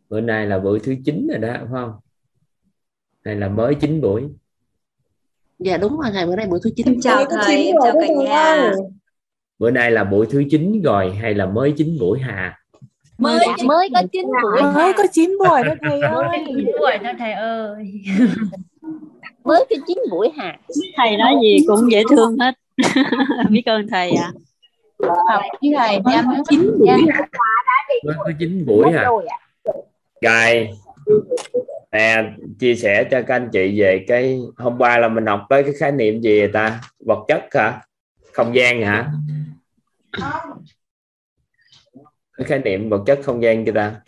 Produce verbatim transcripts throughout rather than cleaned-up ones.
Bữa nay là buổi thứ chín rồi đó, phải không? Hay là mới chín buổi? Dạ đúng rồi thầy, bữa nay buổi thứ chín. Em chào thầy, em chào cả nhà. Bữa nay là buổi thứ chín rồi hay là mới chín buổi hà? Mới Dạ, mới có chín buổi Mới có hà. chín buổi đó thầy mới ơi. chín buổi đó thầy ơi. Mới có chín buổi hà. Thầy nói gì cũng dễ thương hết. Biết ơn thầy ạ. Học với thầy nhanh chín buổi. Mới có chín buổi hả? Rồi nè, chia sẻ cho các anh chị về cái hôm qua là mình học tới cái khái niệm gì vậy ta? Vật chất hả? Không gian hả? Cái khái niệm vật chất không gian cho ta.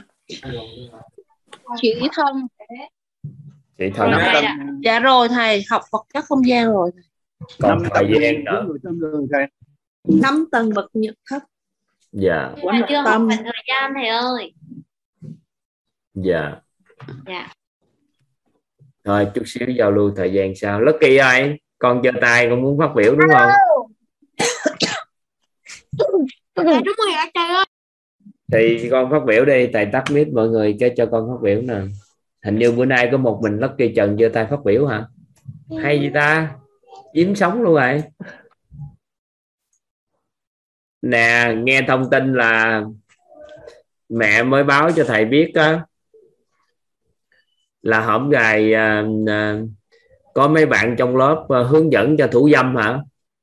Chị Thông. Chị Thông. Dạ rồi thầy, học vật chất không gian rồi. Còn thời gian nữa. Năm tầng bậc nhật thấp. Dạ. Nhưng mà chưa học về thời gian thầy ơi. Dạ. Dạ. Thôi chút xíu giao lưu thời gian sau. Lucky ơi, con giơ tay con muốn phát biểu đúng không? Dạ đúng rồi ạ thầy ơi. Thì con phát biểu đi, thầy tắt mic mọi người cái cho con phát biểu nè. Hình như bữa nay có một mình Lucky Trần giơ tay phát biểu hả? Hay gì ta? Chiếm sống luôn rồi. Nè, nghe thông tin là mẹ mới báo cho thầy biết á, là hổm gài à, à, có mấy bạn trong lớp à, hướng dẫn cho thủ dâm hả?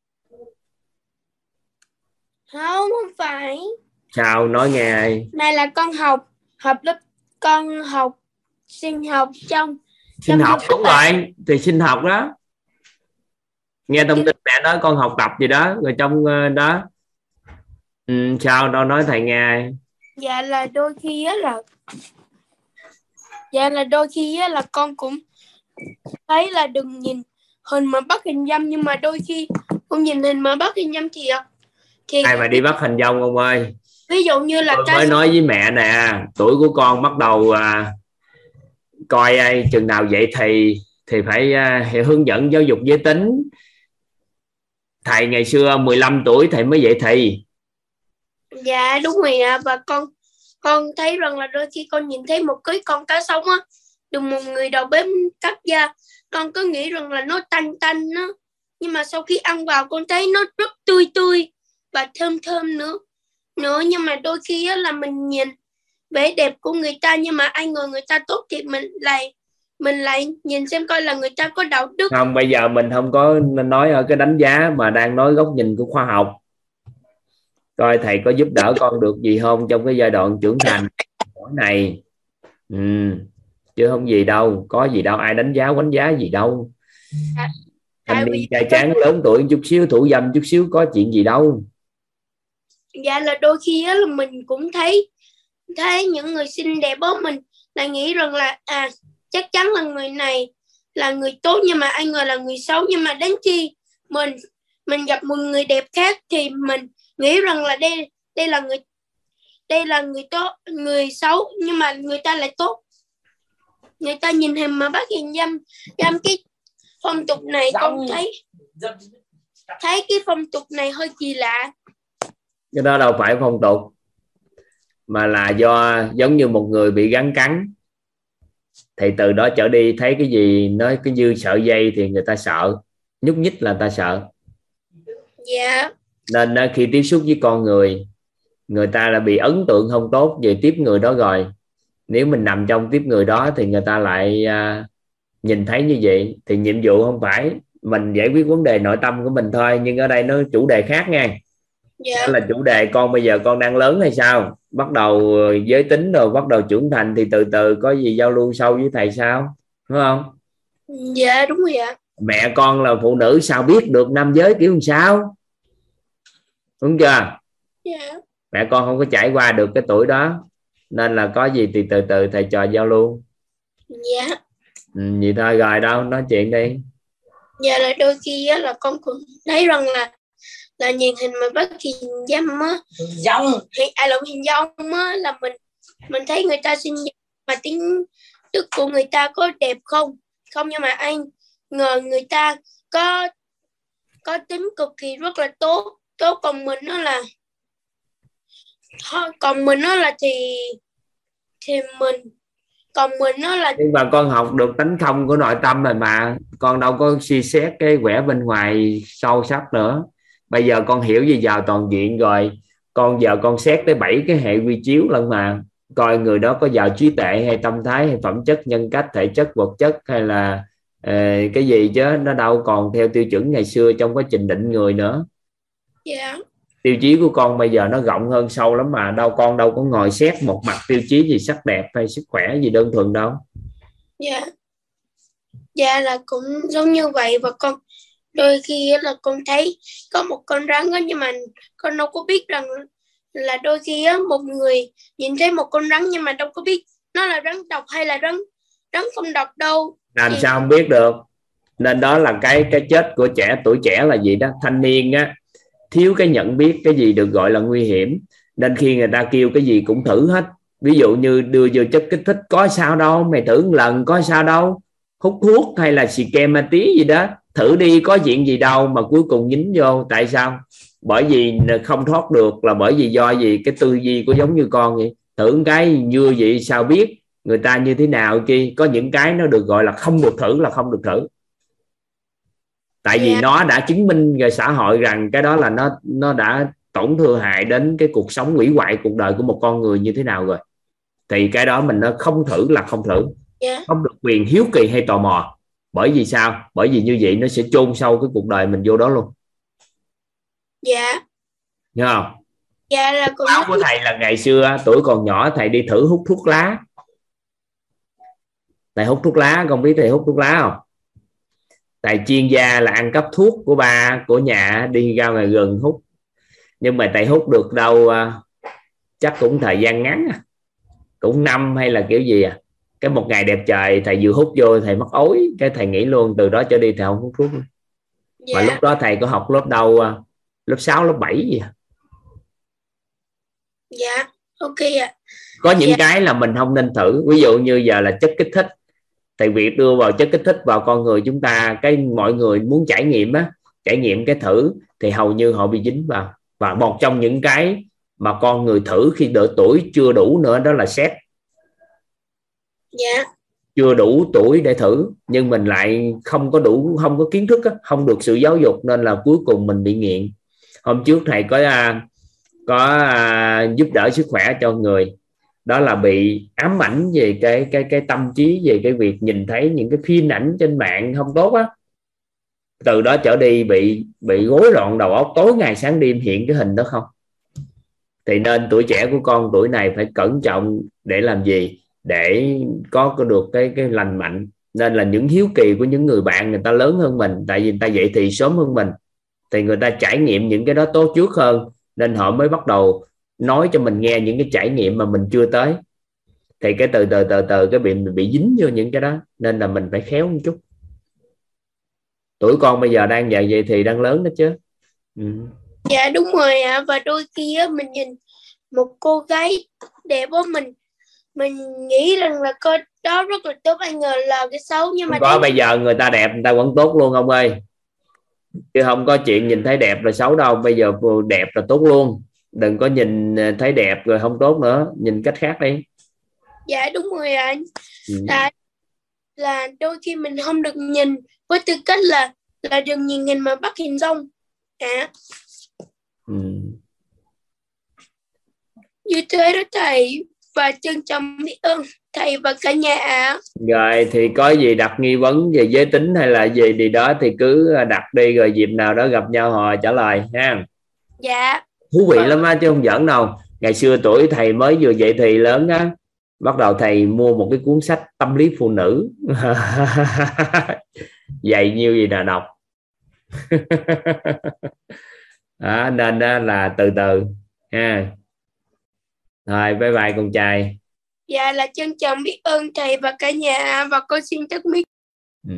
Không, không phải. Sao nói nghe ai? Này là con học học lớp con học sinh học trong Sinh trong học học đúng rồi, thì sinh học đó. Nghe thông tin mẹ nói con học tập gì đó rồi trong uh, đó. Ừ, sao đâu nói thầy nghe ai? Dạ là đôi khi á là Dạ là đôi khi á là con cũng thấy là đừng nhìn hình mà bắt hình dâm, nhưng mà đôi khi con nhìn hình mà bắt hình dâm thì thì Ai mà đi bắt hình dong ông ơi? ví dụ như là tôi ca mới sĩ... nói với mẹ nè, tuổi của con bắt đầu à, coi ai chừng nào vậy thì thì phải à, hướng dẫn giáo dục giới tính. Thầy ngày xưa mười lăm tuổi thầy mới dậy thì. Dạ đúng rồi ạ. Và con con thấy rằng là đôi khi con nhìn thấy một cái con cá sống á, được một người đầu bếp cắt da, con cứ nghĩ rằng là nó tanh tanh á, nhưng mà sau khi ăn vào con thấy nó rất tươi tươi và thơm thơm nữa nữa nhưng mà đôi khi á là mình nhìn vẻ đẹp của người ta, nhưng mà ai ngờ người ta tốt thì mình lại mình lại nhìn xem coi là người ta có đạo đức Không, bây giờ mình không có nói ở cái đánh giá mà đang nói góc nhìn của khoa học. Coi thầy có giúp đỡ con được gì không trong cái giai đoạn trưởng thành này. Ừ. Chứ không gì đâu, có gì đâu, ai đánh giá đánh giá gì đâu. à, Thanh niên trai tráng lớn tuổi chút xíu thủ dâm chút xíu có chuyện gì đâu. Dạ là đôi khi á là mình cũng thấy thấy những người xinh đẹp đó, mình lại nghĩ rằng là à chắc chắn là người này là người tốt, nhưng mà ai ngờ là người xấu. Nhưng mà đến khi mình mình gặp một người đẹp khác thì mình nghĩ rằng là đây đây là người đây là người tốt người xấu, nhưng mà người ta lại tốt. Người ta nhìn hình mà bắt hình dâm dâm cái phong tục này con thấy thấy cái phong tục này hơi kỳ lạ. Cái đó đâu phải phong tục, mà là do giống như một người bị rắn cắn thì từ đó trở đi thấy cái gì nói cái dư sợi dây thì người ta sợ, nhúc nhích là ta sợ. Dạ. Nên khi tiếp xúc với con người, người ta là bị ấn tượng không tốt về tiếp người đó rồi, nếu mình nằm trong tiếp người đó thì người ta lại à, nhìn thấy như vậy. Thì nhiệm vụ không phải mình giải quyết vấn đề nội tâm của mình thôi, nhưng ở đây nó chủ đề khác nha. Dạ. Đó là chủ đề con bây giờ con đang lớn hay sao, bắt đầu giới tính rồi bắt đầu trưởng thành thì từ từ có gì giao lưu sâu với thầy sao, đúng không? Dạ đúng rồi ạ. Mẹ con là phụ nữ sao biết được nam giới kiểu làm sao, đúng chưa? Dạ. Mẹ con không có trải qua được cái tuổi đó, nên là có gì thì từ từ thầy trò giao lưu. Dạ. Ừ, vậy thôi rồi đâu nói chuyện đi. Dạ là đôi khi á, là con cũng thấy rằng là là nhìn hình mà bắt hình dâm á, Dông thì ai lộn hình dong á, là mình mình thấy người ta xinh đẹp mà tính đức của người ta có đẹp không không nhưng mà anh ngờ người ta có có tính cực kỳ rất là tốt tốt còn mình nó là còn mình nó là thì thì mình, còn mình nó là Nhưng mà con học được tánh không của nội tâm rồi mà, con đâu có suy xét cái vẻ bên ngoài sâu sắc nữa. Bây giờ con hiểu gì vào toàn diện rồi, con giờ con xét tới bảy cái hệ quy chiếu lần mà, coi người đó có giàu trí tuệ hay tâm thái hay phẩm chất, nhân cách, thể chất, vật chất hay là uh, cái gì, chứ nó đâu còn theo tiêu chuẩn ngày xưa trong quá trình định người nữa. dạ. Tiêu chí của con bây giờ nó rộng hơn, sâu lắm mà, đâu con đâu có ngồi xét một mặt tiêu chí gì sắc đẹp hay sức khỏe gì đơn thuần đâu. Dạ. Dạ là cũng giống như vậy. Và con đôi khi là con thấy có một con rắn đó, nhưng mà con đâu có biết rằng là đôi khi á, một người nhìn thấy một con rắn nhưng mà đâu có biết nó là rắn độc hay là rắn rắn không độc đâu. Làm Thì... sao không biết được. Nên đó là cái cái chết của trẻ, tuổi trẻ là gì đó, thanh niên á, thiếu cái nhận biết cái gì được gọi là nguy hiểm, nên khi người ta kêu cái gì cũng thử hết. Ví dụ như đưa vô chất kích thích, có sao đâu, mày thử một lần có sao đâu. Hút thuốc hay là xì ke ma tí gì đó, thử đi có chuyện gì đâu, mà cuối cùng dính vô. Tại sao? Bởi vì không thoát được, là bởi vì do gì? Cái tư duy của giống như con vậy, thử một cái như vậy sao biết người ta như thế nào chi. Có những cái nó được gọi là không được thử là không được thử, tại vì Yeah. nó đã chứng minh về xã hội rằng cái đó là nó nó đã tổn thương hại đến cái cuộc sống, hủy hoại cuộc đời của một con người như thế nào rồi. Thì cái đó mình nó không thử là không thử. Yeah. Không được quyền hiếu kỳ hay tò mò. Bởi vì sao? Bởi vì như vậy nó sẽ chôn sâu cái cuộc đời mình vô đó luôn. Dạ. Nghe không? Dạ là cũng Báo của thầy là ngày xưa tuổi còn nhỏ thầy đi thử hút thuốc lá. Thầy hút thuốc lá, con biết thầy hút thuốc lá không? Thầy chuyên gia là ăn cắp thuốc của ba của nhà, đi ra ngoài rừng hút. Nhưng mà thầy hút được đâu chắc cũng thời gian ngắn, cũng năm hay là kiểu gì à. Cái một ngày đẹp trời thầy vừa hút vô thầy mắc ối, cái thầy nghĩ luôn từ đó trở đi thầy không hút thuốc. Dạ. Mà lúc đó thầy có học lớp đâu, lớp sáu, lớp bảy gì à. Dạ, ok ạ. Có những Dạ. cái là mình không nên thử. Ví dụ như giờ là chất kích thích, thầy việc đưa vào chất kích thích vào con người chúng ta, cái mọi người muốn trải nghiệm á, trải nghiệm cái thử thì hầu như họ bị dính vào. Và một trong những cái mà con người thử khi độ tuổi chưa đủ nữa đó là sex. Dạ. Chưa đủ tuổi để thử, nhưng mình lại không có đủ, không có kiến thức á, không được sự giáo dục, nên là cuối cùng mình bị nghiện. Hôm trước thầy có có giúp đỡ sức khỏe cho người, đó là bị ám ảnh về cái cái cái tâm trí, về cái việc nhìn thấy những cái phim ảnh trên mạng không tốt á. Từ đó trở đi bị bị rối loạn đầu óc, tối ngày sáng đêm hiện cái hình đó không. Thì nên tuổi trẻ của con tuổi này phải cẩn trọng để làm gì? Để có được cái cái lành mạnh. Nên là những hiếu kỳ của những người bạn người ta lớn hơn mình, tại vì người ta dậy thì sớm hơn mình, thì người ta trải nghiệm những cái đó tốt trước hơn, nên họ mới bắt đầu nói cho mình nghe những cái trải nghiệm mà mình chưa tới. Thì cái từ từ từ từ cái bị bị dính vô những cái đó, nên là mình phải khéo một chút. Tuổi con bây giờ đang dậy vậy thì đang lớn đó chứ. Ừ. Dạ đúng rồi ạ. Và đôi khi á, mình nhìn một cô gái đẹp á, mình mình nghĩ rằng là cô đó rất là tốt, ai ngờ là cái xấu. Nhưng mà Không có, bây giờ người ta đẹp người ta vẫn tốt luôn ông ơi, chứ không có chuyện nhìn thấy đẹp là xấu đâu. Bây giờ đẹp là tốt luôn, đừng có nhìn thấy đẹp rồi không tốt nữa, nhìn cách khác đi. Dạ đúng rồi ạ. Ừ. là, là đôi khi mình không được nhìn với tư cách là là đừng nhìn hình mà bắt hình dong à. Ừ. Như thế đó thầy, và trân trọng biết ơn thầy và cả nhà ạ. Rồi thì có gì đặt nghi vấn về giới tính hay là gì gì đó thì cứ đặt đi, rồi dịp nào đó gặp nhau họ trả lời ha. Dạ. Thú vị lắm á, chứ không giỡn đâu. Ngày xưa tuổi thầy mới vừa dậy thì lớn á, bắt đầu thầy mua một cái cuốn sách tâm lý phụ nữ dạy nhiêu gì là đọc. Đó, nên đó là từ từ ha. Rồi bye bye con trai. Dạ là trân trọng biết ơn thầy và cả nhà, và con xin tắt mic. Ừ.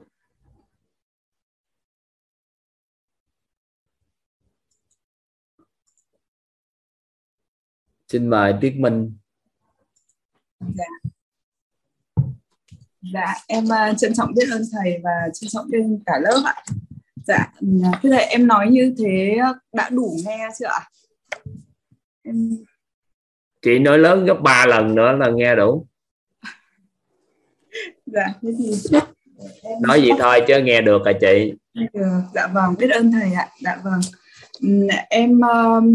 Xin mời Tuyết Minh. Dạ. Dạ, em uh, trân trọng biết ơn thầy và trân trọng biết ơn cả lớp ạ. Dạ, thưa thầy, em nói như thế đã đủ nghe chưa ạ? Em... chị nói lớn gấp ba lần nữa là nghe đủ. Dạ, thế thì em Nói gì thôi chứ nghe được à chị. được. Dạ vâng, biết ơn thầy ạ. Dạ vâng. Ừm, Em um,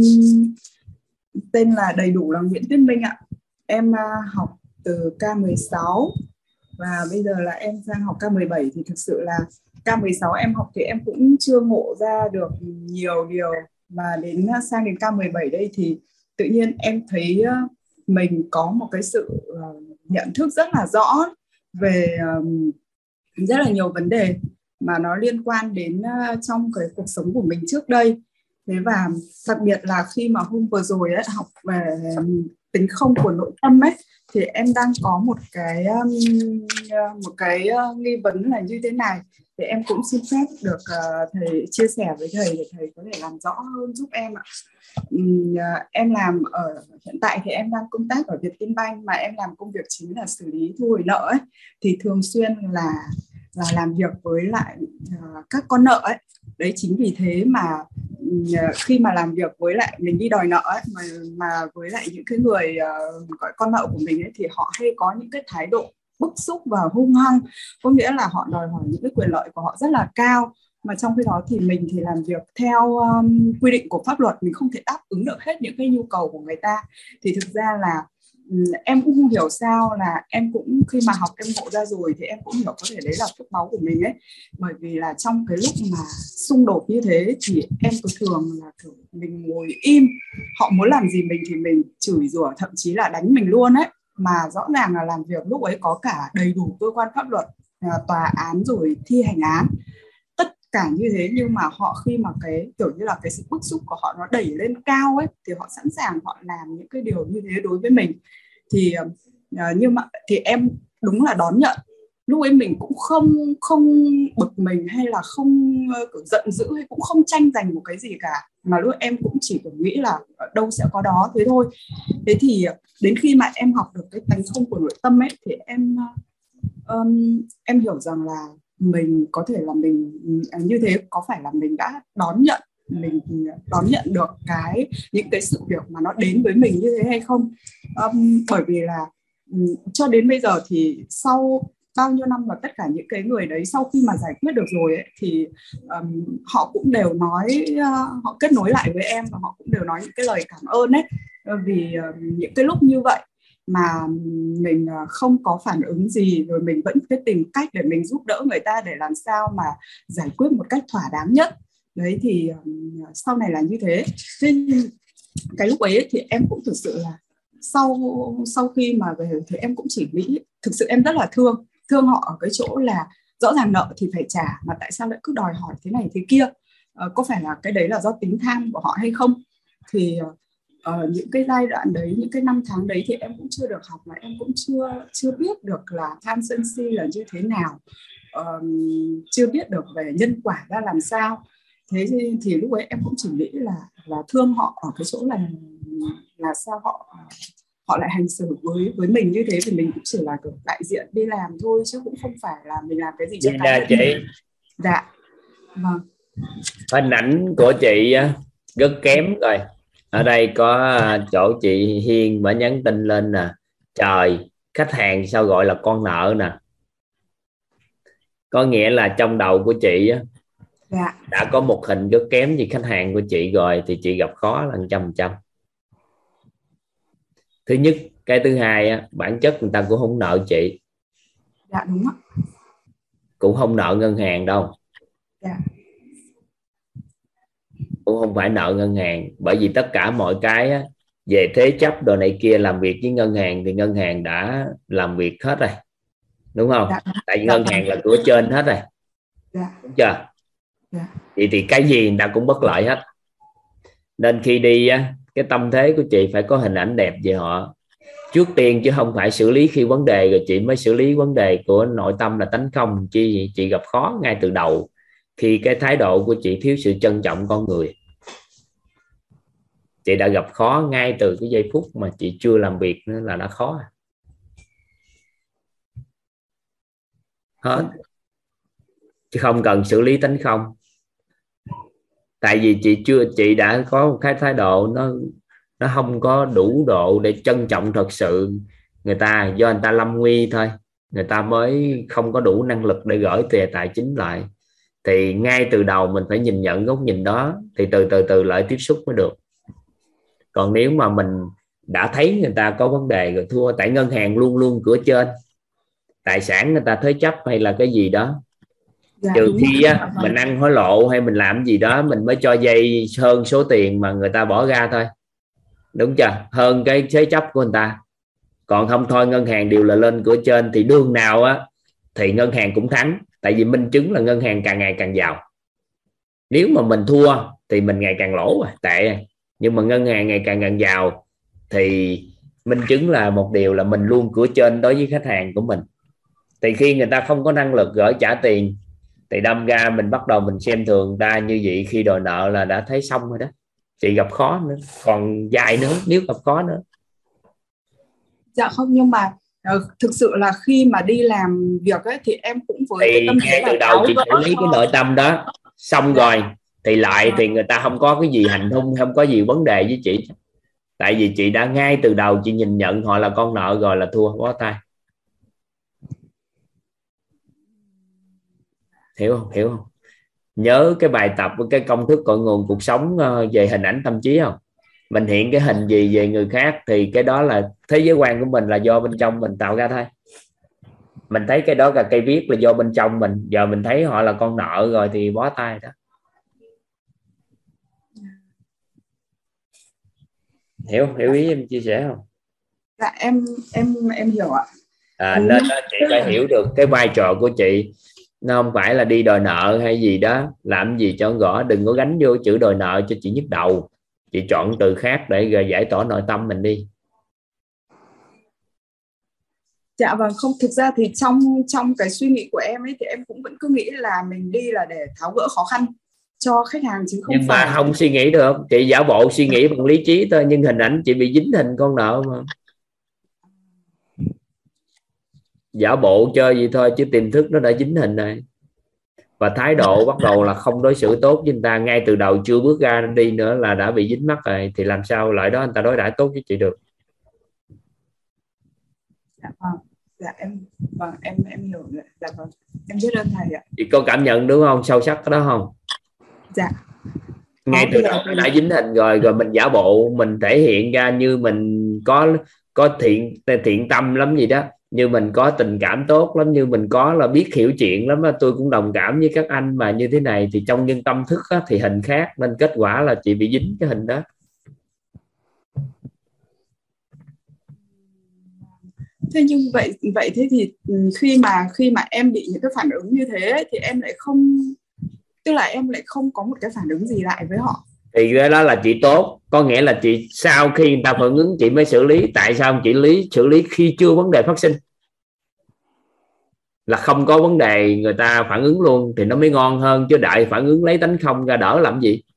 tên là đầy đủ là Nguyễn Tuyết Minh ạ. Em uh, học từ K mười sáu và bây giờ là em sang học K mười bảy. Thì thực sự là K mười sáu em học thì em cũng chưa ngộ ra được nhiều điều, mà đến sang đến K mười bảy đây thì tự nhiên em thấy uh, mình có một cái sự uh, nhận thức rất là rõ về um, rất là nhiều vấn đề mà nó liên quan đến uh, trong cái cuộc sống của mình trước đây. Thế và đặc biệt là khi mà hôm vừa rồi ấy, học về tính không của nội tâm ấy, thì em đang có một cái um, một cái uh, nghi vấn là như thế này. Thì em cũng xin phép được uh, thầy chia sẻ với thầy để thầy có thể làm rõ hơn giúp em ạ. Um, uh, em làm ở hiện tại thì em đang công tác ở Vietinbank, mà em làm công việc chính là xử lý thu hồi nợ ấy, thì thường xuyên là là làm việc với lại uh, các con nợ ấy. Đấy, chính vì thế mà uh, khi mà làm việc với lại mình đi đòi nợ ấy, mà mà với lại những cái người uh, gọi con nợ của mình ấy, thì họ hay có những cái thái độ bức xúc và hung hăng, có nghĩa là họ đòi hỏi những cái quyền lợi của họ rất là cao, mà trong khi đó thì mình thì làm việc theo um, quy định của pháp luật, mình không thể đáp ứng được hết những cái nhu cầu của người ta. Thì thực ra là um, em cũng không hiểu sao là em cũng khi mà học em ngộ ra rồi thì em cũng hiểu có thể đấy là phước báu của mình ấy, bởi vì là trong cái lúc mà xung đột như thế thì em cứ thường là thường mình ngồi im, họ muốn làm gì mình thì mình chửi rủa, thậm chí là đánh mình luôn ấy. Mà rõ ràng là làm việc lúc ấy có cả đầy đủ cơ quan pháp luật, tòa án rồi thi hành án, tất cả như thế, nhưng mà họ khi mà cái kiểu như là cái sự bức xúc của họ nó đẩy lên cao ấy, thì họ sẵn sàng họ làm những cái điều như thế đối với mình. Thì uh, nhưng mà thì em đúng là đón nhận. Lúc ấy mình cũng không không bực mình hay là không uh, giận dữ hay cũng không tranh giành một cái gì cả, mà lúc em cũng chỉ nghĩ là ở đâu sẽ có đó thế thôi. Thế thì đến khi mà em học được cái tánh không của nội tâm ấy, thì em um, em hiểu rằng là mình có thể là mình như thế có phải là mình đã đón nhận mình đón nhận được cái những cái sự việc mà nó đến với mình như thế hay không. Um, bởi vì là um, cho đến bây giờ thì sau bao nhiêu năm mà tất cả những cái người đấy sau khi mà giải quyết được rồi ấy, thì um, họ cũng đều nói uh, họ kết nối lại với em và họ cũng đều nói những cái lời cảm ơn ấy, vì uh, những cái lúc như vậy mà mình không có phản ứng gì, rồi mình vẫn phải tìm cách để mình giúp đỡ người ta để làm sao mà giải quyết một cách thỏa đáng nhất. Đấy thì um, sau này là như thế. Nên cái lúc ấy thì em cũng thực sự là sau sau khi mà về thì em cũng chỉ nghĩ thực sự em rất là thương thương họ ở cái chỗ là rõ ràng nợ thì phải trả, mà tại sao lại cứ đòi hỏi thế này thế kia, uh, có phải là cái đấy là do tính tham của họ hay không. Thì uh, những cái giai đoạn đấy, những cái năm tháng đấy thì em cũng chưa được học, mà em cũng chưa chưa biết được là tham sân si là như thế nào, uh, chưa biết được về nhân quả ra làm sao. Thế thì, thì lúc ấy em cũng chỉ nghĩ là là thương họ ở cái chỗ là là sao họ họ lại hành xử với với mình như thế, thì mình cũng chỉ là đại diện đi làm thôi, chứ cũng không phải là mình làm cái gì cho cá nhân chị. Dạ vâng. Hình ảnh của chị rất kém rồi. Ở đây có chỗ chị Hiên mới nhắn tin lên nè, trời, khách hàng sao gọi là con nợ nè. Có nghĩa là trong đầu của chị dạ. đã có một hình rất kém về khách hàng của chị rồi, thì chị gặp khó là một trăm phần trăm. Thứ nhất. Cái thứ hai, bản chất người ta cũng không nợ chị. Dạ đúng ạ. Cũng không nợ ngân hàng đâu. Dạ. Cũng không phải nợ ngân hàng. Bởi vì tất cả mọi cái về thế chấp đồ này kia, làm việc với ngân hàng thì ngân hàng đã làm việc hết rồi, đúng không? Dạ. Tại dạ. Ngân hàng là của trên hết rồi. Dạ. Đúng chưa? Dạ. Vậy thì cái gì người ta cũng bất lợi hết. Nên khi đi cái tâm thế của chị phải có hình ảnh đẹp về họ trước tiên, chứ không phải xử lý khi vấn đề rồi chị mới xử lý vấn đề của nội tâm là tánh không. Chị chị gặp khó ngay từ đầu khi cái thái độ của chị thiếu sự trân trọng con người. Chị đã gặp khó ngay từ cái giây phút mà chị chưa làm việc nữa là đã khó hết, chứ không cần xử lý tánh không. Tại vì chị chưa chị đã có một cái thái độ nó nó không có đủ độ để trân trọng thật sự người ta, do người ta lâm nguy thôi, người ta mới không có đủ năng lực để gửi tiền tài chính lại. Thì ngay từ đầu mình phải nhìn nhận góc nhìn đó, thì từ từ từ lại tiếp xúc mới được. Còn nếu mà mình đã thấy người ta có vấn đề rồi thua, tại ngân hàng luôn luôn cửa trên, tài sản người ta thế chấp hay là cái gì đó, Dạ, trừ đúng khi rồi. á, mình ăn hối lộ hay mình làm gì đó mình mới cho vay hơn số tiền mà người ta bỏ ra thôi, đúng chưa, hơn cái thế chấp của người ta. Còn không thôi ngân hàng đều là lên cửa trên, thì đường nào á thì ngân hàng cũng thắng, tại vì minh chứng là ngân hàng càng ngày càng giàu. Nếu mà mình thua thì mình ngày càng lỗ tệ, nhưng mà ngân hàng ngày càng càng giàu thì minh chứng là một điều là mình luôn cửa trên đối với khách hàng của mình. Thì khi người ta không có năng lực gửi trả tiền thì đâm ra mình bắt đầu mình xem thường người ta như vậy, khi đòi nợ là đã thấy xong rồi đó, chị gặp khó nữa, còn dài nữa nếu gặp khó nữa. Dạ không, nhưng mà uh, thực sự là khi mà đi làm việc ấy, thì em cũng với cái Thì tâm ngay thế từ là đầu tháo chị gỡ xử lý cái nội tâm đó xong Dạ. rồi thì lại thì người ta không có cái gì hành hung, không có gì vấn đề với chị, tại vì chị đã ngay từ đầu chị nhìn nhận họ là con nợ rồi là thua bó tay. Hiểu không? Hiểu không? Nhớ cái bài tập với cái công thức cội nguồn cuộc sống về hình ảnh tâm trí không? Mình hiện cái hình gì về người khác thì cái đó là thế giới quan của mình, là do bên trong mình tạo ra thôi. Mình thấy cái đó là cây viết là do bên trong mình, giờ mình thấy họ là con nợ rồi thì bó tay đó. Hiểu hiểu ý em chia sẻ không? Dạ em em em hiểu ạ. À, nên đó, chị phải hiểu được cái vai trò của chị, nó không phải là đi đòi nợ hay gì đó, làm gì cho rõ, đừng có gánh vô chữ đòi nợ cho chị nhức đầu. Chị chọn từ khác để giải tỏa nội tâm mình đi. Dạ vâng, không, thực ra thì trong trong cái suy nghĩ của em ấy thì em cũng vẫn cứ nghĩ là mình đi là để tháo gỡ khó khăn cho khách hàng, chứ không Nhưng phải mà không suy nghĩ được, chị giả bộ suy nghĩ bằng lý trí thôi, nhưng hình ảnh chị bị dính hình con nợ mà. Giả bộ chơi gì thôi chứ tiềm thức nó đã dính hình này. Và thái độ bắt đầu là không đối xử tốt với người ta, ngay từ đầu chưa bước ra đi nữa là đã bị dính mắc rồi, thì làm sao lại đó người ta đối đãi tốt với chị được. Dạ vâng, dạ em vâng em em hiểu rồi. Dạ vâng, em biết ơn thầy ạ. Chị có cảm nhận đúng không, sâu sắc cái đó không? Dạ. Ngay từ đầu đã dính hình rồi, rồi mình giả bộ mình thể hiện ra như mình có có thiện thiện tâm lắm gì đó, như mình có tình cảm tốt lắm, như mình có là biết hiểu chuyện lắm, tôi cũng đồng cảm với các anh mà như thế này, thì trong nhân tâm thức á, thì hình khác, nên kết quả là chị bị dính cái hình đó. Thế nhưng vậy vậy thế thì khi mà khi mà em bị những cái phản ứng như thế ấy, thì em lại không, tức là em lại không có một cái phản ứng gì lại với họ. Thì cái đó là chị tốt, có nghĩa là chị sau khi người ta phản ứng chị mới xử lý. Tại sao chị lý xử lý khi chưa vấn đề phát sinh, là không có vấn đề người ta phản ứng luôn thì nó mới ngon hơn, chứ đại phản ứng lấy tánh không ra đỡ làm gì.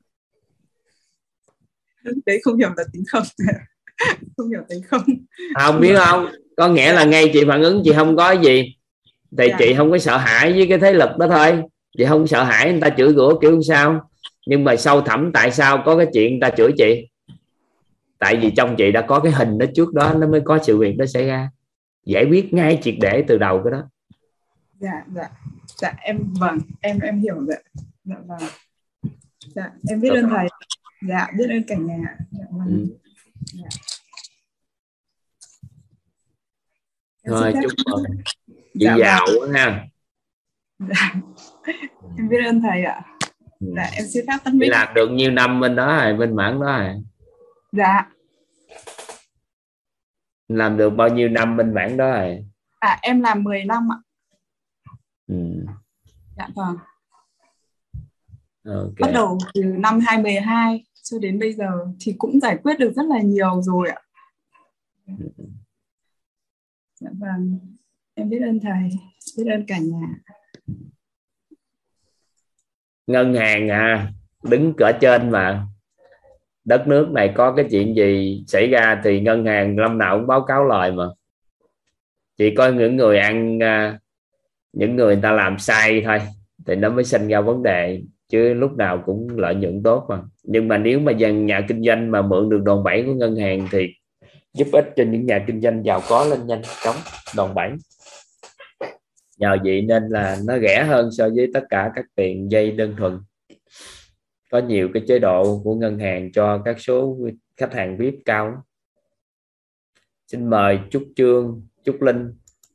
Đấy không hiểu là tính không. Không hiểu tính không. Không biết không, có nghĩa là ngay chị phản ứng chị không có gì thì Dạ. chị không có sợ hãi với cái thế lực đó thôi, chị không sợ hãi người ta chửi rủa kiểu sao. Nhưng mà sâu thẳm tại sao có cái chuyện người ta chửi chị, tại vì trong chị đã có cái hình đó trước đó, nó mới có sự việc đó xảy ra. Giải quyết ngay triệt để từ đầu cái đó. Dạ dạ dạ em vâng em em hiểu rồi. Dạ vâng. Dạ em biết ơn thầy. Dạ biết ơn cả nhà. Dạ, vâng. Ừ. Dạ. Thôi chúc mừng chị Dạ, giàu vâng. quá ha. Dạ. Em biết ơn thầy ạ. Dạ em xin phép tắt Chị mic. làm được nhiêu năm bên đó rồi, bên mảng đó rồi? Dạ. Làm được bao nhiêu năm bên mảng đó rồi? À em làm mười năm ạ. Ừ. Dạ vâng. Okay. Bắt đầu từ năm hai không một hai cho đến bây giờ thì cũng giải quyết được rất là nhiều rồi ạ. Dạ vâng. Em biết ơn thầy, biết ơn cả nhà. Ngân hàng à, đứng cỡ trên mà. Đất nước này có cái chuyện gì xảy ra thì ngân hàng năm nào cũng báo cáo lời mà. Chỉ có những người ăn, những người, người ta làm sai thôi thì nó mới sinh ra vấn đề. chứ lúc nào cũng lợi nhuận tốt mà. Nhưng mà nếu mà dàn nhà kinh doanh mà mượn được đòn bẩy của ngân hàng thì giúp ích cho những nhà kinh doanh giàu có lên nhanh chóng. Đòn bẩy nhờ vậy nên là nó rẻ hơn so với tất cả các tiền dây đơn thuần. Có nhiều cái chế độ của ngân hàng cho các số khách hàng vê i pê cao lắm. Xin mời Trúc Trương, Trúc Linh.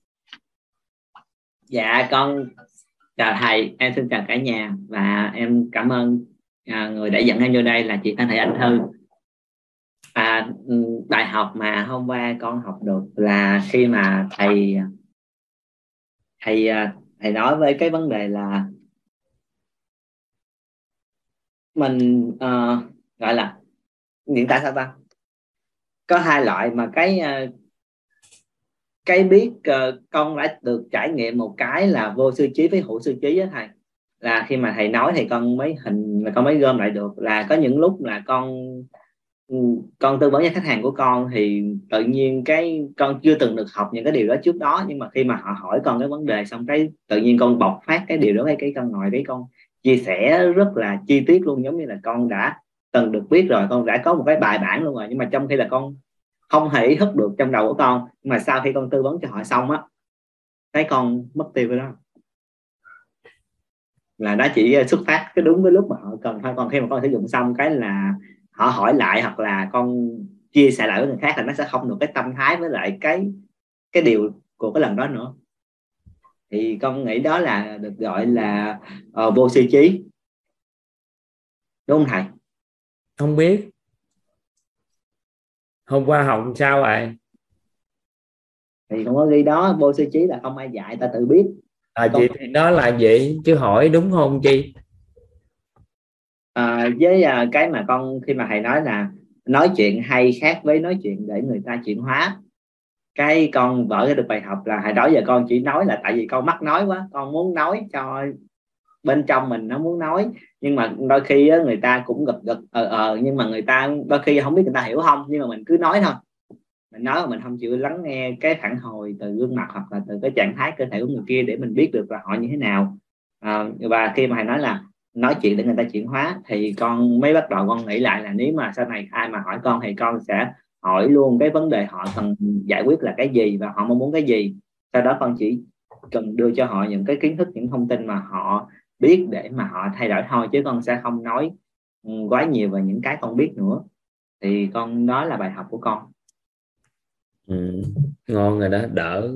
Dạ con chào thầy, em xin chào cả nhà và em cảm ơn à, người đã dẫn em vô đây là chị Phan Thị Anh Thư. À, bài học mà hôm qua con học được là khi mà thầy thầy thầy nói với cái vấn đề là mình uh, gọi là diễn tả sao ta, có hai loại mà cái uh, cái biết uh, con đã được trải nghiệm một cái là vô sư trí với hữu sư trí á thầy, là khi mà thầy nói thì con mới hình mà con mới gom lại được là có những lúc là con con tư vấn cho khách hàng của con thì tự nhiên cái con chưa từng được học những cái điều đó trước đó, nhưng mà khi mà họ hỏi con cái vấn đề xong cái tự nhiên con bộc phát cái điều đó, cái cái con ngồi cái con chia sẻ rất là chi tiết luôn, giống như là con đã từng được biết rồi, con đã có một cái bài bản luôn rồi, nhưng mà trong khi là con không hề ý thức được trong đầu của con, nhưng mà sau khi con tư vấn cho họ xong á, cái con mất tiêu cái đó, là nó chỉ xuất phát cái đúng cái lúc mà họ cần thôi. Còn khi mà con sử dụng xong cái là họ hỏi lại hoặc là con chia sẻ lại với người khác là nó sẽ không được cái tâm thái với lại cái cái điều của cái lần đó nữa. Thì con nghĩ đó là được gọi là uh, vô sư trí, đúng không thầy? Không biết hôm qua học sao vậy? Thì không có ghi đó, vô sư trí là không ai dạy, ta tự biết. À chị thì nó là vậy chứ hỏi đúng không chị? À, với à, cái mà con khi mà thầy nói là nói chuyện hay khác với nói chuyện để người ta chuyển hóa, cái con vỡ được bài học là hồi đó giờ con chỉ nói là tại vì con mắc nói quá, con muốn nói cho bên trong mình nó muốn nói, nhưng mà đôi khi á, người ta cũng gật gật ờ ờ nhưng mà người ta đôi khi không biết người ta hiểu không, nhưng mà mình cứ nói thôi, mình nói mà mình không chịu lắng nghe cái phản hồi từ gương mặt hoặc là từ cái trạng thái cơ thể của người kia để mình biết được là họ như thế nào. À, và khi mà thầy nói là nói chuyện để người ta chuyển hóa thì con mới bắt đầu con nghĩ lại là nếu mà sau này ai mà hỏi con thì con sẽ hỏi luôn cái vấn đề họ cần giải quyết là cái gì và họ mong muốn cái gì, sau đó con chỉ cần đưa cho họ những cái kiến thức, những thông tin mà họ biết để mà họ thay đổi thôi, chứ con sẽ không nói quá nhiều về những cái con biết nữa. Thì con đó là bài học của con. Ừ, ngon rồi đó, đỡ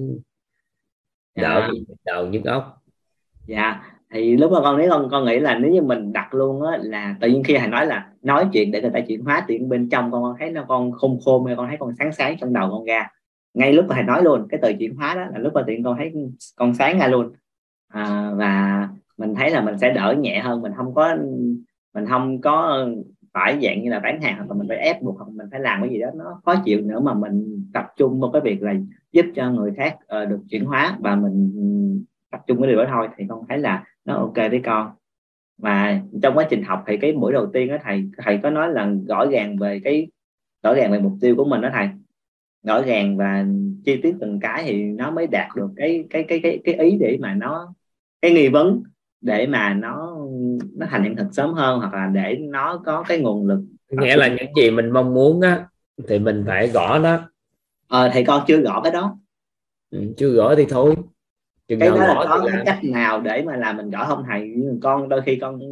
đỡ Dạ. bị đầu nhức óc. Dạ, thì lúc mà con nói con con nghĩ là nếu như mình đặt luôn á, là tự nhiên khi thầy nói là nói chuyện để người ta chuyển hóa, tiện bên trong con, con thấy nó con khôn khôn hay con thấy con sáng sáng trong đầu con ra, ngay lúc mà thầy nói luôn cái từ chuyển hóa đó là lúc mà tiện con thấy con sáng ra luôn. À, và mình thấy là mình sẽ đỡ nhẹ hơn, mình không có mình không có phải dạng như là bán hàng hoặc là mình phải ép buộc hoặc mình phải làm cái gì đó nó khó chịu nữa, mà mình tập trung vào cái việc là giúp cho người khác uh, được chuyển hóa và mình tập trung cái điều đó thôi, thì con thấy là nó ok với con. Và trong quá trình học thì cái buổi đầu tiên đó thầy thầy có nói là rõ ràng về cái rõ ràng về mục tiêu của mình đó thầy, rõ ràng và chi tiết từng cái thì nó mới đạt được cái cái cái cái cái ý để mà nó cái nghi vấn để mà nó nó thành hiện thực sớm hơn, hoặc là để nó có cái nguồn lực. Nghĩa là những gì mình mong muốn á thì mình phải gõ đó. Ờ, thì con chưa gõ cái đó. Ừ, chưa gõ thì thôi. Chừng Cái nào đó là gõ có thì cái làm. cách nào để mà làm mình gõ không thầy? Nhưng con đôi khi con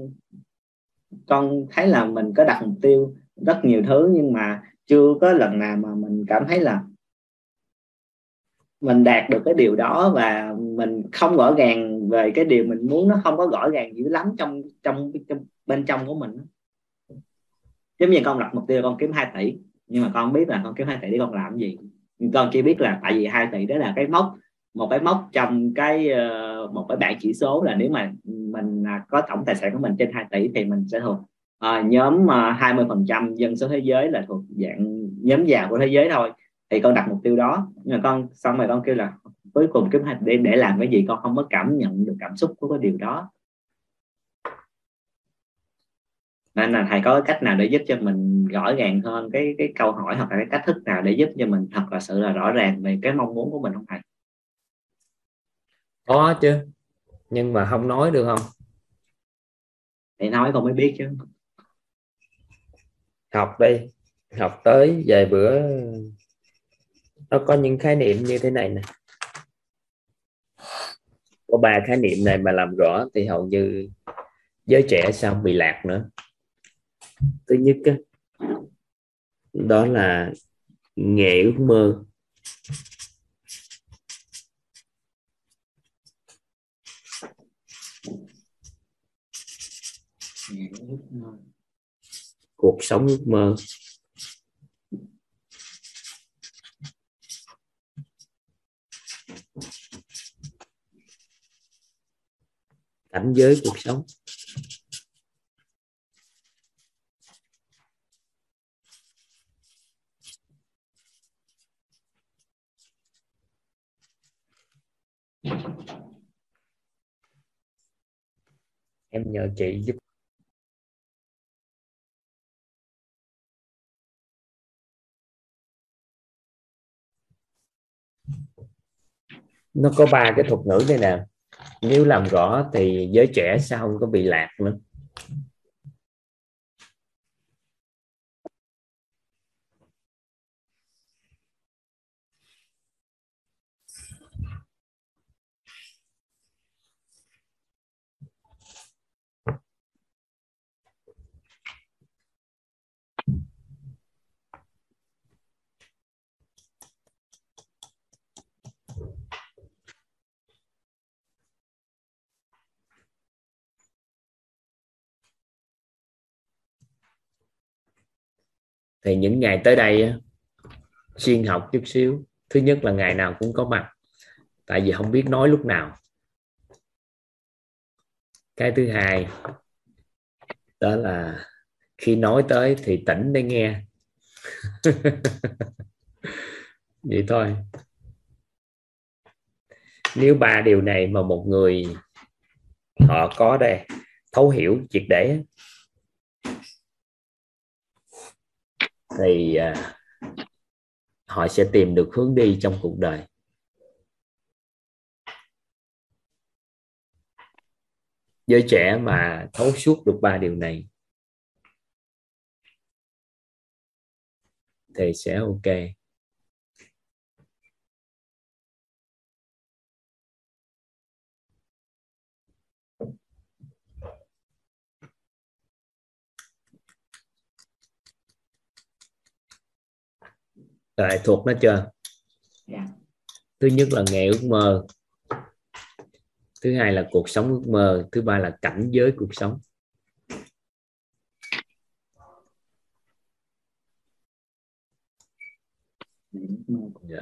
con thấy là mình có đặt mục tiêu rất nhiều thứ, nhưng mà chưa có lần nào mà mình cảm thấy là mình đạt được cái điều đó, và mình không rõ ràng về cái điều mình muốn, nó không có rõ ràng dữ lắm trong trong, trong bên trong của mình. Giống như con đặt mục tiêu con kiếm hai tỷ, nhưng mà con biết là con kiếm hai tỷ để con làm gì, nhưng con chỉ biết là tại vì hai tỷ đó là cái mốc, một cái mốc trong cái một cái bảng chỉ số, là nếu mà mình có tổng tài sản của mình trên hai tỷ thì mình sẽ thuộc à, nhóm hai mươi phần trăm dân số thế giới, là thuộc dạng nhóm giàu của thế giới thôi. Thì con đặt mục tiêu đó, nhưng mà con xong rồi con kêu là cuối cùng kiếm hai tỷ để làm cái gì, con không có cảm nhận được cảm xúc của cái điều đó. Nên là thầy có cái cách nào để giúp cho mình rõ ràng hơn cái cái câu hỏi, hoặc là cái cách thức nào để giúp cho mình thật là sự là rõ ràng về cái mong muốn của mình không thầy? Có chứ, nhưng mà không nói được không? Thầy nói con mới biết chứ. Học đi, học tới vài bữa nó có những khái niệm như thế này nè, có ba khái niệm này mà làm rõ thì hầu như giới trẻ sao không bị lạc nữa. Thứ nhất á, đó là nghề ước mơ. Cuộc sống ước mơ. Cảnh giới cuộc sống. Em nhờ chị giúp. Nó có ba cái thuật ngữ đây nè, nếu làm rõ thì giới trẻ sao không có bị lạc nữa. Thì những ngày tới đây xuyên học chút xíu. Thứ nhất là ngày nào cũng có mặt, tại vì không biết nói lúc nào. Cái thứ hai đó là khi nói tới thì tỉnh để nghe. Vậy thôi. Nếu ba điều này mà một người họ có đây, thấu hiểu triệt để, thì à, họ sẽ tìm được hướng đi trong cuộc đời. Giới trẻ mà thấu suốt được ba điều này thì sẽ ok. Rồi thuộc nó chưa? Yeah. Thứ nhất là nghề ước mơ, thứ hai là cuộc sống ước mơ, thứ ba là cảnh giới cuộc sống. Dạ.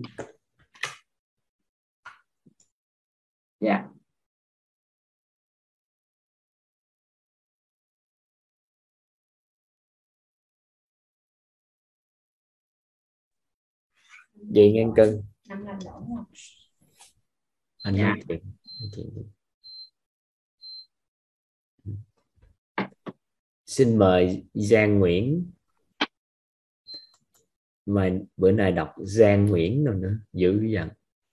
Yeah. Vậy ngang cân. Anh nói chuyện. Xin mời Giang Nguyễn. Mà bữa nay đọc Giang Nguyễn rồi nữa, dữ dằn.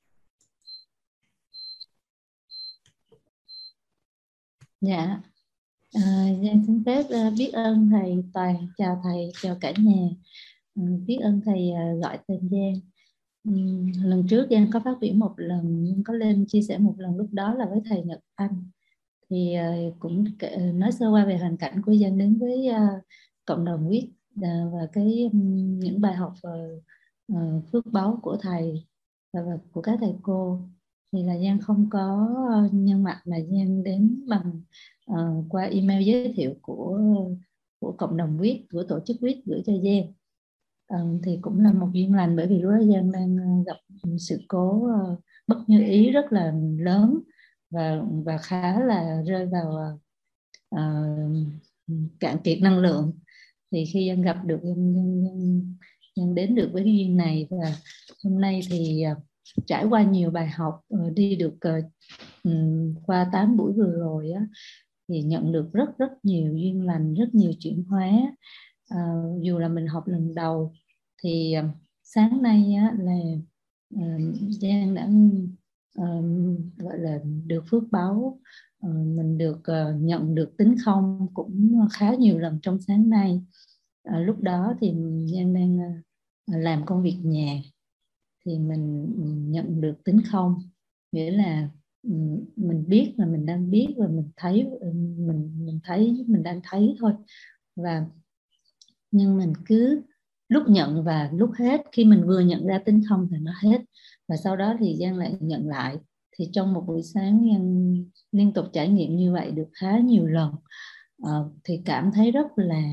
Dạ, à, Giang xin phép uh, biết ơn thầy Toàn, chào thầy, chào cả nhà. Um, biết ơn thầy uh, gọi tên Giang. Um, lần trước Giang có phát biểu một lần, nhưng có lên chia sẻ một lần, lúc đó là với thầy Nhật Anh. Thì uh, cũng uh, nói sơ qua về hoàn cảnh của Giang đến với uh, cộng đồng quýt uh, và cái um, những bài học uh, uh, phước báu của thầy và, và của các thầy cô. Thì là Giang không có uh, nhân mặt mà Giang đến bằng uh, qua email giới thiệu của của cộng đồng quýt, của tổ chức quýt gửi cho Giang. Uh, thì cũng là một duyên lành, bởi vì lúc đó Giang đang gặp sự cố uh, bất như ý rất là lớn và và khá là rơi vào uh, cạn kiệt năng lượng. Thì khi Giang gặp được Giang, Giang, Giang đến được với cái duyên này, và hôm nay thì uh, trải qua nhiều bài học, uh, đi được uh, um, qua tám buổi vừa rồi á, thì nhận được rất rất nhiều duyên lành, rất nhiều chuyển hóa. Uh, dù là mình học lần đầu thì uh, sáng nay á, là uh, Giang đã uh, gọi là được phước báu uh, mình được uh, nhận được tính không cũng khá nhiều lần trong sáng nay. Uh, lúc đó thì Giang đang uh, làm công việc nhà thì mình nhận được tính không, nghĩa là mình biết là mình đang biết và mình thấy mình mình thấy mình đang thấy thôi, và nhưng mình cứ lúc nhận và lúc hết. Khi mình vừa nhận ra tính không thì nó hết, và sau đó thì Giang lại nhận lại. Thì trong một buổi sáng Giang liên tục trải nghiệm như vậy được khá nhiều lần, à, thì cảm thấy rất là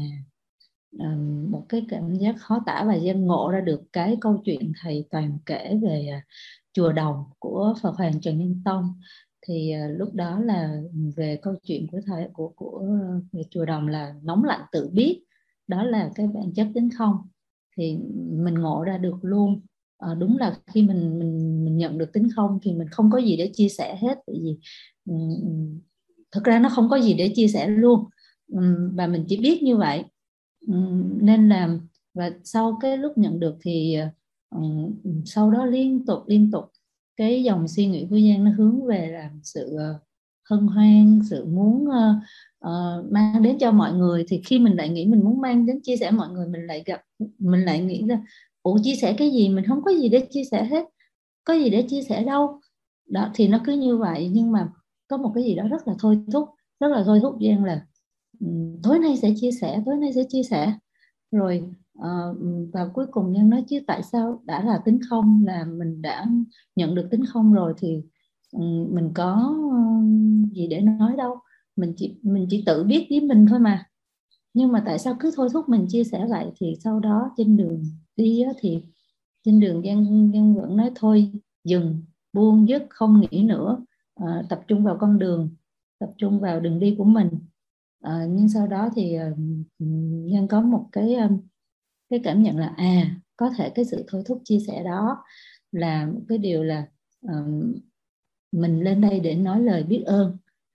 uh, một cái cảm giác khó tả, và Giang ngộ ra được cái câu chuyện thầy Toàn kể về uh, chùa Đồng của Phật Hoàng Trần Nhân Tông. Thì uh, lúc đó là về câu chuyện của thầy của của về chùa Đồng là nóng lạnh tự biết, đó là cái bản chất tính không. Thì mình ngộ ra được luôn, à, đúng là khi mình, mình mình nhận được tính không thì mình không có gì để chia sẻ hết, tại vì um, thực ra nó không có gì để chia sẻ luôn, um, và mình chỉ biết như vậy. um, nên là và sau cái lúc nhận được thì um, sau đó liên tục liên tục cái dòng suy nghĩ của Giang nó hướng về là sự uh, hân hoan, sự muốn uh, uh, mang đến cho mọi người. Thì khi mình lại nghĩ mình muốn mang đến chia sẻ mọi người, mình lại gặp mình lại nghĩ là ủa chia sẻ cái gì, mình không có gì để chia sẻ hết, có gì để chia sẻ đâu. Đó thì nó cứ như vậy, nhưng mà có một cái gì đó rất là thôi thúc, rất là thôi thúc Giang là um, tối nay sẽ chia sẻ, tối nay sẽ chia sẻ. Rồi uh, và cuối cùng Nhân nói chứ tại sao đã là tính không, là mình đã nhận được tính không rồi thì um, mình có um, gì để nói đâu, mình chỉ mình chỉ tự biết với mình thôi mà. Nhưng mà tại sao cứ thôi thúc mình chia sẻ vậy? Thì sau đó trên đường đi á, thì trên đường Giang, Giang vẫn nói thôi dừng, buông dứt, không nghĩ nữa, uh, tập trung vào con đường, tập trung vào đường đi của mình. À, nhưng sau đó thì uh, Nhân có một cái um, cái cảm nhận là à có thể cái sự thôi thúc chia sẻ đó là một cái điều là um, mình lên đây để nói lời biết ơn.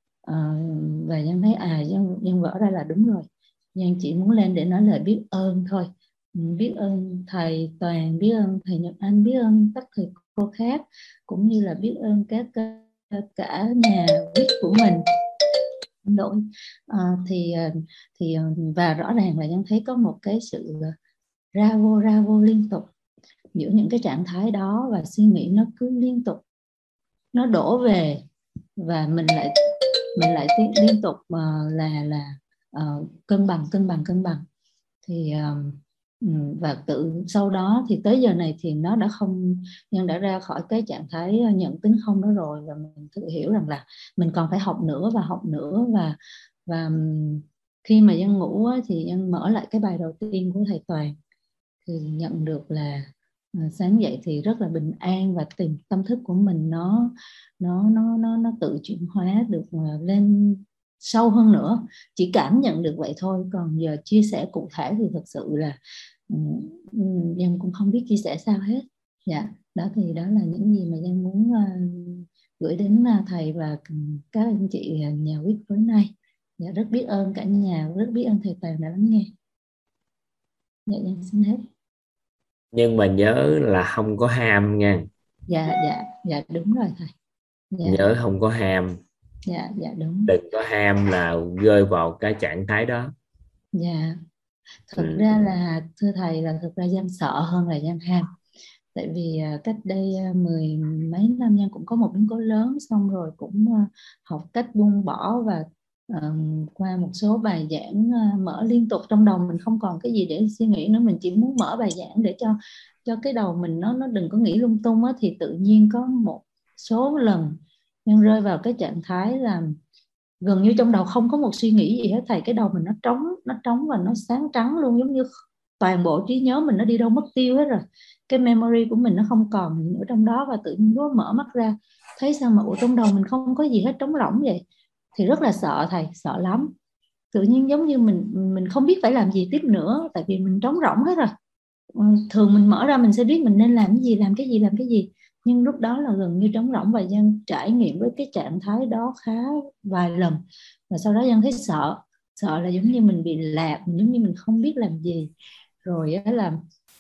Uh, và Nhân thấy à Nhân, Nhân vỡ ra là đúng rồi, Nhân chỉ muốn lên để nói lời biết ơn thôi, biết ơn thầy Toàn, biết ơn thầy Nhật Anh, biết ơn các thầy cô khác, cũng như là biết ơn các cả nhà viết của mình. Lỗi à, thì thì và rõ ràng là Nhân thấy có một cái sự ra vô ra vô liên tục giữa những cái trạng thái đó, và suy nghĩ nó cứ liên tục nó đổ về, và mình lại mình lại liên, liên tục uh, là là uh, cân bằng cân bằng cân bằng thì uh, và tự sau đó thì tới giờ này thì nó đã không, Nhân đã ra khỏi cái trạng thái nhận tính không đó rồi, và mình tự hiểu rằng là mình còn phải học nữa và học nữa. Và và khi mà Nhân ngủ thì Nhân mở lại cái bài đầu tiên của thầy Toàn thì nhận được là sáng dậy thì rất là bình an, và tìm tâm thức của mình nó nó nó nó nó tự chuyển hóa được lên sâu hơn nữa. Chỉ cảm nhận được vậy thôi, còn giờ chia sẻ cụ thể thì thật sự là Giang cũng không biết chia sẻ sao hết. Dạ, đó thì đó là những gì mà Giang muốn uh, gửi đến uh, thầy và các anh chị nhà viết tối nay. Dạ, rất biết ơn cả nhà, rất biết ơn thầy Toàn đã lắng nghe. Dạ, Giang xin hết. Nhưng mà nhớ là không có ham nha. Dạ, dạ, dạ đúng rồi thầy. Dạ. Nhớ không có ham. Dạ, dạ đúng. Đừng có ham là rơi vào cái trạng thái đó. Dạ. Thực ừ. ra là thưa thầy là thực ra Giang sợ hơn là Giang ham. Tại vì cách đây mười mấy năm Giang cũng có một biến cố lớn, xong rồi cũng học cách buông bỏ, và uh, qua một số bài giảng uh, mở liên tục trong đầu mình không còn cái gì để suy nghĩ nữa, mình chỉ muốn mở bài giảng để cho cho cái đầu mình nó nó đừng có nghĩ lung tung á. Thì tự nhiên có một số lần Giang rơi vào cái trạng thái là gần như trong đầu không có một suy nghĩ gì hết thầy, cái đầu mình nó trống nó trống và nó sáng trắng luôn, giống như toàn bộ trí nhớ mình nó đi đâu mất tiêu hết rồi, cái memory của mình nó không còn nữa trong đó. Và tự nhiên nó mở mắt ra thấy sao mà ủa trong đầu mình không có gì hết, trống rỗng vậy. Thì rất là sợ thầy, sợ lắm. Tự nhiên giống như mình mình không biết phải làm gì tiếp nữa, tại vì mình trống rỗng hết rồi. Thường mình mở ra mình sẽ biết mình nên làm cái gì, làm cái gì, làm cái gì. Nhưng lúc đó là gần như trống rỗng, và Giang trải nghiệm với cái trạng thái đó khá vài lần. Và sau đó Giang thấy sợ, sợ là giống như mình bị lạc, giống như mình không biết làm gì. Rồi là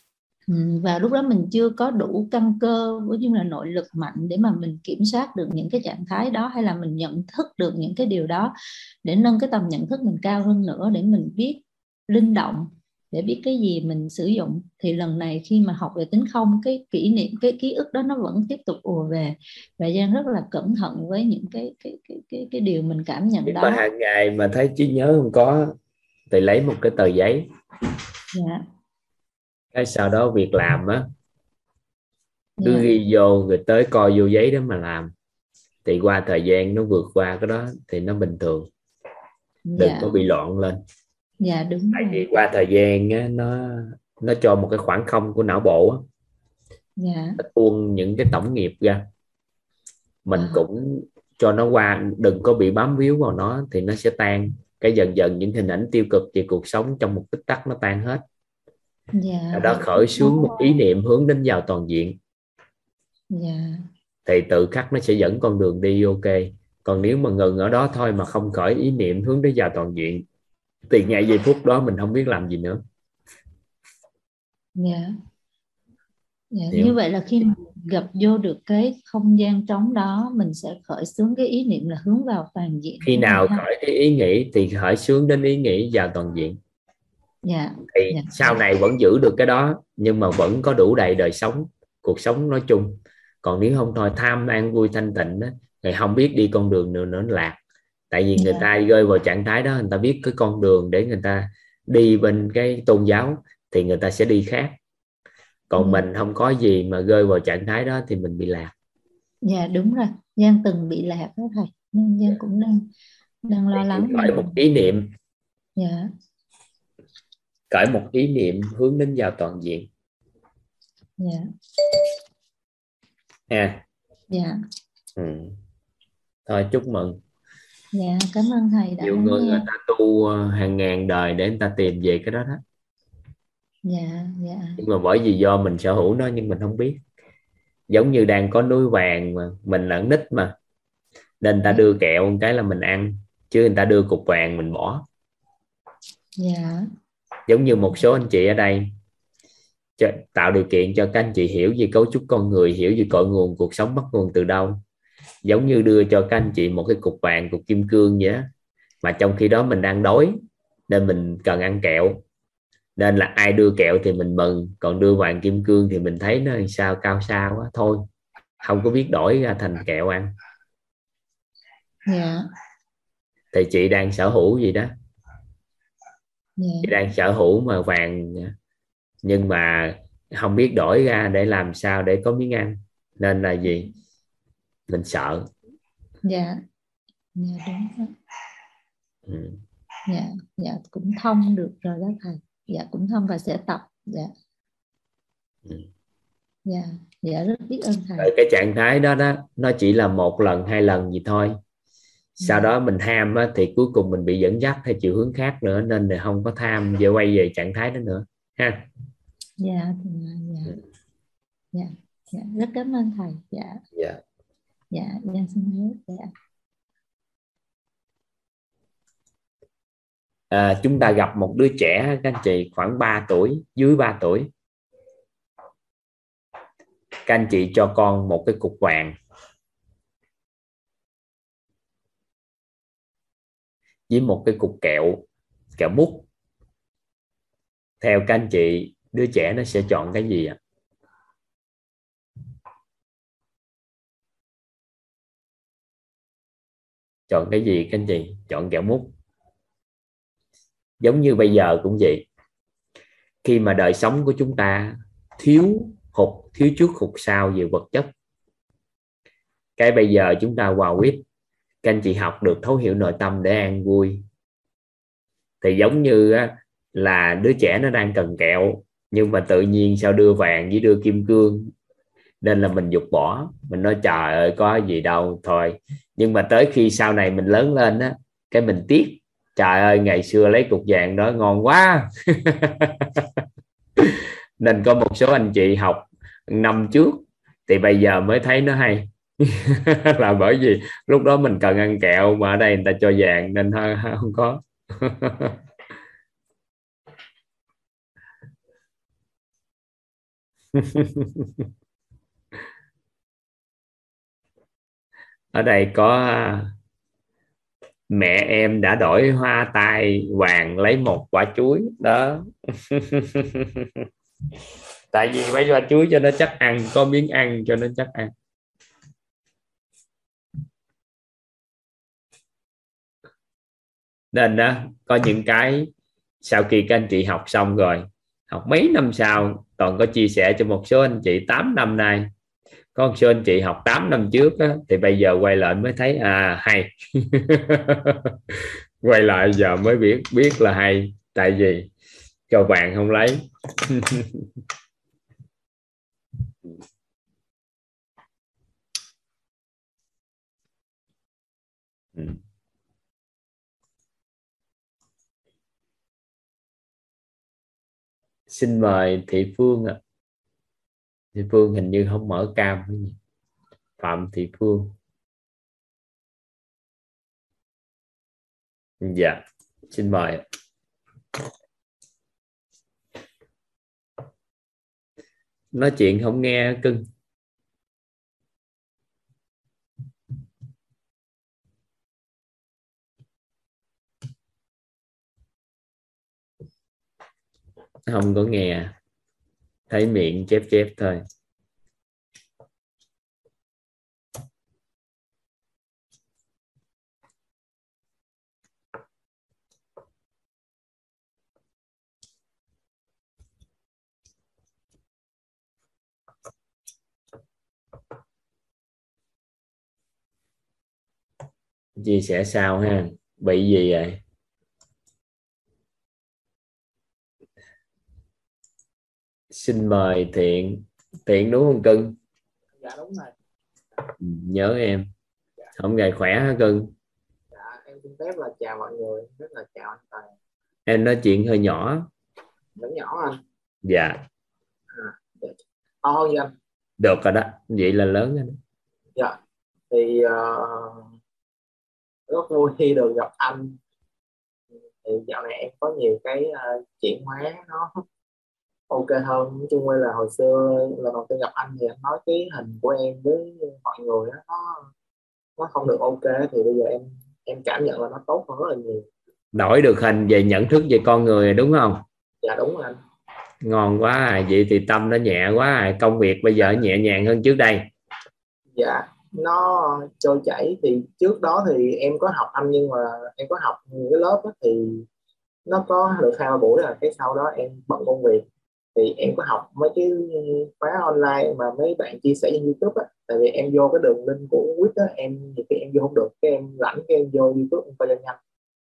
Ừ, và lúc đó mình chưa có đủ căn cơ cũng như là nội lực mạnh để mà mình kiểm soát được những cái trạng thái đó, hay là mình nhận thức được những cái điều đó, để nâng cái tầm nhận thức mình cao hơn nữa, để mình biết linh động, để biết cái gì mình sử dụng. Thì lần này khi mà học về tính không, cái kỷ niệm, cái ký ức đó nó vẫn tiếp tục ùa về, và Giang rất là cẩn thận với những cái cái cái cái, cái điều mình cảm nhận Nhưng đó. mà hàng ngày mà thấy trí nhớ không có thì lấy một cái tờ giấy, Dạ. cái sau đó việc làm á cứ Dạ. ghi vô, rồi tới coi vô giấy đó mà làm, thì qua thời gian nó vượt qua cái đó thì nó bình thường, đừng Dạ. có bị loạn lên. Dạ đúng Tại rồi. vì qua thời gian á, nó nó cho một cái khoảng không của não bộ á, Dạ. nó tuôn những cái tổng nghiệp ra, mình À. cũng cho nó qua, đừng có bị bám víu vào nó thì nó sẽ tan. Cái dần dần những hình ảnh tiêu cực về cuộc sống trong một tích tắc nó tan hết. Dạ. Sau đó khởi xướng một ý niệm hướng đến vào toàn diện, Dạ. thì tự khắc nó sẽ dẫn con đường đi ok. Còn nếu mà ngừng ở đó thôi mà không khởi ý niệm hướng đến vào toàn diện thì ngay giây phút đó mình không biết làm gì nữa. Dạ. Dạ. Hiểu. Như vậy là khi mình gặp vô được cái không gian trống đó, mình sẽ khởi xướng cái ý niệm là hướng vào toàn diện. Khi nào khởi cái ý nghĩ thì khởi xướng đến ý nghĩ vào toàn diện. Dạ. Thì Dạ. sau này vẫn giữ được cái đó, nhưng mà vẫn có đủ đầy đời sống, cuộc sống nói chung. Còn nếu không thôi, tham an vui thanh tịnh đó, thì không biết đi con đường nữa, nữa lạc. Tại vì người Dạ. ta rơi vào trạng thái đó, người ta biết cái con đường để người ta đi bên cái tôn giáo thì người ta sẽ đi khác. Còn Ừ. mình không có gì mà rơi vào trạng thái đó thì mình bị lạc. Dạ đúng rồi, Giang từng bị lạc đó thầy, nên Giang cũng đang đang lo lắng. Khởi một ý niệm, Dạ. khởi một ý niệm hướng đến vào toàn diện. Dạ. Ha. Dạ. Ừ. Thôi chúc mừng. Dạ cảm ơn thầy đã Nhiều lắng người nghe. người ta tu hàng ngàn đời để người ta tìm về cái đó đó. Dạ. Dạ. Nhưng mà bởi vì do mình sở hữu nó nhưng mình không biết. Giống như đang có núi vàng mà mình là nít mà, nên người ta đưa kẹo một cái là mình ăn, chứ người ta đưa cục vàng mình bỏ. Dạ. Giống như một số anh chị ở đây cho, tạo điều kiện cho các anh chị hiểu về cấu trúc con người, hiểu về cội nguồn cuộc sống bắt nguồn từ đâu. Giống như đưa cho các anh chị một cái cục vàng, cục kim cương vậy đó, mà trong khi đó mình đang đói nên mình cần ăn kẹo, nên là ai đưa kẹo thì mình mừng, còn đưa vàng kim cương thì mình thấy nó sao cao sao quá thôi, không có biết đổi ra thành kẹo ăn. Dạ. Thì chị đang sở hữu gì đó. Dạ. Chị đang sở hữu mà vàng, nhưng mà không biết đổi ra để làm sao để có miếng ăn, nên là gì, mình sợ. Dạ. Dạ đúng rồi. Ừ. Dạ. Dạ cũng thông được rồi đó thầy. Dạ cũng thông và sẽ tập. Dạ. Ừ. Dạ. Dạ rất biết ơn thầy. Rồi cái trạng thái đó đó nó chỉ là một lần hai lần gì thôi, sau Dạ. đó mình ham á, thì cuối cùng mình bị dẫn dắt theo chiều hướng khác nữa, nên là không có tham về quay về trạng thái đó nữa ha. Dạ. Dạ. Dạ. Dạ rất cảm ơn thầy. Dạ. Dạ. Dạ. Giang xin hứa. Dạ. À, chúng ta gặp một đứa trẻ các anh chị khoảng ba tuổi, dưới ba tuổi. Các anh chị cho con một cái cục vàng với một cái cục kẹo, kẹo mút. Theo các anh chị, đứa trẻ nó sẽ chọn cái gì ạ? Chọn cái gì các anh chị? Chọn kẹo mút. Giống như bây giờ cũng vậy. Khi mà đời sống của chúng ta thiếu hụt, thiếu trước hụt sau về vật chất, cái bây giờ chúng ta vào quýt, các anh chị học được thấu hiểu nội tâm để an vui. Thì giống như là đứa trẻ nó đang cần kẹo, nhưng mà tự nhiên sao đưa vàng với đưa kim cương, nên là mình giục bỏ. Mình nói trời ơi có gì đâu thôi. Nhưng mà tới khi sau này mình lớn lên á, cái mình tiếc, trời ơi ngày xưa lấy cục vàng đó ngon quá. Nên có một số anh chị học năm trước thì bây giờ mới thấy nó hay. Là bởi vì lúc đó mình cần ăn kẹo mà ở đây người ta cho vàng nên không có. Ở đây có mẹ em đã đổi hoa tai vàng lấy một quả chuối đó. Tại vì mấy quả chuối cho nó chắc ăn, có miếng ăn cho nó chắc ăn. Nên đó, có những cái sau khi các anh chị học xong rồi, học mấy năm sau, Toàn có chia sẻ cho một số anh chị tám năm nay, có một số anh chị học tám năm trước á, thì bây giờ quay lại mới thấy à hay. Quay lại giờ mới biết biết là hay, tại vì cho vàng không lấy. Ừ. Xin mời Thị Phương ạ. À. Thị Phương hình như không mở cam. Phạm Thị Phương. Dạ, xin mời. Nói chuyện không nghe cưng. Không có nghe, thấy miệng chép chép thôi. Chia sẻ sao ha, bị gì vậy? Xin mời Thiện. Thiện đúng không cưng? Dạ đúng rồi. Nhớ em. Dạ. Không ngày khỏe hả cưng? Dạ em xin phép là chào mọi người, rất là chào anh Tài. Em nói chuyện hơi nhỏ. Vẫn nhỏ anh. Dạ. À, to hơn vậy anh? Được rồi đó, vậy là lớn rồi đó. Dạ. Thì uh, rất vui khi được gặp anh. Thì dạo này em có nhiều cái uh, chuyển hóa nó ok hơn. Nói chung là hồi xưa là đầu tiên gặp anh thì anh nói cái hình của em với mọi người đó, nó nó không được ok, thì bây giờ em em cảm nhận là nó tốt hơn rất là nhiều. Đổi được hình về nhận thức về con người đúng không? Dạ đúng rồi anh. Ngon quá à. Vậy thì tâm nó nhẹ quá à. Công việc bây giờ nhẹ nhàng hơn trước đây. Dạ nó trôi chảy. Thì trước đó thì em có học anh, nhưng mà em có học những cái lớp đó, thì nó có được hai ba buổi là cái sau đó em bận công việc. Thì em có học mấy cái khóa online mà mấy bạn chia sẻ trên YouTube á, tại vì em vô cái đường link của quýt á, em nhiều khi em vô không được, cái em rảnh cái em vô YouTube em coi cho nhanh,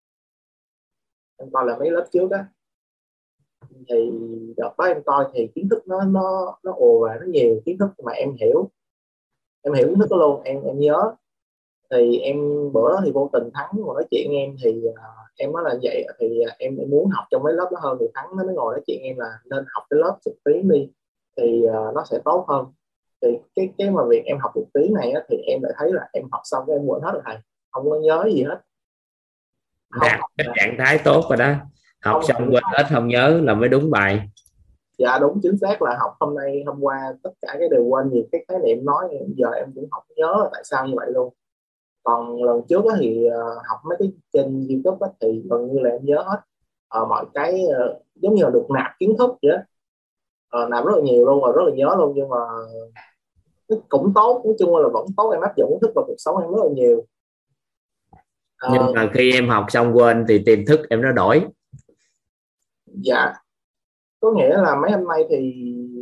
em coi là mấy lớp trước á. Thì đợt đó em coi thì kiến thức nó nó nó ồ và nó nhiều kiến thức mà em hiểu em hiểu kiến thức đó luôn, em em nhớ. Thì em bữa đó thì vô tình Thắng ngồi nói chuyện em, thì uh, em nói là vậy, thì uh, em, em muốn học trong mấy lớp đó hơn, thì Thắng nó mới ngồi nói chuyện em là nên học cái lớp trực tuyến đi, thì uh, nó sẽ tốt hơn. Thì cái cái mà việc em học trực tuyến này á, thì em lại thấy là em học xong cái em quên hết rồi thầy, không có nhớ gì hết. Đạt cái trạng thái tốt rồi đó, học không, xong quên hết không nhớ là mới đúng bài. Dạ đúng, chính xác là học hôm nay hôm qua tất cả cái đều quên, nhiều cái khái niệm nói giờ em cũng không nhớ là tại sao như vậy luôn. Còn lần trước đó thì uh, học mấy cái trên YouTube đó, thì gần như là em nhớ hết uh, mọi cái, uh, giống như là được nạp kiến thức vậy đó. Uh, nạp rất là nhiều luôn, và rất là nhớ luôn, nhưng mà cũng tốt, nói chung là vẫn tốt, em áp dụng kiến thức vào cuộc sống em rất là nhiều. Uh, nhưng mà khi em học xong quên thì tiềm thức em nó đổi. Dạ, có nghĩa là mấy hôm nay thì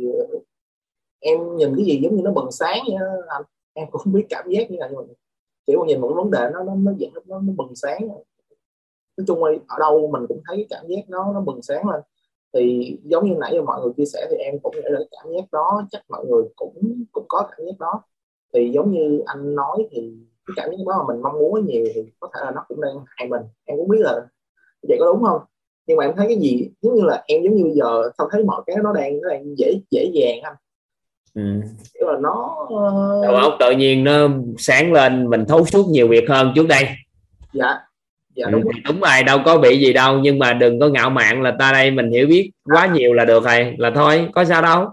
em nhìn cái gì giống như nó bừng sáng vậy đó, anh em cũng không biết cảm giác như là như vậy. Kiểu nhìn một vấn đề nó nó nó dạng nó, nó bừng sáng. Nói chung là ở đâu mình cũng thấy cái cảm giác nó nó bừng sáng lên. Thì giống như nãy giờ mọi người chia sẻ thì em cũng nghĩ là cái cảm giác đó chắc mọi người cũng cũng có cảm giác đó. Thì giống như anh nói thì cái cảm giác đó mà mình mong muốn nhiều thì có thể là nó cũng đang hại mình. Em cũng biết là vậy có đúng không, nhưng mà em thấy cái gì giống như là em giống như bây giờ sao thấy mọi cái nó đang nó đang dễ dễ dàng anh. Ừ. Kiểu là nó đầu óc tự nhiên nó sáng lên, mình thấu suốt nhiều việc hơn trước đây. Dạ, dạ ừ, đúng, đúng rồi, đâu có bị gì đâu, nhưng mà đừng có ngạo mạn là ta đây mình hiểu biết quá nhiều là được rồi, là thôi có sao đâu.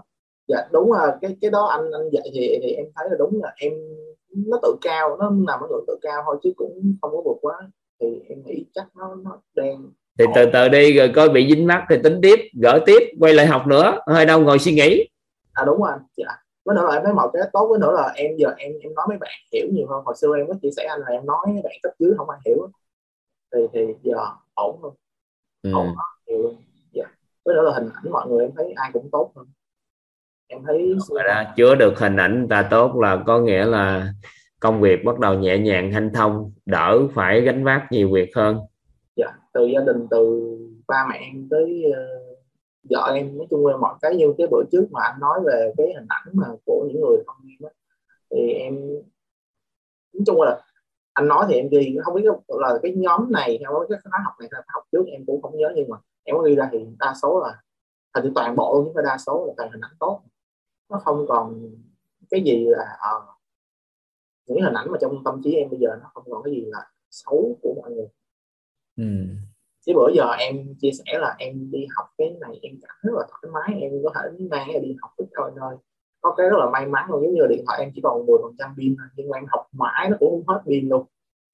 Dạ đúng là cái cái đó anh anh dạy thì thì em thấy là đúng, là em nó tự cao, nó nằm ở ngưỡng tự cao thôi chứ cũng không có vượt quá, thì em nghĩ chắc nó nó đang Thì từ từ đi, rồi coi bị dính mắc thì tính tiếp, gỡ tiếp, quay lại học nữa, hơi đâu ngồi suy nghĩ. À đúng rồi anh. Dạ. Với nữa là em thấy một cái tốt, với nữa là em giờ em em nói mấy bạn hiểu nhiều hơn. Hồi xưa em có chia sẻ anh là em nói mấy bạn cấp dưới không ai hiểu, thì thì giờ ổn hơn. Ừ. Ổn hơn nhiều luôn. Dạ. Với nữa là hình ảnh mọi người em thấy ai cũng tốt hơn. Em thấy Rồi đó, chứa được hình ảnh người ta tốt là có nghĩa là công việc bắt đầu nhẹ nhàng hanh thông, đỡ phải gánh vác nhiều việc hơn. Dạ, từ gia đình, từ ba mẹ em tới uh, vợ em, nói chung là mọi cái, như cái bữa trước mà anh nói về cái hình ảnh mà của những người con em á, thì em nói chung là anh nói thì em ghi không biết là cái nhóm này hay cái khóa học này, khóa học trước em cũng không nhớ, nhưng mà em có ghi ra thì đa số là hình như toàn bộ những cái đa số là toàn hình ảnh tốt, nó không còn cái gì là uh, những hình ảnh mà trong tâm trí em bây giờ nó không còn cái gì là xấu của mọi người. Ừ. Chứ bữa giờ em chia sẻ là em đi học cái này em cảm thấy rất là thoải mái, em có thể mang đi học tất cả nơi. Có cái rất là may mắn luôn, giống như là điện thoại em chỉ còn mười phần trăm pin, nhưng mà em học mãi nó cũng không hết pin luôn.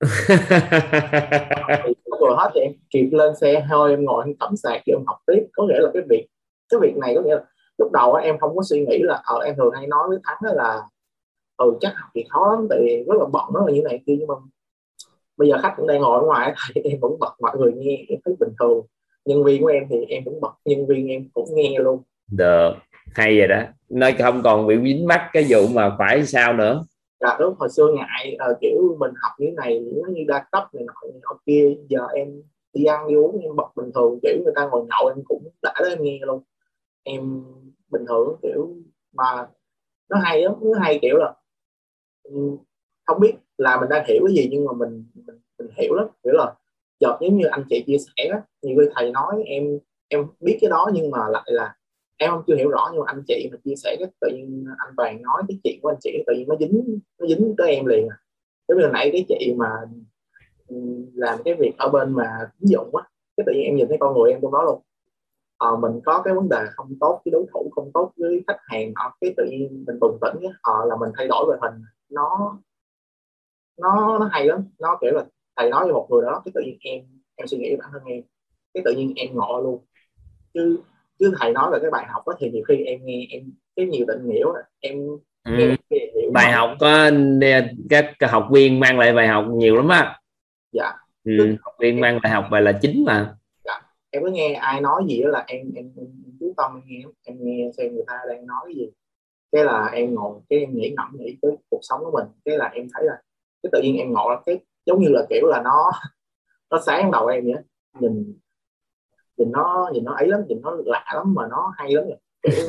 Rồi hết thì em kịp lên xe thôi, em ngồi em cắm sạc cho em học tiếp. Có nghĩa là cái việc cái việc này có nghĩa là lúc đầu em không có suy nghĩ là ờ em thường hay nói với Thắng là ừ chắc học thì khó lắm, tại vì rất là bận, rất là như này kia, nhưng mà bây giờ khách cũng đang ngồi ở ngoài thì em vẫn bật, mọi người nghe em thấy bình thường. Nhân viên của em thì em cũng bật, nhân viên em cũng nghe luôn. Được, hay rồi đó, nó không còn bị dính mắc cái vụ mà phải sao nữa. Là lúc hồi xưa ngại uh, kiểu mình học như này nó như đa cấp này nọ, nọ kia, giờ em đi ăn đi uống em bật bình thường, kiểu người ta ngồi nhậu em cũng đã đó em nghe luôn, em bình thường kiểu mà nó hay lắm, nó hay kiểu là không biết là mình đang hiểu cái gì, nhưng mà mình mình, mình hiểu lắm, kiểu là chợt giống như anh chị chia sẻ đó, nhiều người thầy nói em em biết cái đó nhưng mà lại là em không chưa hiểu rõ, nhưng mà anh chị mà chia sẻ cái tự nhiên anh Toàn nói cái chuyện của anh chị tự nhiên nó dính nó dính tới em liền à. Giống như nãy cái chị mà làm cái việc ở bên mà ứng dụng á, cái tự nhiên em nhìn thấy con người em trong đó luôn. Ờ, mình có cái vấn đề không tốt với đối thủ, không tốt với khách hàng, ờ, cái tự nhiên mình bừng tỉnh á, ờ, là mình thay đổi về hình. nó nó nó hay lắm, nó kiểu là thầy nói với một người đó, cái tự nhiên em em suy nghĩ bản thân em, cái tự nhiên em ngộ luôn. Chứ chứ thầy nói về cái bài học đó thì nhiều khi em nghe em cái nhiều định nghĩa em Ừ. nghe, hiểu bài mà. học có các học viên mang lại bài học nhiều lắm á. Dạ. Ừ. Học viên mang lại học bài là chính mà. Dạ. Em cứ nghe ai nói gì đó là em em, em, em chú tâm em nghe, em nghe xem người ta đang nói cái gì, cái là em ngồi cái em nghĩ ngẫm nghĩ tới cuộc sống của mình, cái là em thấy là cái tự nhiên em ngộ là cái giống như là kiểu là nó nó sáng đầu em vậy, nhìn nhìn nó nhìn nó ấy lắm, nhìn nó lạ lắm mà nó hay lắm, kiểu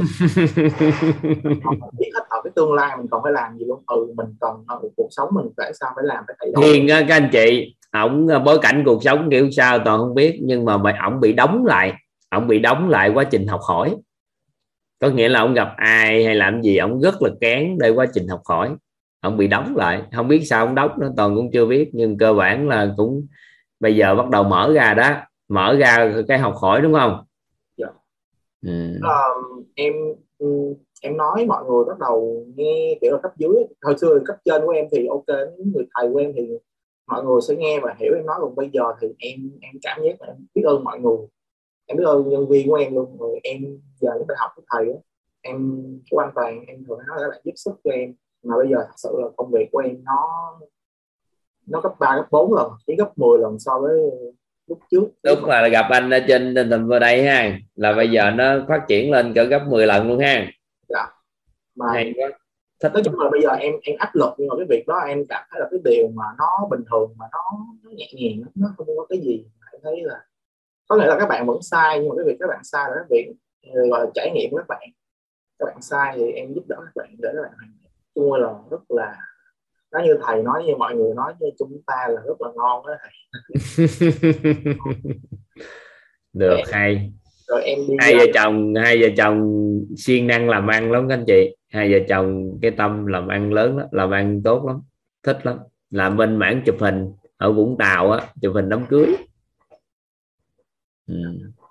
biết hết ở cái tương lai mình còn phải làm gì luôn. Ừ mình còn ở cuộc sống mình tại sao phải làm, phải thay đổi. Thiên á các anh chị, ổng bối cảnh cuộc sống kiểu sao toàn không biết, nhưng mà ổng bị đóng lại, ổng bị đóng lại quá trình học hỏi. Có nghĩa là ông gặp ai hay làm gì ông rất là kén để quá trình học hỏi, ông bị đóng lại, không biết sao ông đóng nó toàn cũng chưa biết, nhưng cơ bản là cũng bây giờ bắt đầu mở ra đó, mở ra cái học hỏi đúng không? Dạ. Ừ. Uh, em em nói mọi người bắt đầu nghe kiểu là cấp dưới, hồi xưa cấp trên của em thì ok, những người thầy của em thì mọi người sẽ nghe và hiểu em nói, còn bây giờ thì em em cảm giác là em biết ơn mọi người, em biết ơn nhân viên của em luôn. Rồi em giờ những bài học của thầy đó, em của anh Toàn em thường nói là bạn giúp sức cho em, mà bây giờ thật sự là công việc của em nó nó gấp ba gấp bốn lần, chỉ gấp mười lần so với lúc trước. Lúc mà gặp anh ở trên tầm vào đây ha, là bây giờ nó phát triển lên cỡ gấp mười lần luôn ha. Dạ. Mà hay quá. Thích. Nói chung là bây giờ em em áp lực, nhưng mà cái việc đó em cảm thấy là cái điều mà nó bình thường, mà nó, nó nhẹ nhàng, nó không có cái gì em thấy là có nghĩa là các bạn vẫn sai, nhưng mà cái việc các bạn sai là cái việc gọi là trải nghiệm của các bạn. Các bạn sai thì em giúp đỡ các bạn để các bạn hoàn thiện. Chung là rất là, nó như thầy nói, như mọi người nói với chúng ta là rất là ngon đó thầy. Được. Em, hay rồi em đi hai vợ chồng hai vợ chồng siêng năng làm ăn lắm các anh chị, hai vợ chồng cái tâm làm ăn lớn lắm, làm ăn tốt lắm, thích lắm. Làm bên mảng chụp hình ở Vũng Tàu á, chụp hình đám cưới. Ừ.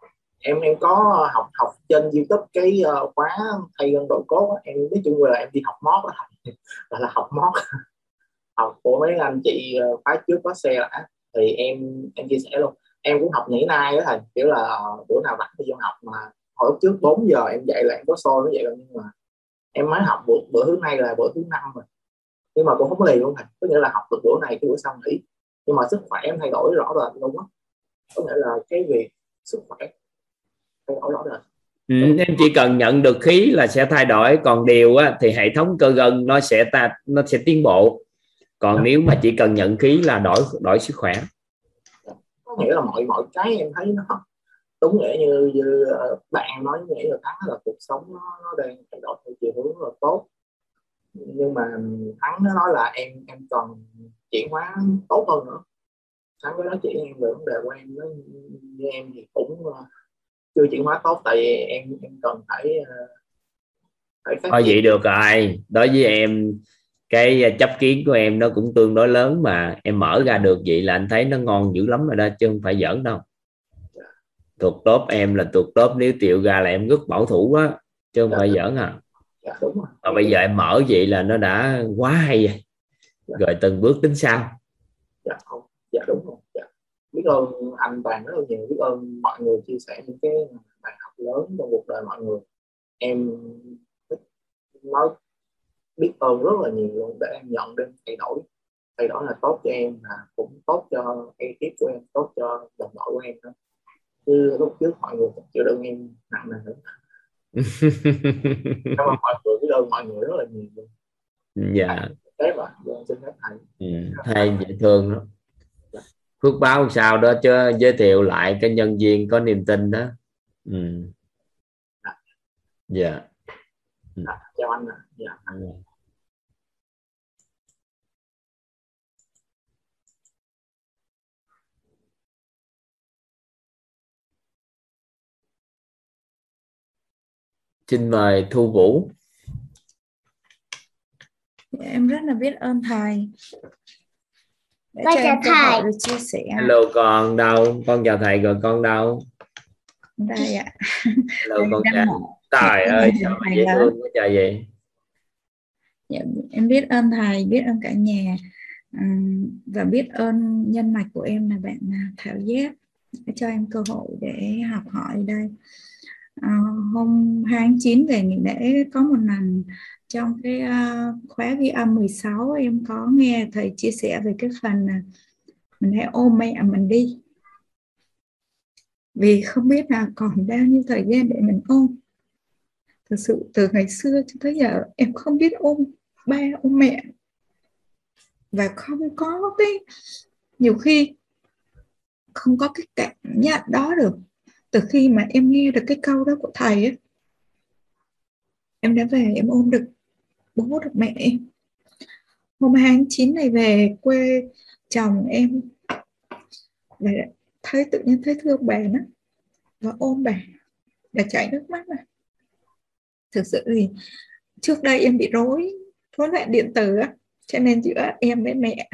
em em có học học trên YouTube cái uh, khóa thay gân đổi cốt á. Em nói chung là em đi học mót đó, là, là học mót học của mấy anh chị uh, khóa trước có xe đã, thì em em chia sẻ luôn. Em cũng học nhảy nai đó thầy, kiểu là bữa nào rảnh thì vô học, mà hồi lúc trước bốn giờ em dậy là em có xôi nó vậy rồi, nhưng mà em mới học bữa, bữa thứ này là bữa thứ năm rồi, nhưng mà cũng không liền luôn thầy, có nghĩa là học được bữa này cái bữa sau nghỉ, nhưng mà sức khỏe em thay đổi rõ rệt luôn á, có nghĩa là cái việc sức khỏe thay đổi rõ rệt. Ừ, em chỉ cần nhận được khí là sẽ thay đổi, còn điều á, thì hệ thống cơ gân nó sẽ ta nó sẽ tiến bộ, còn nếu mà chỉ cần nhận khí là đổi đổi sức khỏe. Có nghĩa là mọi mọi cái em thấy nó đúng nghĩa như, như bạn em nói, nghĩa là Thắng là cuộc sống nó, nó đang thay đổi theo chiều hướng rất là tốt, nhưng mà Thắng nó nói là em em còn chuyển hóa tốt hơn nữa. Thắng có nói chuyện em về vấn đề của em, nó như em thì cũng uh, chưa chuyển hóa tốt, tại vì em em cần phải uh, phải phát Thôi triển. vậy được rồi, đối với em cái chấp kiến của em nó cũng tương đối lớn, mà em mở ra được vậy là anh thấy nó ngon dữ lắm rồi đó, chứ không phải giỡn đâu. Thuộc top em là thuộc top, nếu tiệu ra là em rất bảo thủ á, chứ không Dạ, phải giỡn à. dạ, đúng rồi. Mà bây giờ em mở vậy là nó đã quá hay rồi, Dạ. rồi từng bước tính sao. Dạ không, dạ đúng rồi. Dạ. Biết ơn anh Toàn rất là nhiều, biết ơn mọi người chia sẻ những cái bài học lớn trong cuộc đời mọi người. Em nói biết ơn rất là nhiều luôn, để em nhận đến thay đổi. Thay đổi là tốt cho em, là cũng tốt cho ekip của em, tốt cho đồng đội của em nữa. Chứ lúc trước mọi người cũng chịu đựng em nặng nề nữa. Cảm ơn mọi người, biết ơn mọi người rất là nhiều luôn. Dạ. Thế mà xin phép thầy. Ừ, thầy dễ thương đó. Phước báo sao đó chứ, giới thiệu lại cái nhân viên có niềm tin đó. Ừ. Dạ. Ừ. À, chào anh ạ. Dạ. Ừ. Xin mời Thu Vũ. Em rất là biết ơn thầy đã Con cho chào em cơ hội thầy. được chia sẻ. Hello con đâu? Con chào thầy rồi, con đâu? Đây ạ. Hello Thầy con đang chào. ngủ. Trời Em ơi biết sao ơn mà thầy dễ lớn. thương quá trời vậy. Dạ, em biết ơn thầy, biết ơn cả nhà, um, và biết ơn nhân mạch của em là bạn Thảo Giác đã cho em cơ hội để học hỏi ở đây. Uh, hôm hai tháng chín về nghỉ lễ có một lần trong cái uh, khóa ghi âm mười sáu, em có nghe thầy chia sẻ về cái phần là mình hãy ôm mẹ mình đi, vì không biết là còn bao nhiêu thời gian để mình ôm. Thực sự từ ngày xưa cho tới giờ em không biết ôm ba ôm mẹ, và không có cái, nhiều khi không có cái cảm nhận đó được. Từ khi mà em nghe được cái câu đó của thầy ấy, em đã về em ôm được bố được mẹ em. Hôm hai tháng chín này về quê chồng em, và thấy tự nhiên thấy thương bà nó, và ôm bà bà chảy nước mắt này. Thực sự thì trước đây em bị rối rối loạn điện tử á, cho nên giữa em với mẹ,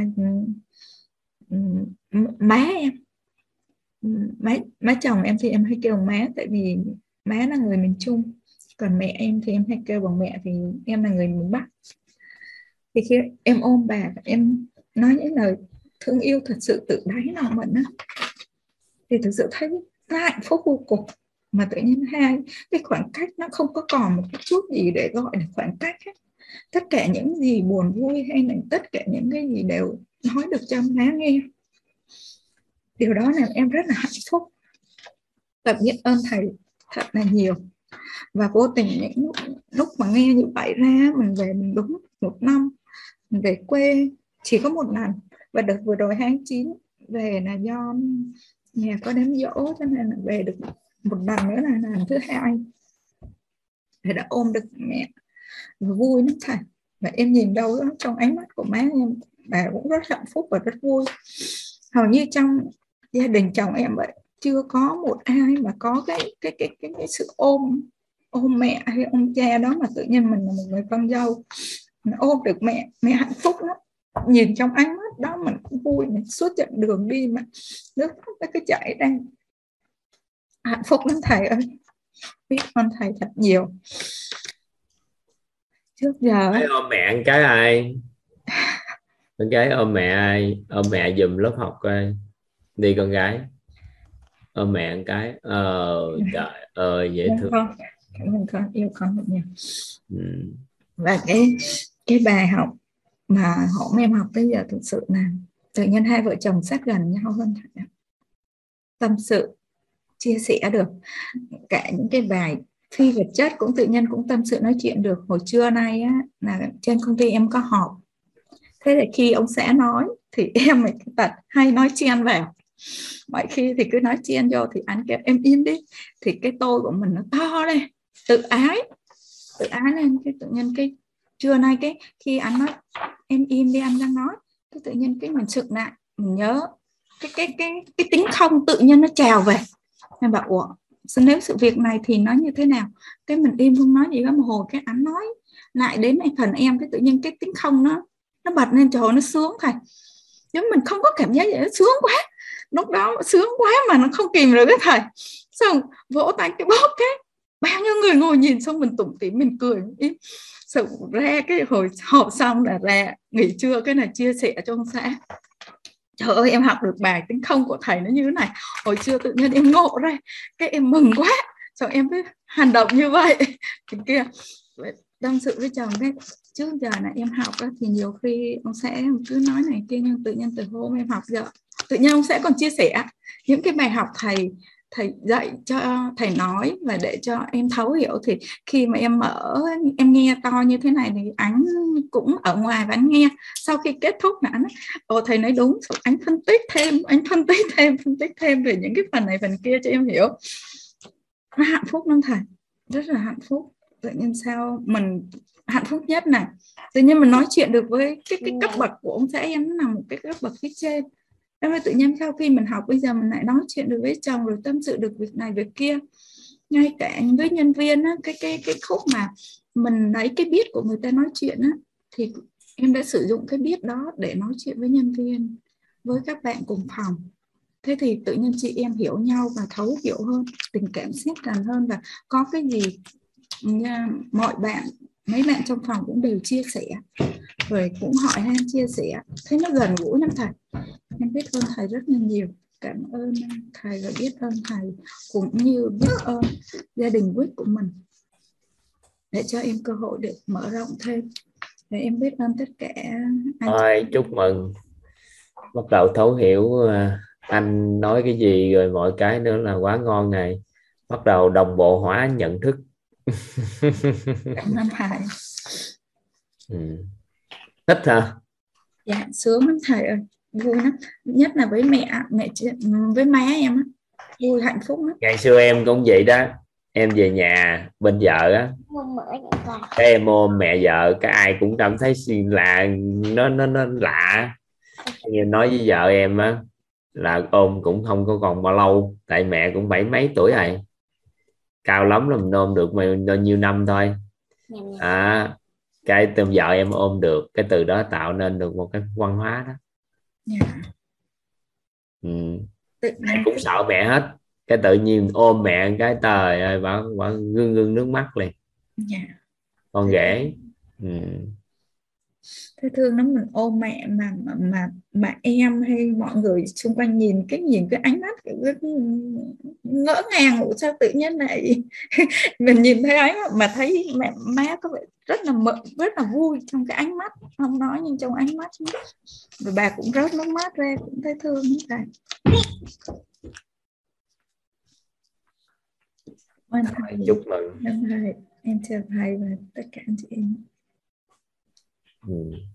má em, má, má chồng em thì em hay kêu má, tại vì má là người miền Trung, còn mẹ em thì em hay kêu bằng mẹ, thì em là người miền Bắc. Thì khi em ôm bà, em nói những lời thương yêu thật sự từ đáy lòng mình á, thì thực sự thấy nó hạnh phúc vô cùng. Mà tự nhiên hai cái khoảng cách nó không có còn một chút gì để gọi là khoảng cách hết. Tất cả những gì buồn vui hay là tất cả những cái gì đều nói được cho má nghe. Điều đó làm em rất là hạnh phúc. Tập biết ơn thầy thật là nhiều. Và vô tình những lúc, lúc mà nghe như vậy ra, mình về mình đúng một năm, mình về quê chỉ có một lần. Và đợt vừa rồi tháng chín về là do nhà có đám giỗ, cho nên là về được một lần nữa là lần thứ hai. Thầy đã ôm được mẹ và vui lắm thầy. Và em nhìn đâu đó trong ánh mắt của má em, bà cũng rất hạnh phúc và rất vui. Hầu như trong gia đình chồng em vậy, chưa có một ai mà có cái cái cái cái, cái sự ôm ôm mẹ hay ôm cha đó, mà tự nhiên mình là một người con dâu mình ôm được mẹ, mẹ hạnh phúc lắm. Nhìn trong ánh mắt đó mình cũng vui, mình suốt chặng đường đi mà nước mắt nó cứ chảy ra. Hạnh phúc lắm thầy ơi, biết ơn thầy thật nhiều. Trước giờ Cái ôm mẹ một cái ai, con gái ôm mẹ ai, ôm mẹ giùm lớp học coi đi con gái, ôm mẹ một cái. Ờ trời ơi dễ thương. Con, cảm ơn con, yêu con thật nhiều. Ừ. Và cái cái bài học mà họ em học tới giờ thực sự là tự nhiên hai vợ chồng sát gần nhau hơn, tâm sự chia sẻ được cả những cái bài phi vật chất, cũng tự nhiên cũng tâm sự nói chuyện được. Hồi trưa nay á, là trên công ty em có họp, thế là khi ông xã nói thì em mới tật hay nói chen vào, mọi khi thì cứ nói chen vô thì anh kêu em im đi, thì cái tôi của mình nó to lên, tự ái tự ái lên. Cái tự nhiên cái trưa nay cái khi anh nói em im đi anh đang nói, cái tự nhiên cái mình sực lại, mình nhớ cái cái cái cái tính không tự nhiên nó trào về. Em bảo ủa nếu sự việc này thì nó như thế nào, cái mình im không nói gì đó, một hồi cái anh nói lại đến anh phần em, cái tự nhiên cái tính không nó nó bật lên, trời nó sướng thầy, nhưng mình không có cảm giác gì, nó sướng quá, lúc đó sướng quá mà nó không kìm được cái thầy. Xong vỗ tay cái bóp cái bao nhiêu người ngồi nhìn, xong mình tủm tỉm mình cười im. Xong ra cái hồi họp xong là ra nghỉ trưa cái này chia sẻ cho ông xã, trời ơi em học được bài tính không của thầy nó như thế này, hồi trưa tự nhiên em ngộ ra, cái em mừng quá, xong em mới hành động như vậy. Thì kia tâm sự với chồng đấy, trước giờ là em học đó, thì nhiều khi ông sẽ cứ nói này kia, nhưng tự nhiên từ hôm em học giờ tự nhiên ông sẽ còn chia sẻ những cái bài học thầy thầy dạy cho, thầy nói và để cho em thấu hiểu. Thì khi mà em mở em nghe to như thế này thì anh cũng ở ngoài và anh nghe, sau khi kết thúc là anh nói, ồ thầy nói đúng, anh phân tích thêm anh phân tích thêm phân tích thêm về những cái phần này phần kia cho em hiểu. Nó hạnh phúc lắm thầy, rất là hạnh phúc. Tự nhiên sao mình hạnh phúc nhất này, tự nhiên mình nói chuyện được với cái cái cấp bậc của ông xã em, nó là một cái cấp bậc phía trên. Em tự nhiên sau khi mình học bây giờ mình lại nói chuyện được với chồng, rồi tâm sự được việc này việc kia, ngay cả với nhân viên á, cái cái cái khúc mà mình lấy cái biết của người ta nói chuyện á, thì em đã sử dụng cái biết đó để nói chuyện với nhân viên, với các bạn cùng phòng. Thế thì tự nhiên chị em hiểu nhau và thấu hiểu hơn, tình cảm siết gần hơn, và có cái gì nha, mọi bạn mấy bạn trong phòng cũng đều chia sẻ, rồi cũng hỏi han chia sẻ, thế nó gần gũi lắm thầy. Em biết ơn thầy rất là nhiều, cảm ơn thầy và biết ơn thầy, cũng như biết ơn gia đình Quýt của mình để cho em cơ hội được mở rộng thêm. Để em biết ơn tất cả anh. Thôi chúc mừng, bắt đầu thấu hiểu anh nói cái gì rồi mọi cái nữa là quá ngon này, bắt đầu đồng bộ hóa nhận thức. Cảm ơn thầy. Ừ. Thích hả? Dạ sướng lắm thầy ơi, vui lắm, nhất là với mẹ mẹ với má em á, vui hạnh phúc lắm. Ngày xưa em cũng vậy đó, em về nhà bên vợ á, cái em ôm mẹ vợ, cái ai cũng cảm thấy lạ, nó nó nó lạ. Em nói với vợ em á là ôm cũng không có còn bao lâu, tại mẹ cũng bảy mấy tuổi rồi, cao lắm là mình ôm được mà bao nhiêu năm thôi. À, cái từ vợ em ôm được, cái từ đó tạo nên được một cái văn hóa đó. Yeah. Ừ. Ai cũng sợ mẹ hết, cái tự nhiên ôm mẹ cái trời ơi, bà, bà ngưng ngưng nước mắt liền. Yeah. Con ghẻ. Ừ. Thế thương lắm, mình ôm mẹ mà mà mà, mà em hay mọi người xung quanh nhìn cái nhìn cái ánh mắt ngỡ ngàng, sao tự nhiên này mình nhìn thấy ấy mà, mà thấy mẹ má có vẻ rất là mợ, rất là vui trong cái ánh mắt, không nói nhưng trong ánh mắt, rồi bà cũng rớt nước mắt ra, cũng thấy thương như vậy. Ơn thầy, chúc mừng. Em thầy, em chào thầy và tất cả anh chị em. Ừ.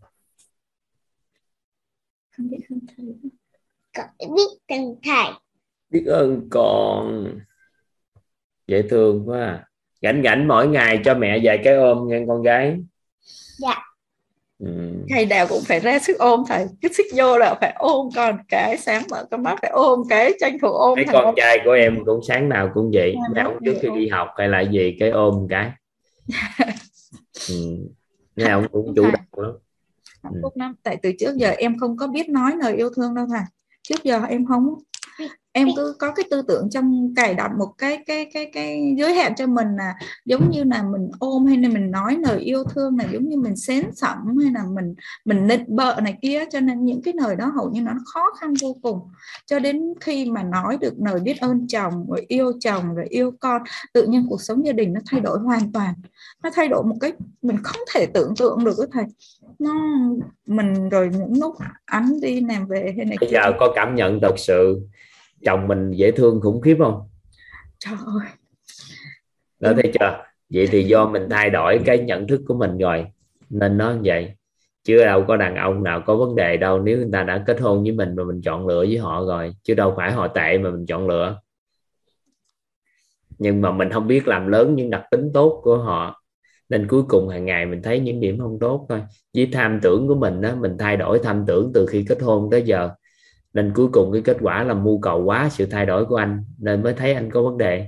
Không biết ơn thầy. Con biết ơn thầy. Biết ơn con. Dễ thương quá à. Rảnh rảnh mỗi ngày cho mẹ vài cái ôm nghe con gái. Dạ. Ừ. Ngày nào cũng phải ra sức ôm thầy, cái xích vô là phải ôm con cái, sáng mở con mắt phải ôm cái, tranh thủ ôm. Mấy con trai của em cũng sáng nào cũng vậy, mấy ông trước khi đi học hay là gì cái ôm cái. Ừ. Mấy ông cũng chủ động lắm. Hạnh phúc lắm, tại từ trước giờ em không có biết nói lời yêu thương đâu thầy. Trước giờ em không em cứ có cái tư tưởng trong cài đặt một cái cái cái cái giới hạn cho mình, là giống như là mình ôm hay là mình nói lời yêu thương là giống như mình xén sẩm hay là mình mình nịnh bợ này kia, cho nên những cái lời đó hầu như nó khó khăn vô cùng. Cho đến khi mà nói được lời biết ơn chồng, rồi yêu chồng, rồi yêu con, tự nhiên cuộc sống gia đình nó thay đổi hoàn toàn, nó thay đổi một cách mình không thể tưởng tượng được. Thầy, nó mình rồi những lúc anh đi làm về hay này bây giờ có cảm nhận thật sự chồng mình dễ thương khủng khiếp không? Trời ơi, Đó, thấy chưa? Vậy thì do mình thay đổi cái nhận thức của mình rồi nên nó như vậy, chứ đâu có đàn ông nào có vấn đề đâu nếu người ta đã kết hôn với mình mà mình chọn lựa với họ rồi, chứ đâu phải họ tệ mà mình chọn lựa. Nhưng mà mình không biết làm lớn những đặc tính tốt của họ, nên cuối cùng hàng ngày mình thấy những điểm không tốt thôi. Với tham tưởng của mình đó, mình thay đổi tham tưởng từ khi kết hôn tới giờ, nên cuối cùng cái kết quả là mưu cầu quá sự thay đổi của anh, nên mới thấy anh có vấn đề.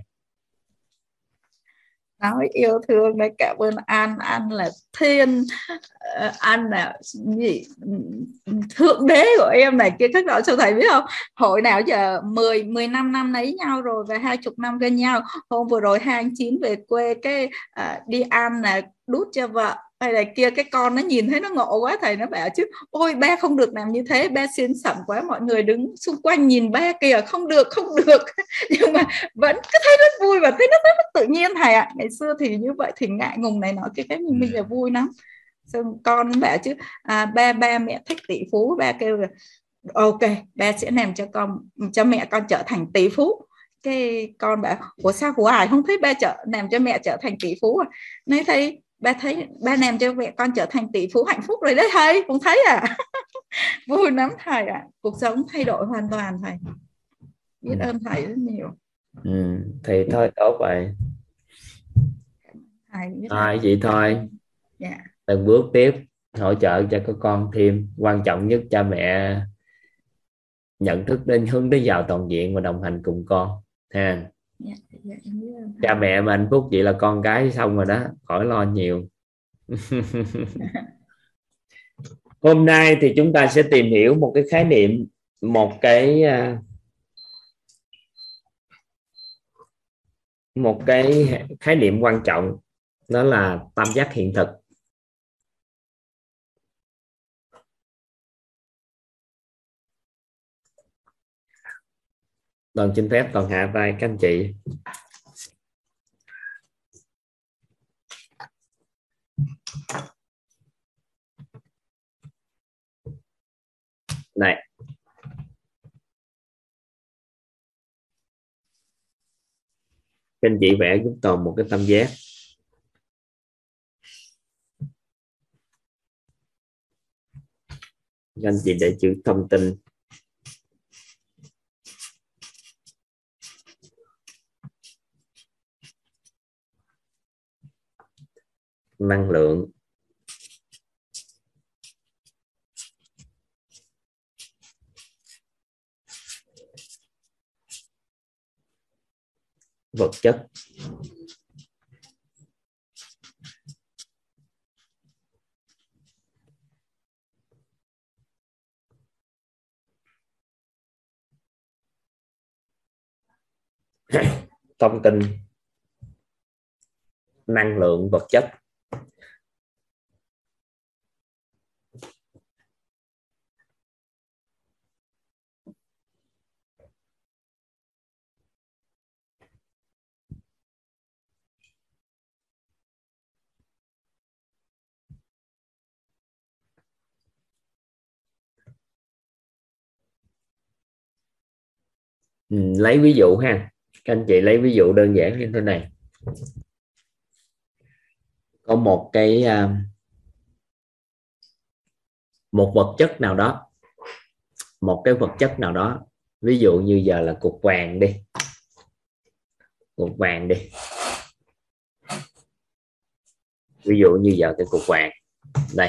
nói yêu thương đấy, cảm ơn anh, anh là thiên, anh là gì, thượng đế của em này kia các đó, cho thầy biết không? Hồi nào giờ mười mười năm năm lấy nhau rồi và hai chục năm bên nhau, hôm vừa rồi hai tháng chín về quê cái à, đi ăn là đút cho vợ hay là kia, cái con nó nhìn thấy nó ngộ quá, thầy nó bảo chứ ôi ba không được làm như thế, ba xiên sẩm quá, mọi người đứng xung quanh nhìn ba kìa, không được không được nhưng mà vẫn cứ thấy rất vui và thấy nó rất, rất tự nhiên thầy ạ. À, ngày xưa thì như vậy thì ngại ngùng này nói cái cái nhưng bây giờ vui lắm. Xong con bảo chứ à, ba ba mẹ thích tỷ phú, ba kêu là ok ba sẽ làm cho con cho mẹ con trở thành tỷ phú. Cái con bảo ủa sao của ai không thấy ba trở làm cho mẹ trở thành tỷ phú à? Nói thấy ba thấy ba làm cho mẹ con trở thành tỷ phú hạnh phúc rồi đấy thầy, cũng thấy à vui lắm thầy ạ. À, cuộc sống thay đổi hoàn toàn thầy, biết ơn thầy rất nhiều. Ừ, thì thôi tốt vậy. Thầy biết À, vậy thôi. Dạ. Từng bước tiếp hỗ trợ cho các con thêm, quan trọng nhất cha mẹ nhận thức đến hướng tới giàu toàn diện và đồng hành cùng con ha. Dạ, dạ, cha mẹ mà hạnh phúc vậy là con cái xong rồi đó, khỏi lo nhiều. Hôm nay thì chúng ta sẽ tìm hiểu một cái khái niệm, một cái một cái khái niệm quan trọng, đó là tam giác hiện thực. Đoàn xin phép toàn hạ tay các anh chị. Này, các anh chị vẽ giúp toàn một cái tam giác. Các anh chị để chữ thông tin. Năng lượng. Vật chất. Thông tin, năng lượng, vật chất. Ừ, lấy ví dụ ha, các anh chị lấy ví dụ đơn giản như thế này. Có một cái một vật chất nào đó, một cái vật chất nào đó, ví dụ như giờ là cục vàng đi, cục vàng đi, ví dụ như giờ cái cục vàng đây,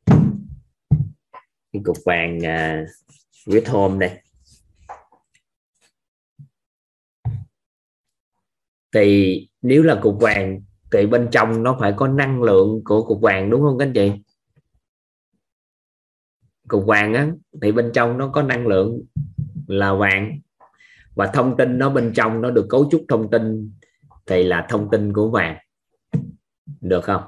cái cục vàng uh, huyết home đây, thì nếu là cục vàng thì bên trong nó phải có năng lượng của cục vàng, đúng không các anh chị? Cục vàng á thì bên trong nó có năng lượng là vàng, và thông tin nó bên trong nó được cấu trúc thông tin thì là thông tin của vàng. Được không?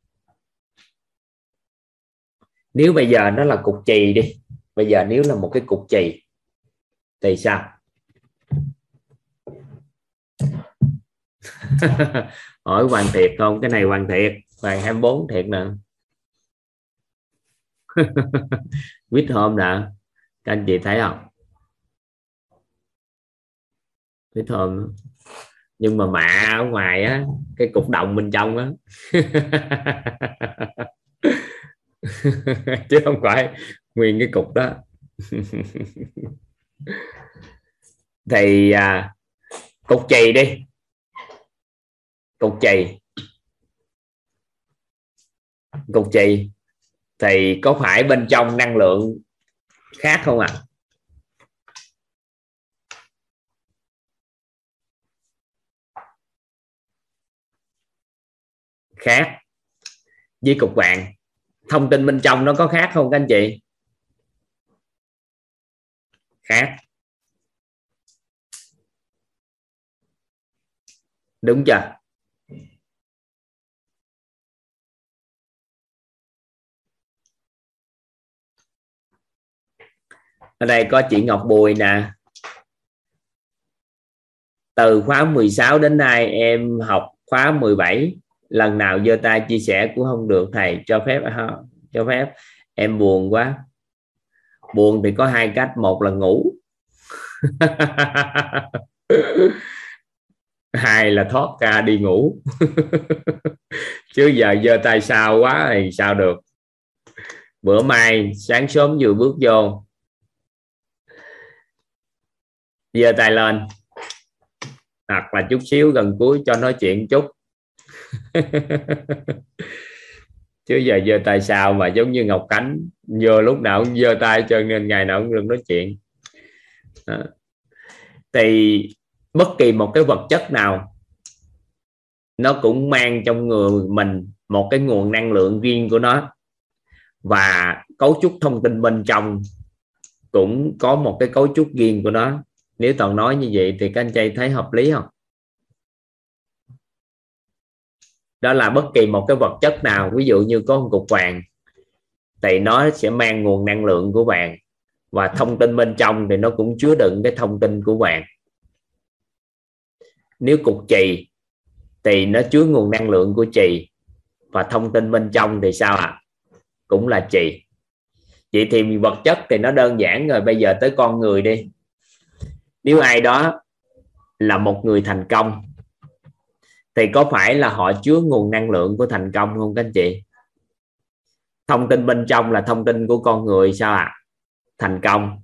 Nếu bây giờ nó là cục chì đi, bây giờ nếu là một cái cục chì thì sao? Hỏi Hoàng thiệt không? Cái này Hoàng thiệt, Hoàng hai mươi bốn thiệt nè. Quýt hôm nè, các anh chị thấy không? Quýt hôm, nhưng mà mạ ở ngoài á, cái cục đồng bên trong á. Chứ không phải nguyên cái cục đó. Thì à, cục chì đi, cục chì cục chì thì có phải bên trong năng lượng khác không ạ? À? Khác với cục vàng. Thông tin bên trong nó có khác không các anh chị? Khác. Đúng chưa? Ở đây có chị Ngọc Bùi nè. Từ khóa mười sáu đến nay em học khóa mười bảy, lần nào giơ tay chia sẻ cũng không được, thầy cho phép cho phép. Em buồn quá. Buồn thì có hai cách, một là ngủ, hai là thoát ra đi ngủ. Chứ giờ giơ tay sao quá thì sao được. Bữa mai sáng sớm vừa bước vô, giơ tay lên, hoặc là chút xíu gần cuối cho nói chuyện chút. Chứ giờ giơ tay sao mà giống như Ngọc Khánh vừa lúc nào cũng giơ tay cho nên ngày nào cũng được nói chuyện. Đó. Thì bất kỳ một cái vật chất nào nó cũng mang trong người mình một cái nguồn năng lượng riêng của nó, và cấu trúc thông tin bên trong cũng có một cái cấu trúc riêng của nó. Nếu Toàn nói như vậy thì các anh chị thấy hợp lý không? Đó là bất kỳ một cái vật chất nào, ví dụ như có một cục vàng thì nó sẽ mang nguồn năng lượng của vàng, và thông tin bên trong thì nó cũng chứa đựng cái thông tin của vàng. Nếu cục chì thì nó chứa nguồn năng lượng của chì, và thông tin bên trong thì sao ạ? À? Cũng là chì. Vậy thì vật chất thì nó đơn giản rồi. Bây giờ tới con người đi. Nếu ai đó là một người thành công thì có phải là họ chứa nguồn năng lượng của thành công không các anh chị? Thông tin bên trong là thông tin của con người sao ạ? À? Thành công.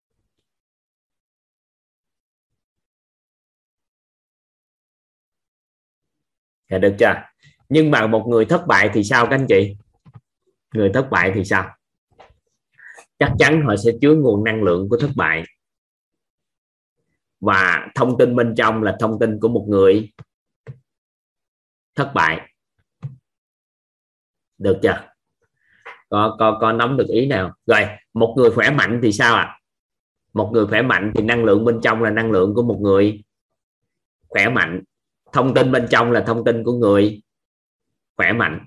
Dạ, được chưa? Nhưng mà một người thất bại thì sao các anh chị? Người thất bại thì sao? Chắc chắn họ sẽ chứa nguồn năng lượng của thất bại, và thông tin bên trong là thông tin của một người thất bại. Được chưa? Có, có, có nắm được ý nào? Rồi, một người khỏe mạnh thì sao ạ? À? Một người khỏe mạnh thì năng lượng bên trong là năng lượng của một người khỏe mạnh. Thông tin bên trong là thông tin của người khỏe mạnh.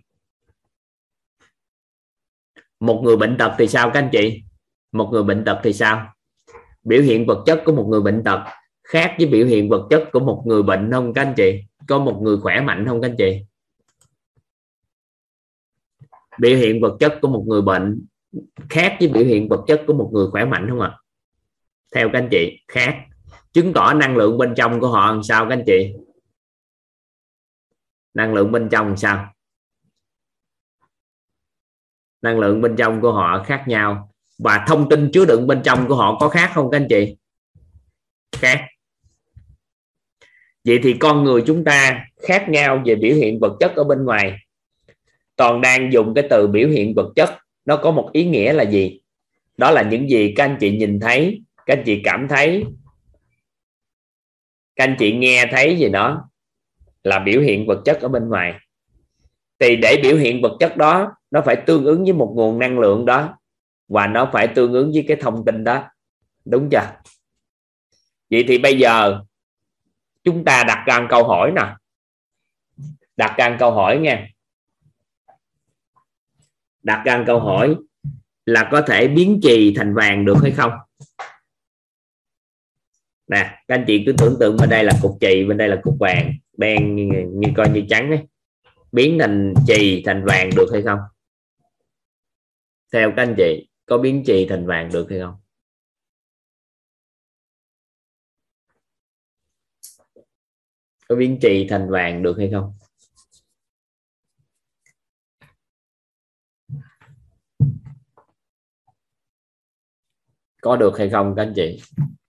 Một người bệnh tật thì sao các anh chị? Một người bệnh tật thì sao? Biểu hiện vật chất của một người bệnh tật khác với biểu hiện vật chất của một người bệnh không các anh chị? Có một người khỏe mạnh không các anh chị? Biểu hiện vật chất của một người bệnh khác với biểu hiện vật chất của một người khỏe mạnh không ạ? À? Theo các anh chị, khác. Chứng tỏ năng lượng bên trong của họ làm sao các anh chị? Năng lượng bên trong làm sao? Năng lượng bên trong của họ khác nhau. Và thông tin chứa đựng bên trong của họ có khác không các anh chị? Khác. Vậy thì con người chúng ta khác nhau về biểu hiện vật chất ở bên ngoài. Toàn đang dùng cái từ biểu hiện vật chất, nó có một ý nghĩa là gì? Đó là những gì các anh chị nhìn thấy, các anh chị cảm thấy, các anh chị nghe thấy gì đó là biểu hiện vật chất ở bên ngoài. Thì để biểu hiện vật chất đó nó phải tương ứng với một nguồn năng lượng đó, và nó phải tương ứng với cái thông tin đó. Đúng chưa? Vậy thì bây giờ chúng ta đặt ra câu hỏi nè, đặt ra câu hỏi nha, đặt ra câu hỏi là có thể biến chì thành vàng được hay không? Nè, các anh chị cứ tưởng tượng bên đây là cục chì, bên đây là cục vàng đen như, như coi như trắng ấy. Biến thành chì thành vàng được hay không? Theo các anh chị có biến chì thành vàng được hay không? Có biến chì thành vàng được hay không? Có được hay không các anh chị?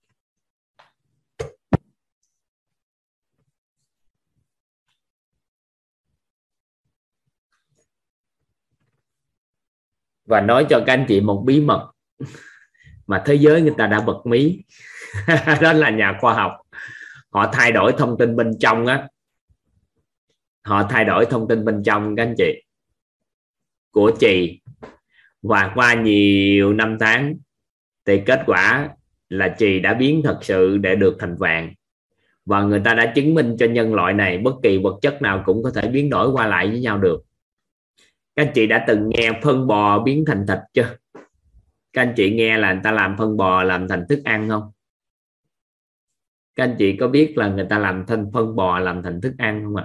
Và nói cho các anh chị một bí mật mà thế giới người ta đã bật mí. Đó là nhà khoa học họ thay đổi thông tin bên trong á, họ thay đổi thông tin bên trong các anh chị của chì, và qua nhiều năm tháng thì kết quả là chì đã biến thật sự để được thành vàng. Và người ta đã chứng minh cho nhân loại này bất kỳ vật chất nào cũng có thể biến đổi qua lại với nhau được. Các anh chị đã từng nghe phân bò biến thành thịt chưa? Các anh chị nghe là người ta làm phân bò làm thành thức ăn không? Các anh chị có biết là người ta làm thành phân bò làm thành thức ăn không ạ?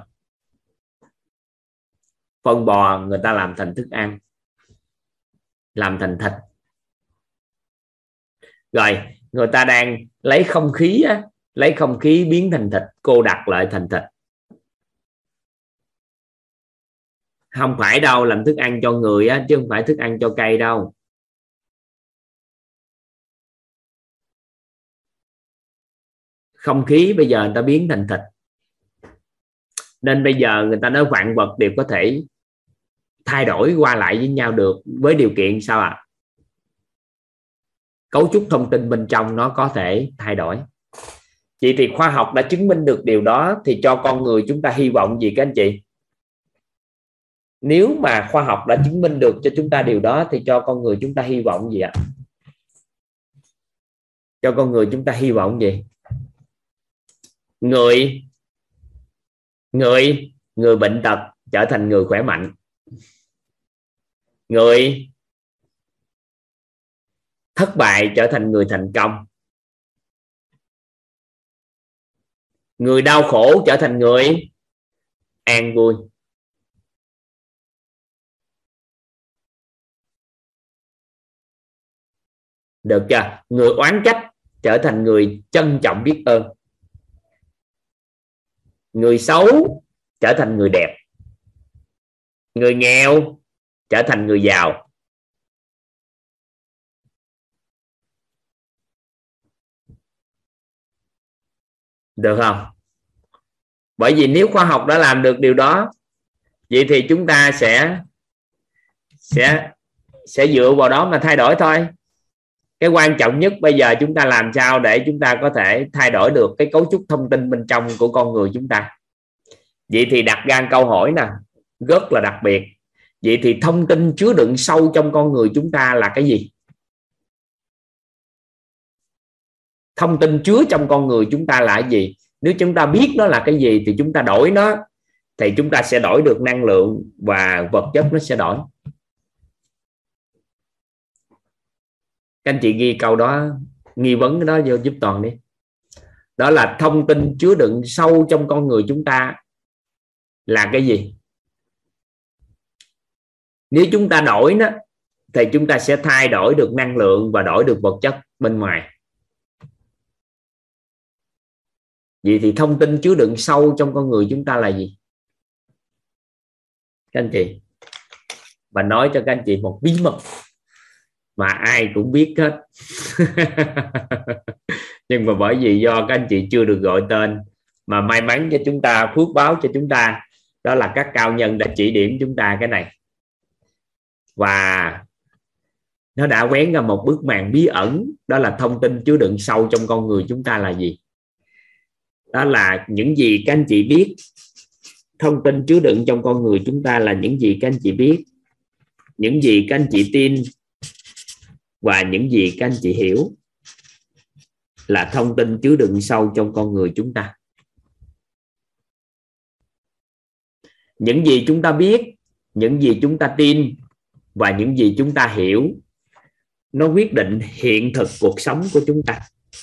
Phân bò người ta làm thành thức ăn, làm thành thịt. Rồi người ta đang lấy không khí á, lấy không khí biến thành thịt, cô đặc lại thành thịt. Không phải đâu, làm thức ăn cho người á, chứ không phải thức ăn cho cây đâu. Không khí bây giờ người ta biến thành thịt. Nên bây giờ người ta nói vạn vật đều có thể thay đổi qua lại với nhau được, với điều kiện sao ạ? À? Cấu trúc thông tin bên trong nó có thể thay đổi. Vậy thì khoa học đã chứng minh được điều đó, thì cho con người chúng ta hy vọng gì các anh chị? Nếu mà khoa học đã chứng minh được cho chúng ta điều đó thì cho con người chúng ta hy vọng gì ạ? Cho con người chúng ta hy vọng gì? Người người người bệnh tật trở thành người khỏe mạnh, người thất bại trở thành người thành công, người đau khổ trở thành người an vui. Được chưa? Người oán trách trở thành người trân trọng biết ơn, người xấu trở thành người đẹp, người nghèo trở thành người giàu. Được không? Bởi vì nếu khoa học đã làm được điều đó, vậy thì chúng ta sẽ sẽ sẽ dựa vào đó mà thay đổi thôi. Cái quan trọng nhất bây giờ chúng ta làm sao để chúng ta có thể thay đổi được cái cấu trúc thông tin bên trong của con người chúng ta. Vậy thì đặt ra câu hỏi nè, rất là đặc biệt. Vậy thì thông tin chứa đựng sâu trong con người chúng ta là cái gì? Thông tin chứa trong con người chúng ta là cái gì? Nếu chúng ta biết nó là cái gì thì chúng ta đổi nó, thì chúng ta sẽ đổi được năng lượng và vật chất nó sẽ đổi. Các anh chị ghi câu đó, nghi vấn cái đó vô giúp Toàn đi. Đó là thông tin chứa đựng sâu trong con người chúng ta là cái gì? Nếu chúng ta đổi nó thì chúng ta sẽ thay đổi được năng lượng và đổi được vật chất bên ngoài. Vậy thì thông tin chứa đựng sâu trong con người chúng ta là gì? Các anh chị, và nói cho các anh chị một bí mật mà ai cũng biết hết. Nhưng mà bởi vì do các anh chị chưa được gọi tên, mà may mắn cho chúng ta, phước báo cho chúng ta, đó là các cao nhân đã chỉ điểm chúng ta cái này, và nó đã quén ra một bức màn bí ẩn. Đó là thông tin chứa đựng sâu trong con người chúng ta là gì? Đó là những gì các anh chị biết. Thông tin chứa đựng trong con người chúng ta là những gì các anh chị biết, những gì các anh chị tin, và những gì các anh chị hiểu. là thông tin chứa đựng sâu trong con người chúng ta. Những gì chúng ta biết, những gì chúng ta tin và những gì chúng ta hiểu, nó quyết định hiện thực cuộc sống của chúng ta.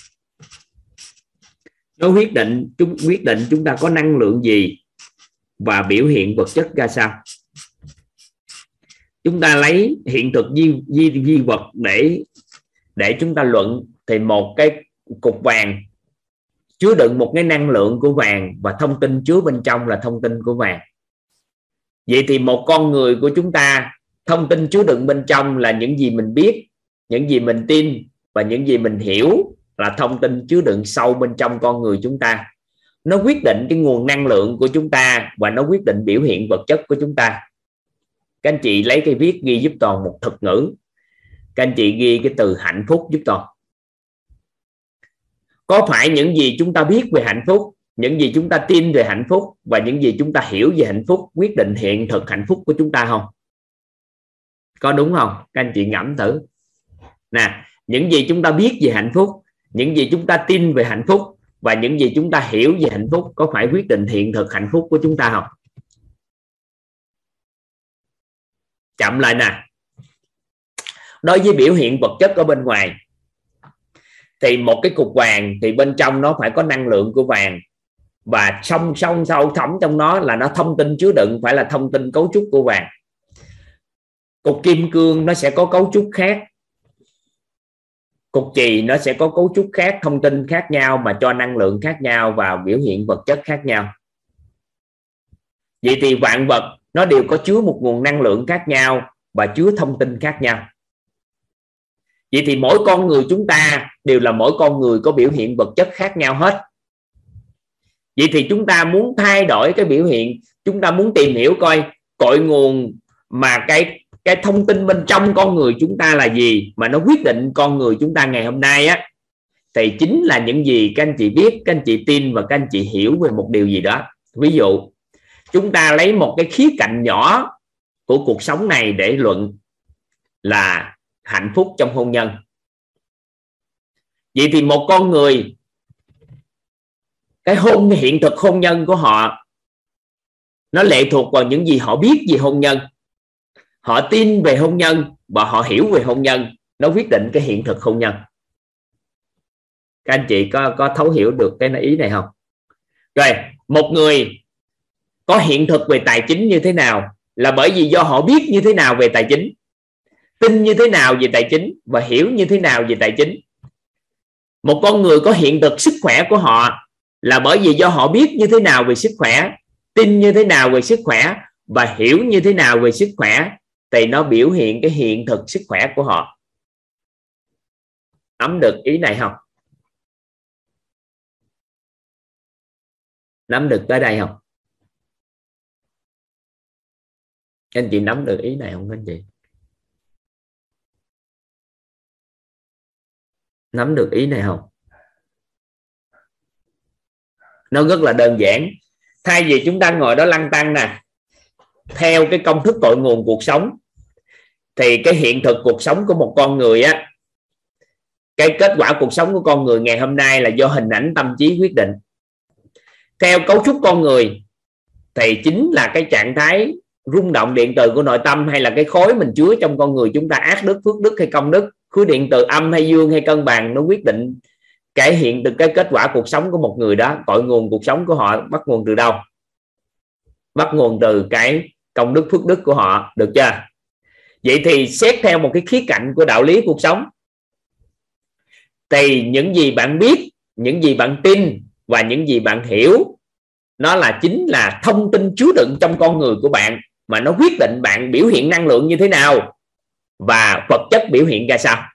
Nó quyết định chúng quyết định chúng ta có năng lượng gì và biểu hiện vật chất ra sao. Chúng ta lấy hiện thực di, di, di vật để để chúng ta luận, thì một cái cục vàng chứa đựng một cái năng lượng của vàng và thông tin chứa bên trong là thông tin của vàng. Vậy thì một con người của chúng ta, thông tin chứa đựng bên trong là những gì mình biết, những gì mình tin và những gì mình hiểu, là thông tin chứa đựng sâu bên trong con người chúng ta. Nó quyết định cái nguồn năng lượng của chúng ta và nó quyết định biểu hiện vật chất của chúng ta. Các anh chị lấy cái viết ghi giúp Toàn một thuật ngữ. Các anh chị ghi cái từ hạnh phúc giúp Toàn. Có phải những gì chúng ta biết về hạnh phúc, những gì chúng ta tin về hạnh phúc và những gì chúng ta hiểu về hạnh phúc quyết định hiện thực hạnh phúc của chúng ta không? Có đúng không? Các anh chị ngẫm thử. Nè, những gì chúng ta biết về hạnh phúc, những gì chúng ta tin về hạnh phúc và những gì chúng ta hiểu về hạnh phúc có phải quyết định hiện thực hạnh phúc của chúng ta không? Chậm lại nè. Đối với biểu hiện vật chất ở bên ngoài thì một cái cục vàng thì bên trong nó phải có năng lượng của vàng, và song song sâu thẳm trong nó là nó thông tin chứa đựng phải là thông tin cấu trúc của vàng. Cục kim cương nó sẽ có cấu trúc khác, cục chì nó sẽ có cấu trúc khác, thông tin khác nhau mà cho năng lượng khác nhau và biểu hiện vật chất khác nhau. Vậy thì vạn vật nó đều có chứa một nguồn năng lượng khác nhau và chứa thông tin khác nhau. Vậy thì mỗi con người chúng ta đều là mỗi con người có biểu hiện vật chất khác nhau hết. Vậy thì chúng ta muốn thay đổi cái biểu hiện, chúng ta muốn tìm hiểu coi cội nguồn mà cái cái thông tin bên trong con người chúng ta là gì mà nó quyết định con người chúng ta ngày hôm nay á, thì chính là những gì các anh chị biết, các anh chị tin và các anh chị hiểu về một điều gì đó. Ví dụ chúng ta lấy một cái khía cạnh nhỏ của cuộc sống này để luận là hạnh phúc trong hôn nhân. Vậy thì một con người, cái hôn hiện thực hôn nhân của họ nó lệ thuộc vào những gì họ biết về hôn nhân, họ tin về hôn nhân và họ hiểu về hôn nhân. Nó quyết định cái hiện thực hôn nhân. Các anh chị có, có thấu hiểu được cái ý này không? Rồi, một người có hiện thực về tài chính như thế nào là bởi vì do họ biết như thế nào về tài chính, tin như thế nào về tài chính và hiểu như thế nào về tài chính. Một con người có hiện thực sức khỏe của họ là bởi vì do họ biết như thế nào về sức khỏe, tin như thế nào về sức khỏe và hiểu như thế nào về sức khỏe, thì nó biểu hiện cái hiện thực sức khỏe của họ. Nắm được ý này không? Nắm được tới đây không? Anh chị nắm được ý này không anh chị? Nắm được ý này không? Nó rất là đơn giản. Thay vì chúng ta ngồi đó lăn tăn nè, theo cái công thức cội nguồn cuộc sống, thì cái hiện thực cuộc sống của một con người á, cái kết quả cuộc sống của con người ngày hôm nay là do hình ảnh tâm trí quyết định. Theo cấu trúc con người thì chính là cái trạng thái rung động điện từ của nội tâm, hay là cái khối mình chứa trong con người chúng ta, ác đức, phước đức hay công đức, khối điện từ âm hay dương hay cân bằng, nó quyết định cái hiện từ cái kết quả cuộc sống của một người đó. Cội nguồn cuộc sống của họ bắt nguồn từ đâu? Bắt nguồn từ cái công đức phước đức của họ, được chưa? Vậy thì xét theo một cái khía cạnh của đạo lý cuộc sống, thì những gì bạn biết, những gì bạn tin và những gì bạn hiểu, nó là chính là thông tin chứa đựng trong con người của bạn, mà nó quyết định bạn biểu hiện năng lượng như thế nào và vật chất biểu hiện ra sao.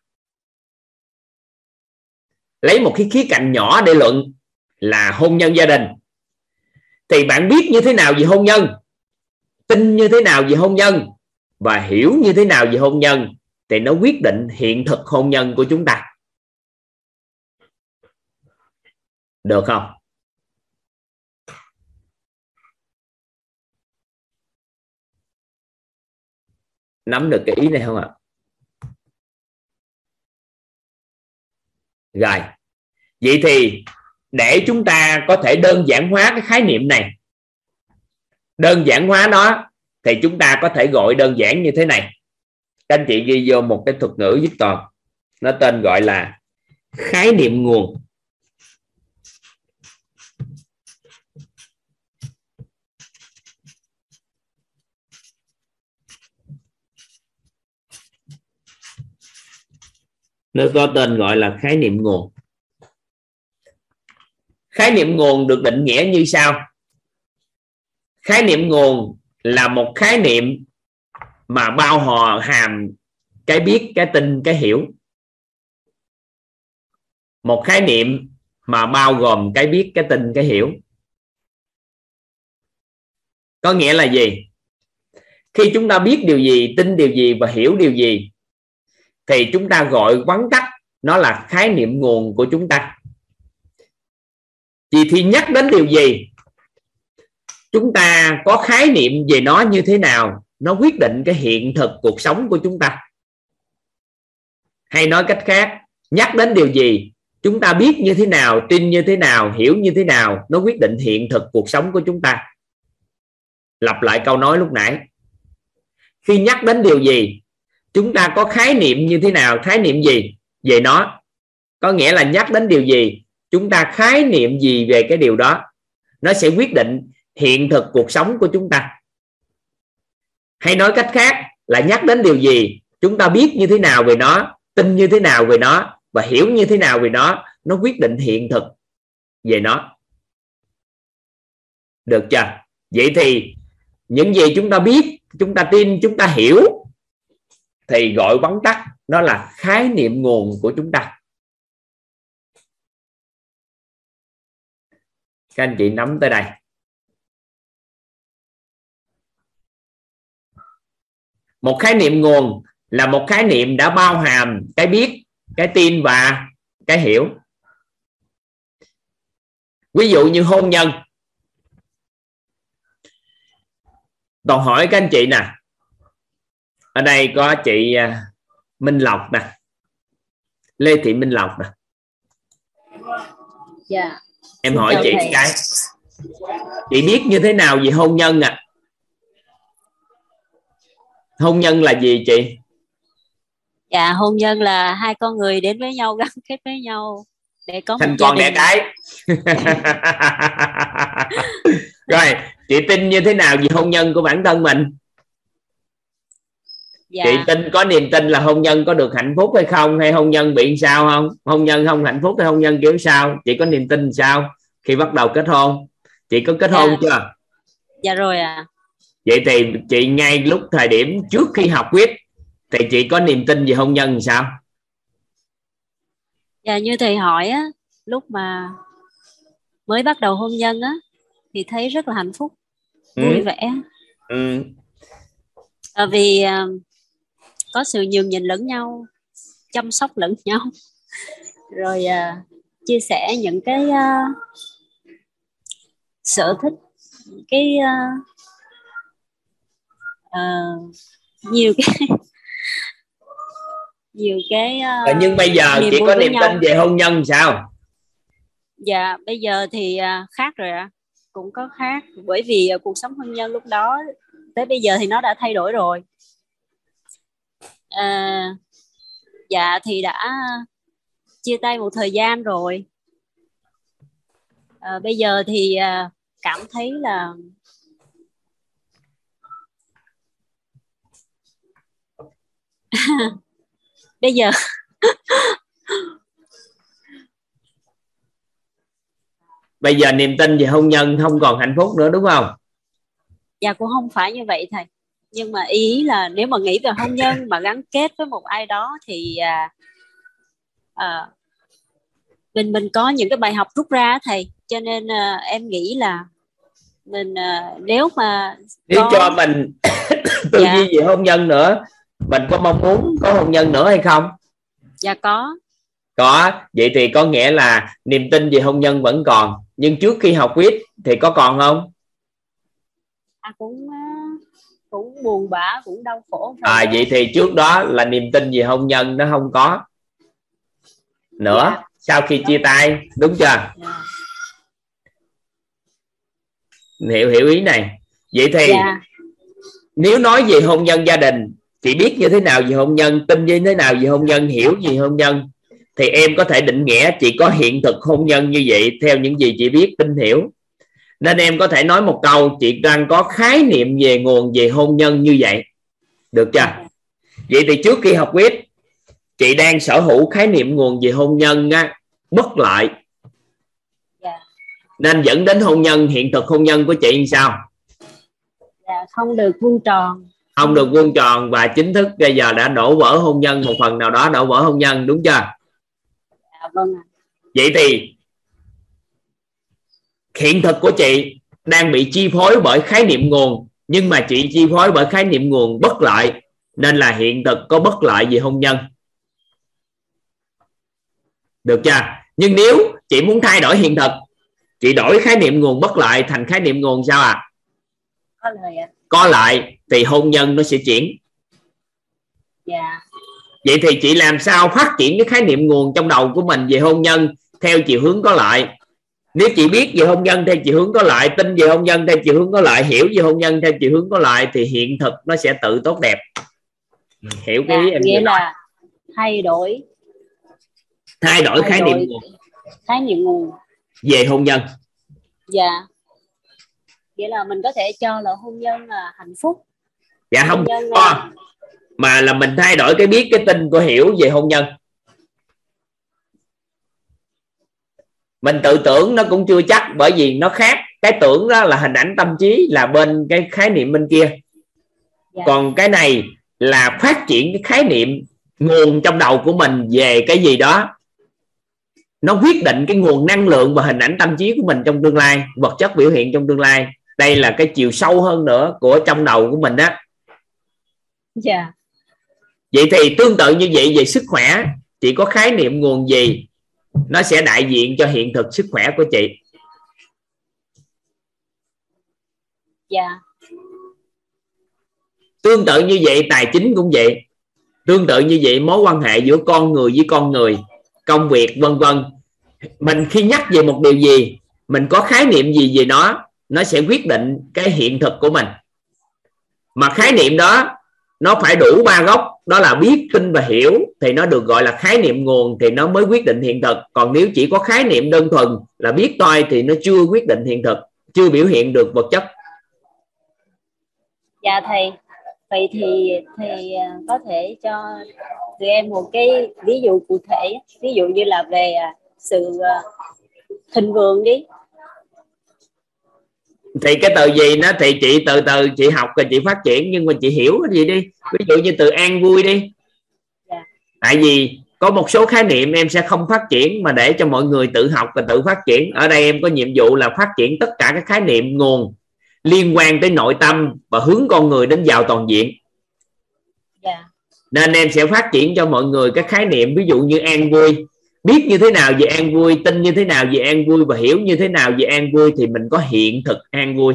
Lấy một cái khía cạnh nhỏ để luận là hôn nhân gia đình, thì bạn biết như thế nào về hôn nhân, tin như thế nào về hôn nhân và hiểu như thế nào về hôn nhân, thì nó quyết định hiện thực hôn nhân của chúng ta. Được không? Nắm được cái ý này không ạ? Rồi, Vậy thì để chúng ta có thể đơn giản hóa cái khái niệm này, đơn giản hóa nó, thì chúng ta có thể gọi đơn giản như thế này. Các anh chị ghi vô một cái thuật ngữ giúp Toàn. Nó tên gọi là khái niệm nguồn. Nó có tên gọi là khái niệm nguồn. Khái niệm nguồn được định nghĩa như sau. Khái niệm nguồn là một khái niệm mà bao hò hàm cái biết, cái tin, cái hiểu. Một khái niệm mà bao gồm cái biết, cái tin, cái hiểu. Có nghĩa là gì? Khi chúng ta biết điều gì, tin điều gì và hiểu điều gì thì chúng ta gọi vắn tắt nó là khái niệm nguồn của chúng ta. Vì thì nhắc đến điều gì, chúng ta có khái niệm về nó như thế nào, nó quyết định cái hiện thực cuộc sống của chúng ta. Hay nói cách khác, nhắc đến điều gì, chúng ta biết như thế nào, tin như thế nào, hiểu như thế nào, nó quyết định hiện thực cuộc sống của chúng ta. Lặp lại câu nói lúc nãy. Khi nhắc đến điều gì, chúng ta có khái niệm như thế nào, khái niệm gì về nó. Có nghĩa là nhắc đến điều gì, chúng ta khái niệm gì về cái điều đó, nó sẽ quyết định hiện thực cuộc sống của chúng ta. Hay nói cách khác là nhắc đến điều gì, chúng ta biết như thế nào về nó, tin như thế nào về nó và hiểu như thế nào về nó, nó quyết định hiện thực về nó. Được chưa? Vậy thì những gì chúng ta biết, chúng ta tin, chúng ta hiểu thì gọi vắn tắt nó là khái niệm nguồn của chúng ta. Các anh chị nắm tới đây. Một khái niệm nguồn là một khái niệm đã bao hàm cái biết, cái tin và cái hiểu. Ví dụ như hôn nhân. Toàn hỏi các anh chị nè. Ở đây có chị Minh Lộc nè, Lê Thị Minh Lộc nè. Dạ. Em hỏi chị thầy. Cái chị biết như thế nào về hôn nhân à? Hôn nhân là gì chị? Dạ, hôn nhân là hai con người đến với nhau, gắn kết với nhau để có thành một con gia đẻ đình. cái. Rồi, chị tin như thế nào về hôn nhân của bản thân mình? Dạ. Chị tin, có niềm tin là hôn nhân có được hạnh phúc hay không, hay hôn nhân bị sao không? Hôn nhân không hạnh phúc hay hôn nhân kiểu sao? Chị có niềm tin sao khi bắt đầu kết hôn? Chị có kết Dạ. hôn chưa? Dạ rồi à. Vậy thì chị ngay lúc thời điểm trước khi học quyết thì chị có niềm tin về hôn nhân thì sao? Dạ, như thầy hỏi á, lúc mà mới bắt đầu hôn nhân á thì thấy rất là hạnh phúc, ừ. vui vẻ. Ừ. À, vì à, có sự nhường nhịn lẫn nhau, chăm sóc lẫn nhau, rồi à, chia sẻ những cái à, sở thích, cái à, à, nhiều cái nhiều cái uh, Rồi, nhưng bây giờ chị có niềm tin về hôn nhân sao? Dạ, bây giờ thì uh, khác rồi ạ. À. Cũng có khác, bởi vì uh, cuộc sống hôn nhân lúc đó tới bây giờ thì nó đã thay đổi rồi. Uh, dạ thì đã chia tay một thời gian rồi. Uh, bây giờ thì uh, cảm thấy là bây giờ bây giờ niềm tin về hôn nhân không còn hạnh phúc nữa đúng không? Dạ cũng không phải như vậy thầy, nhưng mà ý là nếu mà nghĩ về hôn nhân mà gắn kết với một ai đó thì à, à, mình mình có những cái bài học rút ra thầy, cho nên à, em nghĩ là mình à, nếu mà nếu có... cho mình tư dạ. duy về hôn nhân nữa, mình có mong muốn có hôn nhân nữa hay không? Dạ có. Có. Vậy thì có nghĩa là niềm tin về hôn nhân vẫn còn, nhưng trước khi học quyết thì có còn không? À, cũng cũng buồn bã, cũng đau khổ. À, vậy thì trước đó là niềm tin về hôn nhân nó không có nữa. Dạ. sau khi chia tay, đúng chưa? Dạ. Hiểu hiểu ý này. Vậy thì Dạ. nếu nói về hôn nhân gia đình, chị biết như thế nào về hôn nhân, tin như thế nào về hôn nhân, hiểu gì hôn nhân, thì em có thể định nghĩa chị có hiện thực hôn nhân như vậy theo những gì chị biết, tin hiểu. Nên em có thể nói một câu chị đang có khái niệm về nguồn về hôn nhân như vậy, được chưa? Vậy thì trước khi học quýt, chị đang sở hữu khái niệm nguồn về hôn nhân á, bất lợi, nên dẫn đến hôn nhân, hiện thực hôn nhân của chị như sao? Dạ, không được vuông tròn. Không được vuông tròn, và chính thức bây giờ đã đổ vỡ hôn nhân, một phần nào đó đổ vỡ hôn nhân, đúng chưa? Dạ, vâng ạ. Vậy thì hiện thực của chị đang bị chi phối bởi khái niệm nguồn, nhưng mà chị chi phối bởi khái niệm nguồn bất lợi, nên là hiện thực có bất lợi về hôn nhân, được chưa? Nhưng nếu chị muốn thay đổi hiện thực, chị đổi khái niệm nguồn bất lợi thành khái niệm nguồn sao à? Có lời ạ. Có lợi, thì hôn nhân nó sẽ chuyển. Dạ. Vậy thì chị làm sao phát triển cái khái niệm nguồn trong đầu của mình về hôn nhân theo chiều hướng có lợi? Nếu chị biết về hôn nhân theo chiều hướng có lợi, tin về hôn nhân theo chiều hướng có lợi, hiểu về hôn nhân theo chiều hướng có lợi, thì hiện thực nó sẽ tự tốt đẹp. Hiểu cái Dạ, ý em nghĩa nói. là thay đổi Thay đổi thay khái đổi niệm nguồn khái niệm nguồn về hôn nhân. Dạ, nghĩa là mình có thể cho là hôn nhân là hạnh phúc. Dạ hôn không nhân có, là... mà là mình thay đổi cái biết, cái tin của hiểu về hôn nhân. Mình tự tưởng nó cũng chưa chắc, bởi vì nó khác. Cái tưởng đó là hình ảnh tâm trí, là bên cái khái niệm bên kia. Dạ. Còn cái này là phát triển cái khái niệm nguồn trong đầu của mình về cái gì đó, nó quyết định cái nguồn năng lượng và hình ảnh tâm trí của mình trong tương lai, vật chất biểu hiện trong tương lai. Đây là cái chiều sâu hơn nữa của trong đầu của mình đó. Dạ. Vậy thì tương tự như vậy về sức khỏe, chị có khái niệm nguồn gì, nó sẽ đại diện cho hiện thực sức khỏe của chị. Dạ. Tương tự như vậy tài chính cũng vậy. Tương tự như vậy mối quan hệ giữa con người với con người, công việc vân vân. Mình khi nhắc về một điều gì, mình có khái niệm gì về nó, nó sẽ quyết định cái hiện thực của mình. Mà khái niệm đó nó phải đủ ba gốc, đó là biết, tin và hiểu, thì nó được gọi là khái niệm nguồn, thì nó mới quyết định hiện thực. Còn nếu chỉ có khái niệm đơn thuần là biết thôi thì nó chưa quyết định hiện thực, chưa biểu hiện được vật chất. Dạ thầy, vậy thì thầy có thể cho tụi em một cái ví dụ cụ thể, ví dụ như là về sự thịnh vượng đi. Thì cái từ gì nó thì chị từ từ chị học rồi chị phát triển, nhưng mà chị hiểu cái gì đi. Ví dụ như từ an vui đi. Dạ. Tại vì có một số khái niệm em sẽ không phát triển, mà để cho mọi người tự học và tự phát triển. Ở đây em có nhiệm vụ là phát triển tất cả các khái niệm nguồn liên quan tới nội tâm và hướng con người đến giàu toàn diện. Dạ. Nên em sẽ phát triển cho mọi người các khái niệm, ví dụ như an vui. Biết như thế nào về an vui, tin như thế nào về an vui, và hiểu như thế nào về an vui, thì mình có hiện thực an vui.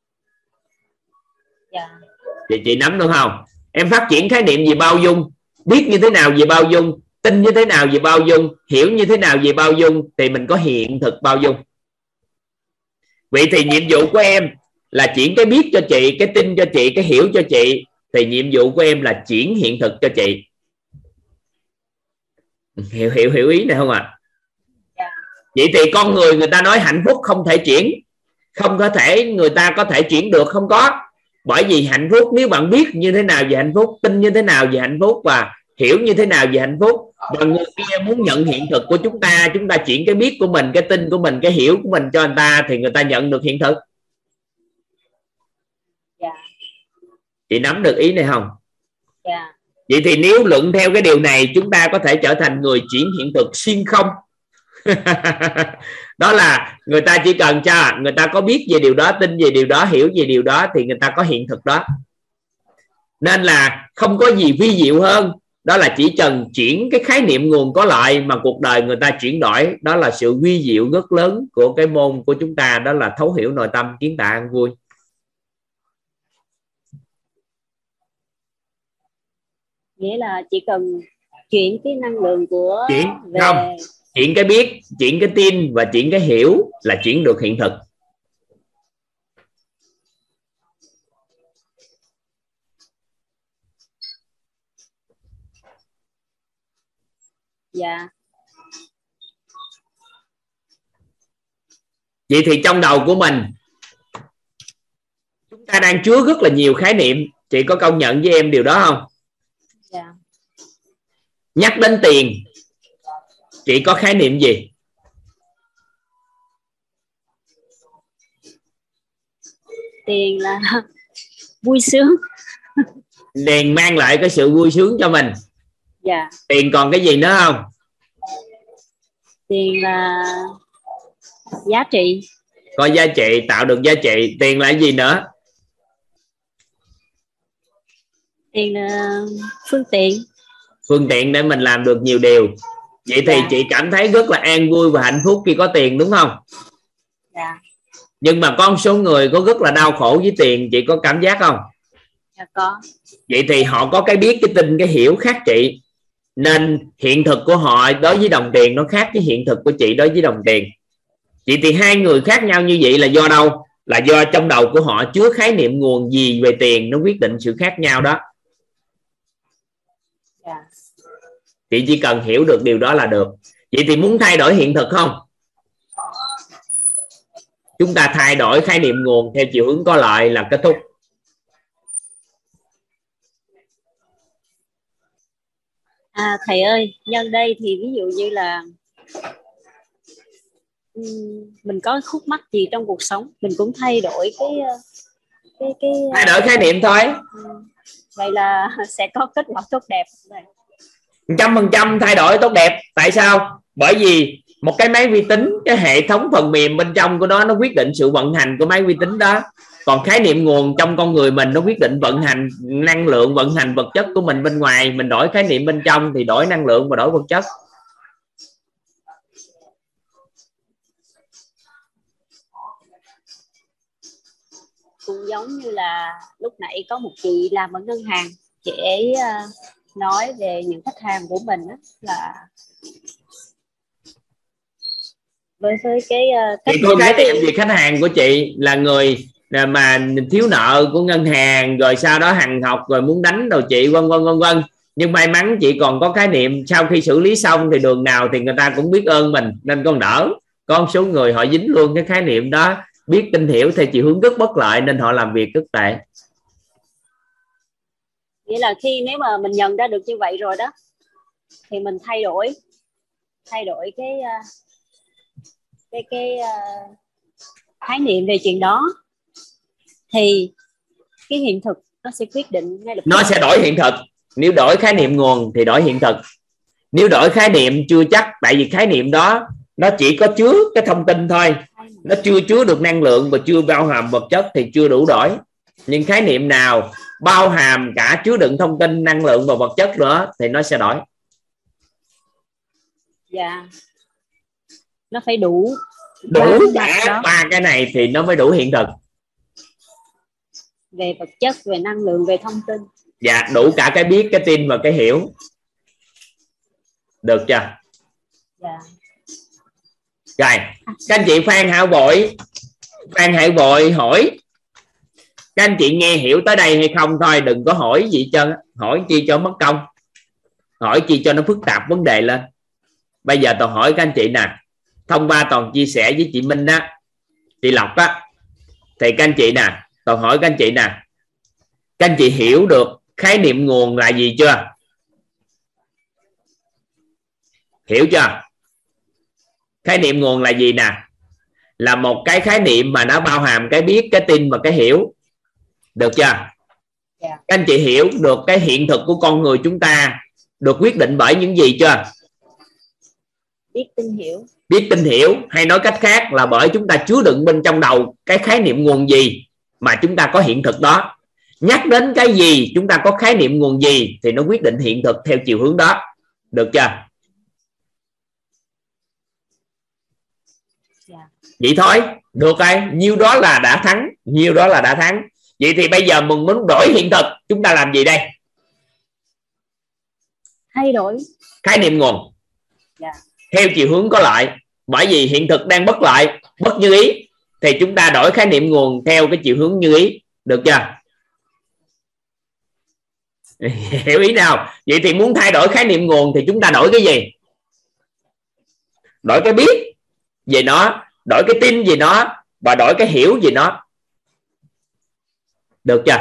Dạ. Thì chị nắm được không? Em phát triển khái niệm về bao dung, biết như thế nào về bao dung, tin như thế nào về bao dung, hiểu như thế nào về bao dung, thì mình có hiện thực bao dung. Vậy thì nhiệm vụ của em là chuyển cái biết cho chị, cái tin cho chị, cái hiểu cho chị. Thì nhiệm vụ của em là chuyển hiện thực cho chị. Hiểu hiểu hiểu ý này không ạ? À? Vậy thì con người người ta nói hạnh phúc không thể chuyển, không có thể người ta có thể chuyển được, không có. Bởi vì hạnh phúc, nếu bạn biết như thế nào về hạnh phúc, tin như thế nào về hạnh phúc và hiểu như thế nào về hạnh phúc, và người kia muốn nhận hiện thực của chúng ta, chúng ta chuyển cái biết của mình, cái tin của mình, cái hiểu của mình cho người ta, thì người ta nhận được hiện thực. Dạ. Chị nắm được ý này không? Dạ. Vậy thì nếu luận theo cái điều này, chúng ta có thể trở thành người chuyển hiện thực xuyên không. Đó là người ta chỉ cần cho người ta có biết về điều đó, tin về điều đó, hiểu về điều đó, thì người ta có hiện thực đó. Nên là không có gì vi diệu hơn, đó là chỉ cần chuyển cái khái niệm nguồn có lợi mà cuộc đời người ta chuyển đổi. Đó là sự vi diệu rất lớn của cái môn của chúng ta, đó là thấu hiểu nội tâm, kiến tạo an vui. Nghĩa là chỉ cần chuyển cái năng lượng của chuyển về... không chuyển cái biết, chuyển cái tin và chuyển cái hiểu là chuyển được hiện thực. Dạ. Vậy thì trong đầu của mình chúng ta đang chứa rất là nhiều khái niệm. Chị có công nhận với em điều đó không? Dạ. Nhắc đến tiền, chị có khái niệm gì? Tiền là vui sướng. Tiền mang lại cái sự vui sướng cho mình. Dạ. Tiền còn cái gì nữa không? Tiền là giá trị. Có giá trị, tạo được giá trị. Tiền là cái gì nữa? Tiền là phương tiện. Phương tiện để mình làm được nhiều điều. Vậy thì Dạ. chị cảm thấy rất là an vui và hạnh phúc khi có tiền, đúng không? Dạ. Nhưng mà có một số người có rất là đau khổ với tiền, chị có cảm giác không? Dạ có. Vậy thì họ có cái biết, cái tin, cái hiểu khác chị. Nên hiện thực của họ đối với đồng tiền nó khác với hiện thực của chị đối với đồng tiền. Vậy thì hai người khác nhau như vậy là do đâu? Là do trong đầu của họ chứa khái niệm nguồn gì về tiền, nó quyết định sự khác nhau đó. Dạ. Chị chỉ cần hiểu được điều đó là được. Vậy thì muốn thay đổi hiện thực không? Chúng ta thay đổi khái niệm nguồn theo chiều hướng có lợi là kết thúc. À, thầy ơi, nhân đây thì ví dụ như là mình có khúc mắc gì trong cuộc sống, mình cũng thay đổi cái cái cái thay đổi khái niệm thôi. Vậy là sẽ có kết quả tốt đẹp. Trăm phần trăm thay đổi tốt đẹp. Tại sao? Bởi vì một cái máy vi tính, cái hệ thống phần mềm bên trong của nó nó quyết định sự vận hành của máy vi tính đó. Còn khái niệm nguồn trong con người mình nó quyết định vận hành năng lượng, vận hành vật chất của mình bên ngoài. Mình đổi khái niệm bên trong thì đổi năng lượng và đổi vật chất. Cũng giống như là lúc nãy có một chị làm ở ngân hàng, chị ấy nói về những khách hàng của mình đó, là với với cái chị có khái niệm gì khách hàng của chị là người mà thiếu nợ của ngân hàng, rồi sau đó hằn học rồi muốn đánh đầu chị, vân vân vân vân. Nhưng may mắn chị còn có khái niệm sau khi xử lý xong thì đường nào thì người ta cũng biết ơn mình nên con đỡ. Có một số người họ dính luôn cái khái niệm đó, biết tin hiểu theo chiều hướng rất bất lợi nên họ làm việc rất tệ. Nghĩa là khi nếu mà mình nhận ra được như vậy rồi đó thì mình thay đổi thay đổi cái cái cái uh, khái niệm về chuyện đó thì cái hiện thực nó sẽ quyết định ngay lập tức. Nó sẽ đổi hiện thực. Nếu đổi khái niệm nguồn thì đổi hiện thực. Nếu đổi khái niệm chưa chắc, tại vì khái niệm đó nó chỉ có chứa cái thông tin thôi, nó chưa chứa được năng lượng và chưa bao hàm vật chất thì chưa đủ đổi. Nhưng khái niệm nào bao hàm cả chứa đựng thông tin, năng lượng và vật chất nữa thì nó sẽ đổi. Dạ. Nó phải đủ đủ cả ba cái này thì nó mới đủ hiện thực. Về vật chất, về năng lượng, về thông tin. Dạ, đủ cả cái biết, cái tin và cái hiểu. Được chưa? Dạ. Rồi, các anh chị Phan Hảo Vội Phan Hảo Vội hỏi các anh chị nghe hiểu tới đây hay không thôi, đừng có hỏi gì trơn, hỏi chi cho mất công, hỏi chi cho nó phức tạp vấn đề lên. Bây giờ tôi hỏi các anh chị nè, thông qua toàn chia sẻ với chị Minh đó, chị Lộc á, thì các anh chị nè, tôi hỏi các anh chị nè, các anh chị hiểu được khái niệm nguồn là gì chưa? Hiểu chưa? Khái niệm nguồn là gì nè? Là một cái khái niệm mà nó bao hàm cái biết, cái tin và cái hiểu. Được chưa? Yeah. Các anh chị hiểu được cái hiện thực của con người chúng ta được quyết định bởi những gì chưa? Biết, tin, hiểu. Biết, tin, hiểu, hay nói cách khác là bởi chúng ta chứa đựng bên trong đầu cái khái niệm nguồn gì mà chúng ta có hiện thực đó. Nhắc đến cái gì, chúng ta có khái niệm nguồn gì thì nó quyết định hiện thực theo chiều hướng đó. Được chưa? Yeah. Vậy thôi, được rồi, nhiêu đó là đã thắng, nhiêu đó là đã thắng. Vậy thì bây giờ mình muốn đổi hiện thực, chúng ta làm gì đây? Thay đổi khái niệm nguồn. Yeah. theo chiều hướng có lợi. Bởi vì hiện thực đang bất lợi, bất như ý, thì chúng ta đổi khái niệm nguồn theo cái chiều hướng như ý. Được chưa? Hiểu ý nào? Vậy thì muốn thay đổi khái niệm nguồn thì chúng ta đổi cái gì? Đổi cái biết về nó, đổi cái tin về nó, và đổi cái hiểu về nó. Được chưa?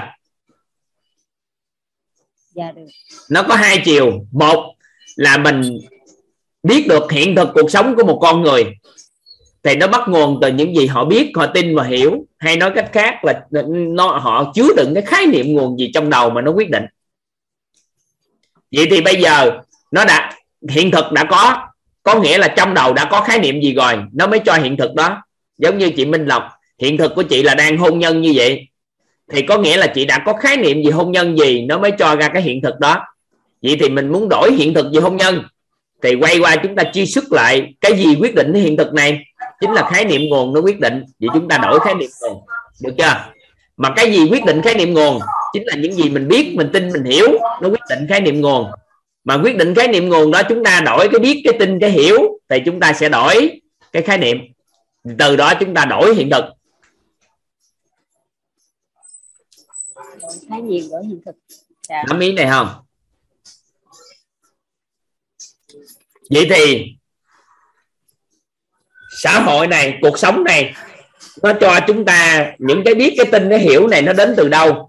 Dạ được. Nó có hai chiều. Một là mình biết được hiện thực cuộc sống của một con người thì nó bắt nguồn từ những gì họ biết, họ tin và hiểu. Hay nói cách khác là nó họ chứa đựng cái khái niệm nguồn gì trong đầu mà nó quyết định. Vậy thì bây giờ nó đã hiện thực đã có, có nghĩa là trong đầu đã có khái niệm gì rồi nó mới cho hiện thực đó. Giống như chị Minh Lộc, hiện thực của chị là đang hôn nhân như vậy, thì có nghĩa là chị đã có khái niệm gì hôn nhân gì nó mới cho ra cái hiện thực đó. Vậy thì mình muốn đổi hiện thực về hôn nhân thì quay qua chúng ta truy xuất lại cái gì quyết định cái hiện thực này, chính là khái niệm nguồn nó quyết định. Vậy chúng ta đổi khái niệm nguồn. Được chưa? Mà cái gì quyết định khái niệm nguồn? Chính là những gì mình biết, mình tin, mình hiểu, nó quyết định khái niệm nguồn. Mà quyết định khái niệm nguồn đó chúng ta đổi cái biết, cái tin, cái hiểu thì chúng ta sẽ đổi cái khái niệm. Từ đó chúng ta đổi hiện thực. Khái niệm đổi hiện thực. Dạ. Nắm ý này không? Vậy thì xã hội này, cuộc sống này nó cho chúng ta những cái biết, cái tin, cái hiểu này nó đến từ đâu?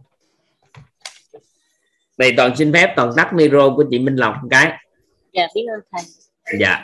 Này Toàn xin phép Toàn tắt micro của chị Minh Lộc một cái. Dạ biết ơn thầy. Dạ.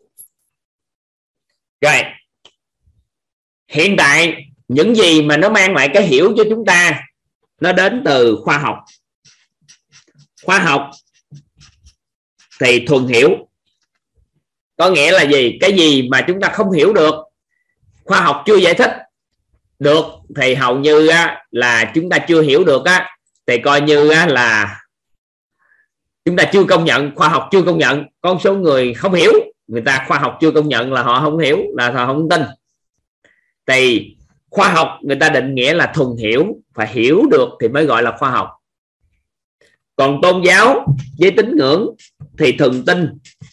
Rồi. Hiện tại những gì mà nó mang lại cái hiểu cho chúng ta nó đến từ khoa học. Khoa học thì thuần hiểu. Có nghĩa là gì? Cái gì mà chúng ta không hiểu được, khoa học chưa giải thích được thì hầu như á, là chúng ta chưa hiểu được á, thì coi như á, là chúng ta chưa công nhận, khoa học chưa công nhận. Con số người không hiểu, người ta khoa học chưa công nhận là họ không hiểu, là họ không tin. Thì khoa học người ta định nghĩa là thuần hiểu, phải hiểu được thì mới gọi là khoa học. Còn tôn giáo với tín ngưỡng thì thuần tin.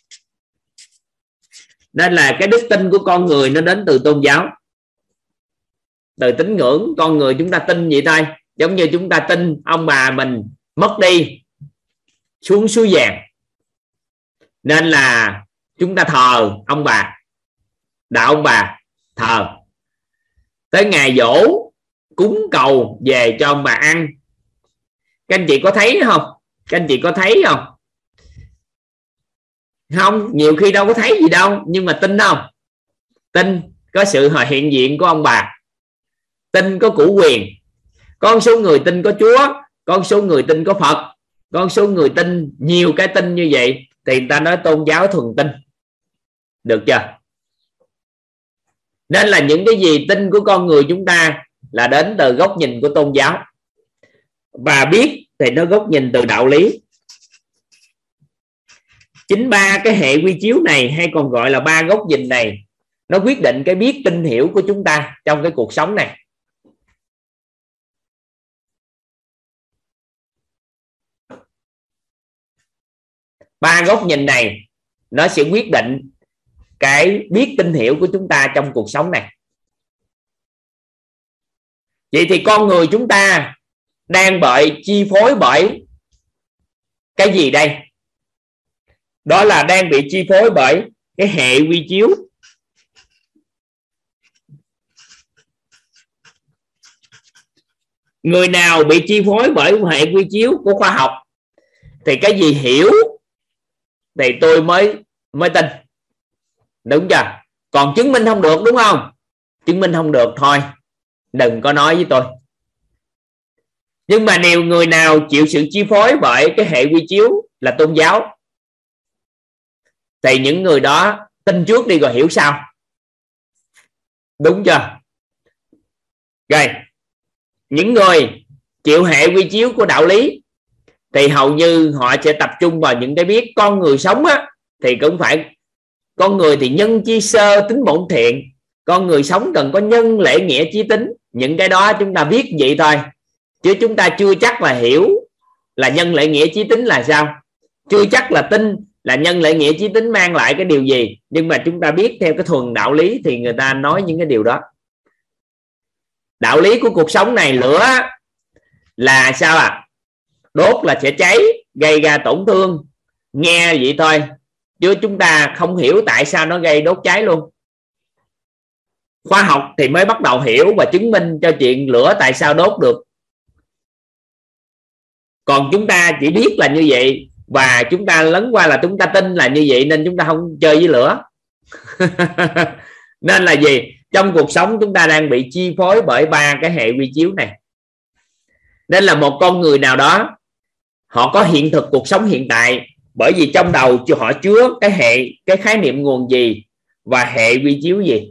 Nên là cái đức tin của con người nó đến từ tôn giáo. Từ tín ngưỡng con người chúng ta tin vậy thôi. Giống như chúng ta tin ông bà mình mất đi xuống suối vàng, nên là chúng ta thờ ông bà, đạo ông bà, thờ. Tới ngày giỗ cúng cầu về cho ông bà ăn. Các anh chị có thấy không? Các anh chị có thấy không? Không, nhiều khi đâu có thấy gì đâu, nhưng mà tin không? Tin có sự hiện diện của ông bà, tin có củ quyền. Con số người tin có Chúa, con số người tin có Phật, con số người tin nhiều cái tin như vậy thì người ta nói tôn giáo thuần tin. Được chưa? Nên là những cái gì tin của con người chúng ta là đến từ góc nhìn của tôn giáo, và biết thì nó góc nhìn từ đạo lý. Chính ba cái hệ quy chiếu này, hay còn gọi là ba góc nhìn này, nó quyết định cái biết, tin, hiểu của chúng ta trong cái cuộc sống này. Ba góc nhìn này nó sẽ quyết định cái biết, tin, hiểu của chúng ta trong cuộc sống này. Vậy thì con người chúng ta đang bị chi phối bởi cái gì đây? Đó là đang bị chi phối bởi cái hệ quy chiếu. Người nào bị chi phối bởi hệ quy chiếu của khoa học thì cái gì hiểu thì tôi mới mới tin. Đúng chưa? Còn chứng minh không được, đúng không? Chứng minh không được thôi, đừng có nói với tôi. Nhưng mà nếu người nào chịu sự chi phối bởi cái hệ quy chiếu là tôn giáo thì những người đó tin trước đi rồi hiểu sau. Đúng chưa? Rồi, những người chịu hệ quy chiếu của đạo lý thì hầu như họ sẽ tập trung vào những cái biết. Con người sống á, thì cũng phải, con người thì nhân chi sơ tính bổn thiện, con người sống cần có nhân lễ nghĩa chí tính. Những cái đó chúng ta biết vậy thôi, chứ chúng ta chưa chắc là hiểu là nhân lễ nghĩa chí tính là sao, chưa chắc là tin là nhân lợi nghĩa chí tính mang lại cái điều gì, nhưng mà chúng ta biết theo cái thuần đạo lý thì người ta nói những cái điều đó. Đạo lý của cuộc sống này, lửa là sao à? Đốt là sẽ cháy, gây ra tổn thương, nghe vậy thôi, chứ chúng ta không hiểu tại sao nó gây đốt cháy luôn. Khoa học thì mới bắt đầu hiểu và chứng minh cho chuyện lửa tại sao đốt được. Còn chúng ta chỉ biết là như vậy, và chúng ta lấn qua là chúng ta tin là như vậy, nên chúng ta không chơi với lửa. Nên là gì? Trong cuộc sống chúng ta đang bị chi phối bởi ba cái hệ quy chiếu này. Nên là một con người nào đó họ có hiện thực cuộc sống hiện tại, bởi vì trong đầu họ chứa cái hệ, cái khái niệm nguồn gì và hệ quy chiếu gì.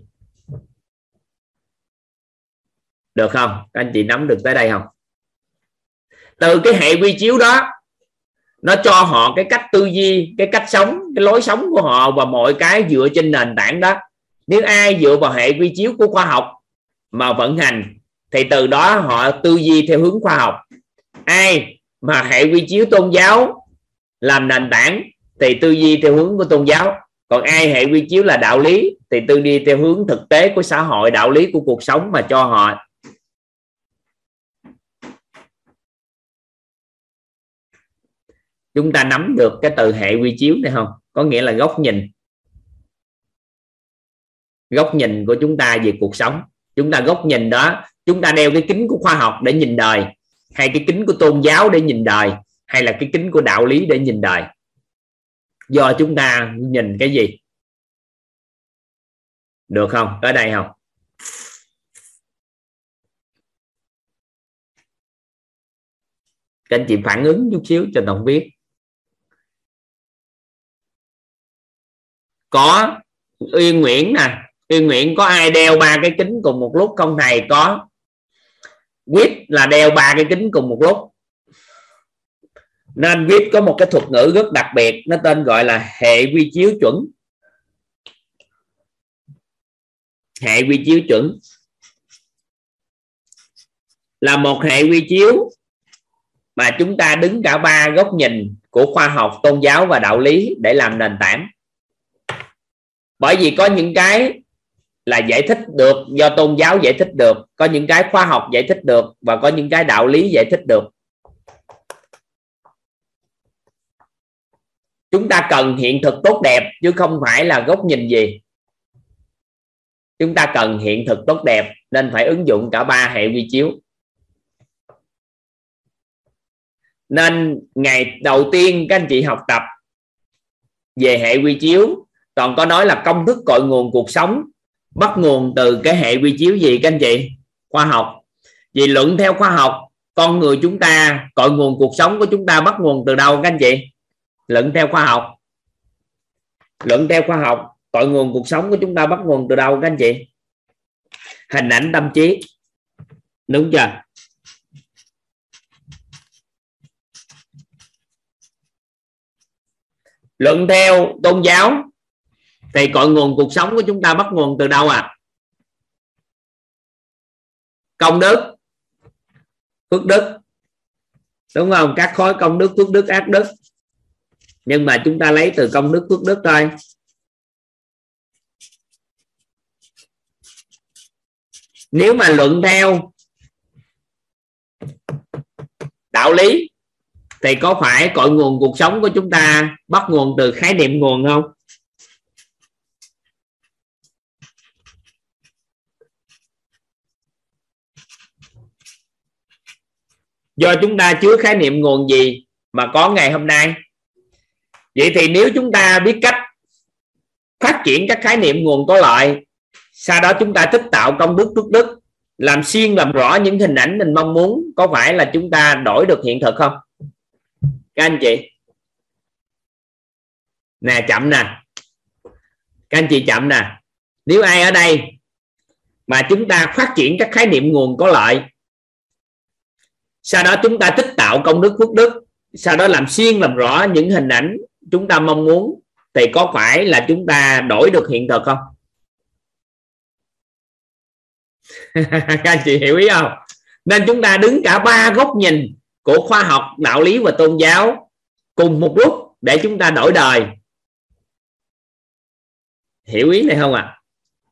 Được không? Các anh chị nắm được tới đây không? Từ cái hệ quy chiếu đó, nó cho họ cái cách tư duy, cái cách sống, cái lối sống của họ, và mọi cái dựa trên nền tảng đó. Nếu ai dựa vào hệ quy chiếu của khoa học mà vận hành thì từ đó họ tư duy theo hướng khoa học. Ai mà hệ quy chiếu tôn giáo làm nền tảng thì tư duy theo hướng của tôn giáo. Còn ai hệ quy chiếu là đạo lý thì tư duy theo hướng thực tế của xã hội, đạo lý của cuộc sống mà cho họ. Chúng ta nắm được cái từ hệ quy chiếu này không? Có nghĩa là góc nhìn. Góc nhìn của chúng ta về cuộc sống. Chúng ta góc nhìn đó, chúng ta đeo cái kính của khoa học để nhìn đời, hay cái kính của tôn giáo để nhìn đời, hay là cái kính của đạo lý để nhìn đời. Do chúng ta nhìn cái gì? Được không? Tới đây không? Các anh chị phản ứng chút xíu cho Tổng biết. Có Uyên Nguyễn nè, Uyên Nguyễn có ai đeo ba cái kính cùng một lúc không thầy? Có. Quýt là đeo ba cái kính cùng một lúc. Nên Quýt có một cái thuật ngữ rất đặc biệt, nó tên gọi là hệ quy chiếu chuẩn. Hệ quy chiếu chuẩn là một hệ quy chiếu mà chúng ta đứng cả ba góc nhìn của khoa học, tôn giáo và đạo lý để làm nền tảng. Bởi vì có những cái là giải thích được do tôn giáo giải thích được, có những cái khoa học giải thích được, và có những cái đạo lý giải thích được. Chúng ta cần hiện thực tốt đẹp chứ không phải là góc nhìn gì. Chúng ta cần hiện thực tốt đẹp nên phải ứng dụng cả ba hệ quy chiếu. Nên ngày đầu tiên các anh chị học tập về hệ quy chiếu, còn có nói là công thức cội nguồn cuộc sống bắt nguồn từ cái hệ quy chiếu gì các anh chị? Khoa học. Vì luận theo khoa học, con người chúng ta, cội nguồn cuộc sống của chúng ta bắt nguồn từ đâu các anh chị? Luận theo khoa học. Luận theo khoa học, cội nguồn cuộc sống của chúng ta bắt nguồn từ đâu các anh chị? Hình ảnh tâm trí. Đúng chưa? Luận theo tôn giáo thì cội nguồn cuộc sống của chúng ta bắt nguồn từ đâu à? Công đức, phước đức. Đúng không? Các khối công đức, phước đức, ác đức. Nhưng mà chúng ta lấy từ công đức, phước đức thôi. Nếu mà luận theo đạo lý thì có phải cội nguồn cuộc sống của chúng ta bắt nguồn từ khái niệm nguồn không? Do chúng ta chứa khái niệm nguồn gì mà có ngày hôm nay? Vậy thì nếu chúng ta biết cách phát triển các khái niệm nguồn có lợi, sau đó chúng ta tích tạo công đức, phước đức, làm xuyên làm rõ những hình ảnh mình mong muốn, có phải là chúng ta đổi được hiện thực không? Các anh chị nè, chậm nè, các anh chị chậm nè. Nếu ai ở đây mà chúng ta phát triển các khái niệm nguồn có lợi, sau đó chúng ta tích tạo công đức, phước đức, sau đó làm xuyên làm rõ những hình ảnh chúng ta mong muốn, thì có phải là chúng ta đổi được hiện thực không? Các anh chị hiểu ý không? Nên chúng ta đứng cả ba góc nhìn của khoa học, đạo lý và tôn giáo cùng một lúc để chúng ta đổi đời, Hiểu ý này không ạ? À?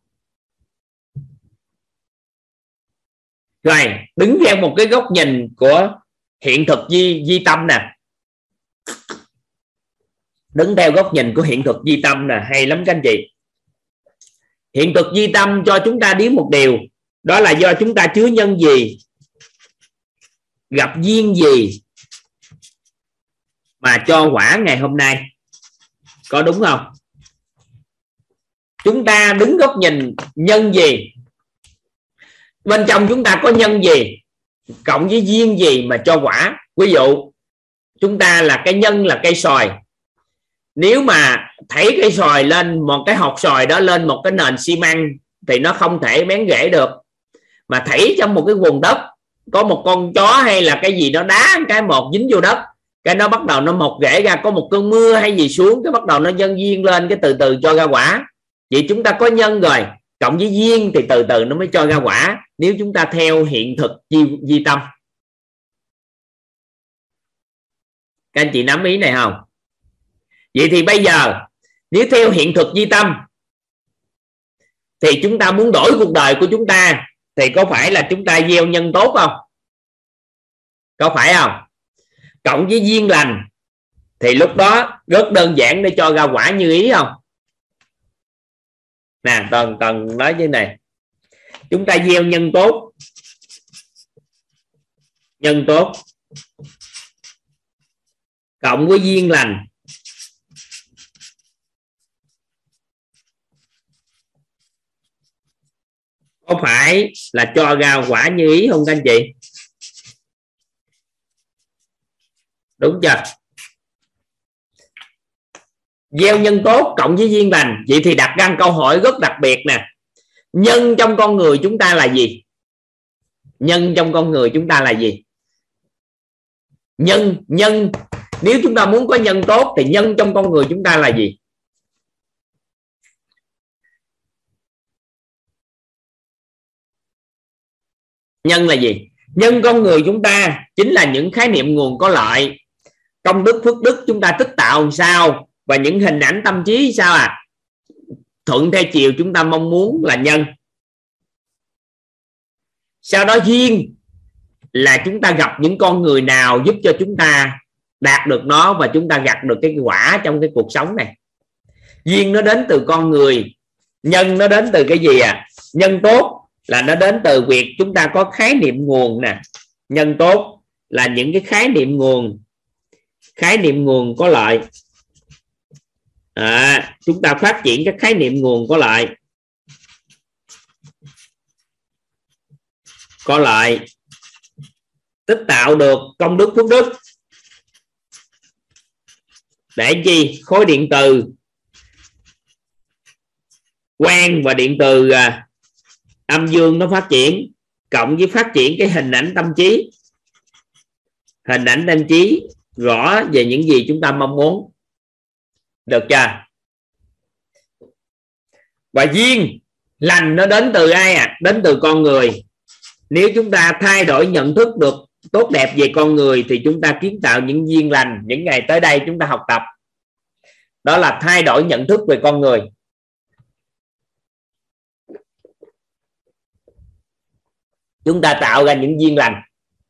Rồi đứng theo một cái góc nhìn của hiện thực di, di tâm nè, đứng theo góc nhìn của hiện thực di tâm nè, hay lắm các anh chị. Hiện thực di tâm cho chúng ta biết một điều, đó là do chúng ta chứa nhân gì, gặp duyên gì mà cho quả ngày hôm nay. Có đúng không? Chúng ta đứng góc nhìn nhân gì, bên trong chúng ta có nhân gì cộng với duyên gì mà cho quả. Ví dụ chúng ta là cái nhân là cây xoài, nếu mà thấy cây xoài lên một cái hột xoài đó lên một cái nền xi măng thì nó không thể bén rễ được. Mà thấy trong một cái vùng đất có một con chó hay là cái gì đó đá cái một dính vô đất, cái nó bắt đầu nó mọc rễ ra, có một cơn mưa hay gì xuống cái bắt đầu nó nhân duyên lên, cái từ từ cho ra quả. Vậy chúng ta có nhân rồi cộng với duyên thì từ từ nó mới cho ra quả, nếu chúng ta theo hiện thực di, di tâm. Các anh chị nắm ý này không? Vậy thì bây giờ nếu theo hiện thực di tâm thì chúng ta muốn đổi cuộc đời của chúng ta thì có phải là chúng ta gieo nhân tốt không? Có phải không? Cộng với duyên lành thì lúc đó rất đơn giản để cho ra quả như ý không? Nè, cần cần nói như này, chúng ta gieo nhân tốt, nhân tốt cộng với duyên lành có phải là cho ra quả như ý không các anh chị? Đúng chưa? Gieo nhân tốt cộng với duyên lành. Vậy thì đặt ra câu hỏi rất đặc biệt nè, nhân trong con người chúng ta là gì? Nhân trong con người chúng ta là gì? Nhân nhân nếu chúng ta muốn có nhân tốt thì nhân trong con người chúng ta là gì? Nhân là gì? Nhân con người chúng ta chính là những khái niệm nguồn có lợi, công đức phước đức chúng ta tích tạo làm sao, và những hình ảnh tâm trí sao à, thuận theo chiều chúng ta mong muốn là nhân. Sau đó duyên là chúng ta gặp những con người nào giúp cho chúng ta đạt được nó và chúng ta gặt được cái quả trong cái cuộc sống này. Duyên nó đến từ con người, nhân nó đến từ cái gì à? Nhân tốt là nó đến từ việc chúng ta có khái niệm nguồn nè. Nhân tốt là những cái khái niệm nguồn, khái niệm nguồn có lợi. À, chúng ta phát triển các khái niệm nguồn có lợi, có lợi tích tạo được công đức phước đức để chi khối điện từ quang và điện từ à, âm dương nó phát triển, cộng với phát triển cái hình ảnh tâm trí, hình ảnh tâm trí rõ về những gì chúng ta mong muốn. Được chưa? Và duyên lành nó đến từ ai à? Đến từ con người. Nếu chúng ta thay đổi nhận thức được tốt đẹp về con người thì chúng ta kiến tạo những duyên lành. Những ngày tới đây chúng ta học tập đó là thay đổi nhận thức về con người. Chúng ta tạo ra những duyên lành.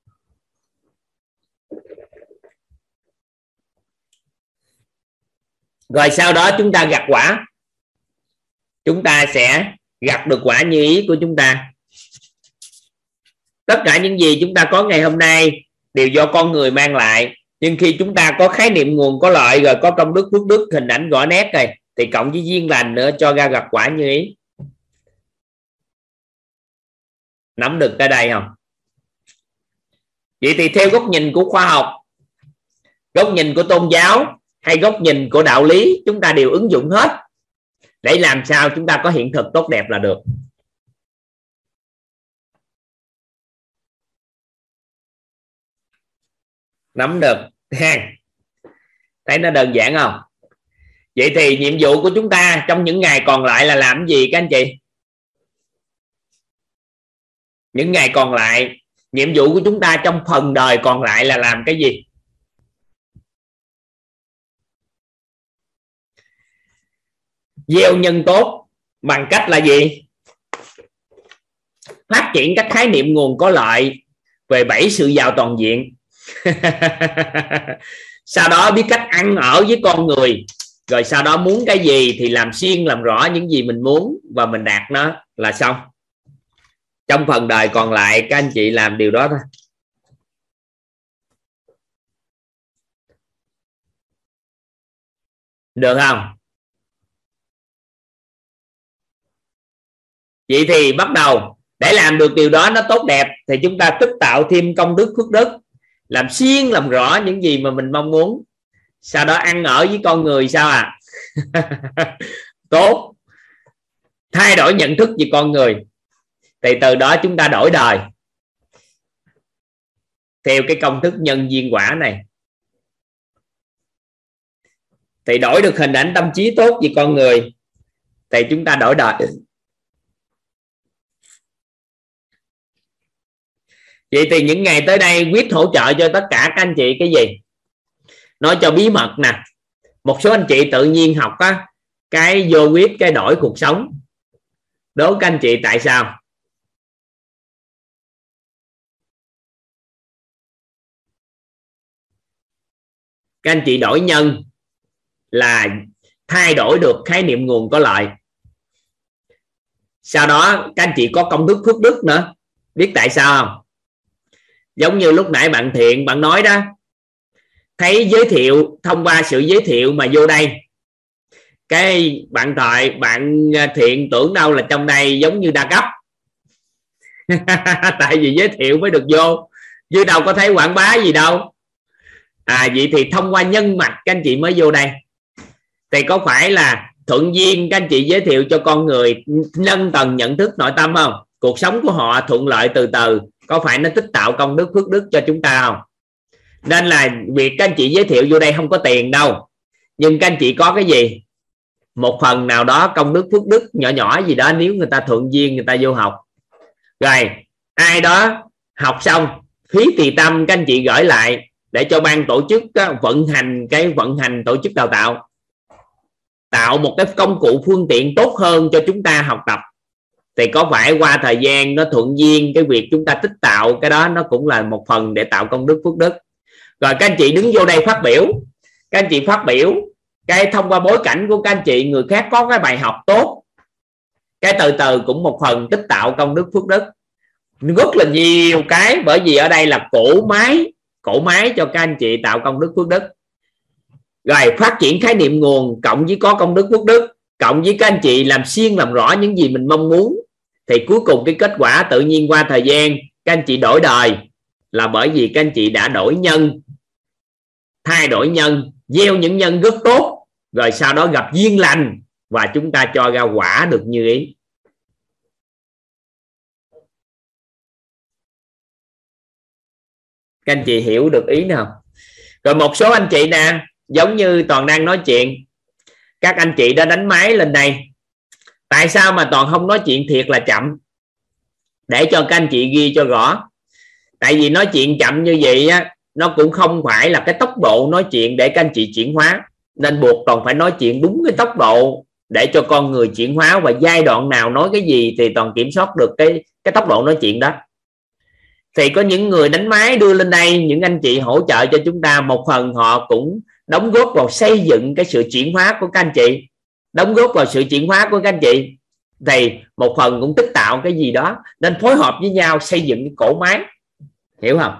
Rồi sau đó chúng ta gặt quả, chúng ta sẽ gặt được quả như ý của chúng ta. Tất cả những gì chúng ta có ngày hôm nay đều do con người mang lại. Nhưng khi chúng ta có khái niệm nguồn có lợi rồi, có công đức phước đức hình ảnh rõ nét rồi, thì cộng với duyên lành nữa cho ra gặt quả như ý. Nắm được tới đây không? Vậy thì theo góc nhìn của khoa học, góc nhìn của tôn giáo hay góc nhìn của đạo lý, chúng ta đều ứng dụng hết để làm sao chúng ta có hiện thực tốt đẹp là được. Nắm được ha? Thấy nó đơn giản không? Vậy thì nhiệm vụ của chúng ta trong những ngày còn lại là làm gì các anh chị? Những ngày còn lại, nhiệm vụ của chúng ta trong phần đời còn lại là làm cái gì? Gieo nhân tốt bằng cách là gì? Phát triển các khái niệm nguồn có lợi về bảy sự giàu toàn diện. Sau đó biết cách ăn ở với con người, rồi sau đó muốn cái gì thì làm xuyên làm rõ những gì mình muốn và mình đạt nó là xong. Trong phần đời còn lại các anh chị làm điều đó thôi. Được không? Vậy thì bắt đầu để làm được điều đó nó tốt đẹp thì chúng ta tích tạo thêm công đức phước đức, làm xuyên làm rõ những gì mà mình mong muốn. Sau đó ăn ở với con người sao à? Tốt. Thay đổi nhận thức về con người thì từ đó chúng ta đổi đời theo cái công thức nhân duyên quả này. Thì đổi được hình ảnh tâm trí tốt về con người thì chúng ta đổi đời. Vậy thì những ngày tới đây quyết hỗ trợ cho tất cả các anh chị cái gì? Nói cho bí mật nè. Một số anh chị tự nhiên học á, cái vô quyết cái đổi cuộc sống. Đố các anh chị tại sao? Các anh chị đổi nhân là thay đổi được khái niệm nguồn có lợi. Sau đó các anh chị có công đức phước đức nữa. Biết tại sao không? Giống như lúc nãy bạn Thiện bạn nói đó, thấy giới thiệu, thông qua sự giới thiệu mà vô đây, cái bạn Thoại bạn Thiện tưởng đâu là trong đây giống như đa cấp. Tại vì giới thiệu mới được vô, chứ đâu có thấy quảng bá gì đâu. À vậy thì thông qua nhân mạch các anh chị mới vô đây. Thì có phải là thuận duyên các anh chị giới thiệu cho con người nâng tầng nhận thức nội tâm không? Cuộc sống của họ thuận lợi từ từ, có phải nó tích tạo công đức phước đức cho chúng ta không? Nên là việc các anh chị giới thiệu vô đây không có tiền đâu, nhưng các anh chị có cái gì? Một phần nào đó công đức phước đức nhỏ nhỏ gì đó, nếu người ta thuận duyên người ta vô học. Rồi ai đó học xong phí tỳ tâm các anh chị gửi lại để cho ban tổ chức vận hành cái vận hành tổ chức đào tạo, tạo một cái công cụ phương tiện tốt hơn cho chúng ta học tập. Thì có phải qua thời gian nó thuận duyên cái việc chúng ta tích tạo cái đó, nó cũng là một phần để tạo công đức phước đức. Rồi các anh chị đứng vô đây phát biểu, các anh chị phát biểu cái thông qua bối cảnh của các anh chị, người khác có cái bài học tốt, cái từ từ cũng một phần tích tạo công đức phước đức. Rất là nhiều cái, bởi vì ở đây là cổ máy cổ máy cho các anh chị tạo công đức phước đức. Rồi phát triển khái niệm nguồn cộng với có công đức phước đức, cộng với các anh chị làm xuyên làm rõ những gì mình mong muốn, thì cuối cùng cái kết quả tự nhiên qua thời gian các anh chị đổi đời là bởi vì các anh chị đã đổi nhân, thay đổi nhân, gieo những nhân rất tốt, rồi sau đó gặp duyên lành và chúng ta cho ra quả được như ý. Các anh chị hiểu được ý nào? Rồi một số anh chị nè, giống như Toàn đang nói chuyện, các anh chị đã đánh máy lên đây. Tại sao mà Toàn không nói chuyện thiệt là chậm? Để cho các anh chị ghi cho rõ. Tại vì nói chuyện chậm như vậy á, nó cũng không phải là cái tốc độ nói chuyện để các anh chị chuyển hóa. Nên buộc Toàn phải nói chuyện đúng cái tốc độ để cho con người chuyển hóa, và giai đoạn nào nói cái gì thì Toàn kiểm soát được cái, cái tốc độ nói chuyện đó. Thì có những người đánh máy đưa lên đây, những anh chị hỗ trợ cho chúng ta, một phần họ cũng đóng góp vào xây dựng cái sự chuyển hóa của các anh chị, đóng góp vào sự chuyển hóa của các anh chị, thì một phần cũng tích tạo cái gì đó, nên phối hợp với nhau xây dựng cái cỗ máy, hiểu không?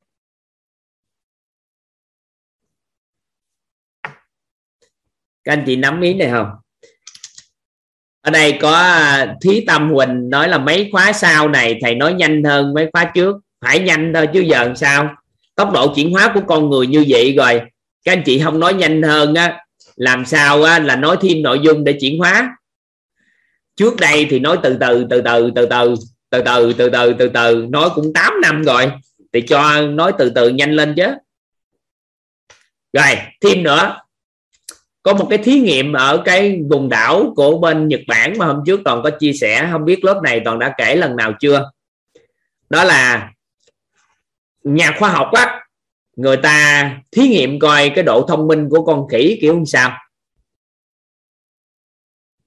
Các anh chị nắm ý này không? Ở đây có Thí Tâm Huỳnh nói là mấy khóa sau này thầy nói nhanh hơn mấy khóa trước. Phải nhanh thôi chứ giờ làm sao? Tốc độ chuyển hóa của con người như vậy rồi, các anh chị không nói nhanh hơn á, làm sao á, là nói thêm nội dung để chuyển hóa. Trước đây thì nói từ từ từ từ từ từ từ từ từ từ từ từ nói cũng tám năm rồi, thì cho nói từ từ nhanh lên chứ. Rồi thêm nữa, có một cái thí nghiệm ở cái vùng đảo của bên Nhật Bản mà hôm trước Toàn có chia sẻ, không biết lớp này Toàn đã kể lần nào chưa. Đó là nhà khoa học á, người ta thí nghiệm coi cái độ thông minh của con khỉ kiểu như sao.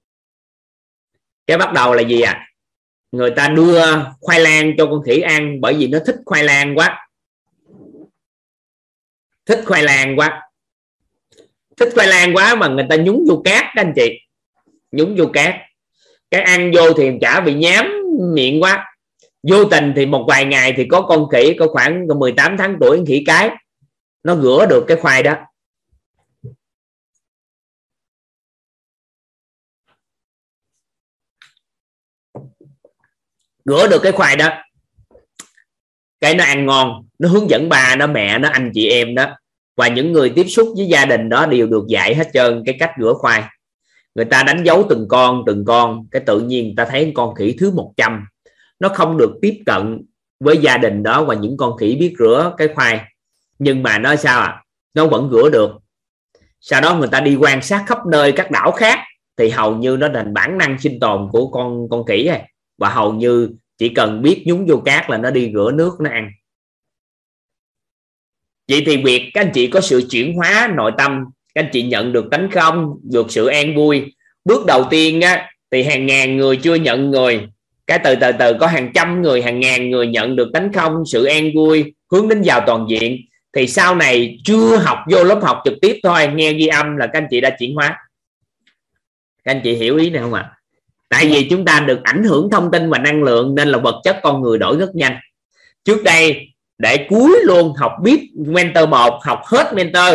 Cái bắt đầu là gì à? Người ta đưa khoai lang cho con khỉ ăn bởi vì nó thích khoai lang quá. Thích khoai lang quá. Thích khoai lang quá mà người ta nhúng vô cát các anh chị. Nhúng vô cát. Cái ăn vô thì chả bị nhám miệng quá. Vô tình thì một vài ngày thì có con khỉ có khoảng mười tám tháng tuổi, khỉ cái, nó rửa được cái khoai đó. Rửa được cái khoai đó, cái nó ăn ngon, nó hướng dẫn bà, nó mẹ, nó anh chị em đó và những người tiếp xúc với gia đình đó đều được dạy hết trơn cái cách rửa khoai. Người ta đánh dấu từng con từng con, cái tự nhiên ta thấy con khỉ thứ một trăm nó không được tiếp cận với gia đình đó và những con khỉ biết rửa cái khoai, nhưng mà nó sao à, nó vẫn rửa được. Sau đó người ta đi quan sát khắp nơi các đảo khác thì hầu như nó thành bản năng sinh tồn của con con khỉ này, và hầu như chỉ cần biết nhúng vô cát là nó đi rửa nước nó ăn. Vậy thì việc các anh chị có sự chuyển hóa nội tâm, các anh chị nhận được tánh không, được sự an vui. Bước đầu tiên á, thì hàng ngàn người chưa nhận người, cái từ từ từ có hàng trăm người, hàng ngàn người nhận được tánh không, sự an vui, hướng đến giàu toàn diện. Thì sau này chưa học vô lớp học trực tiếp thôi, nghe ghi âm là các anh chị đã chuyển hóa. Các anh chị hiểu ý này không ạ? À? Tại vì chúng ta được ảnh hưởng thông tin và năng lượng nên là vật chất con người đổi rất nhanh. Trước đây để cuối luôn học biết mentor một, học hết mentor,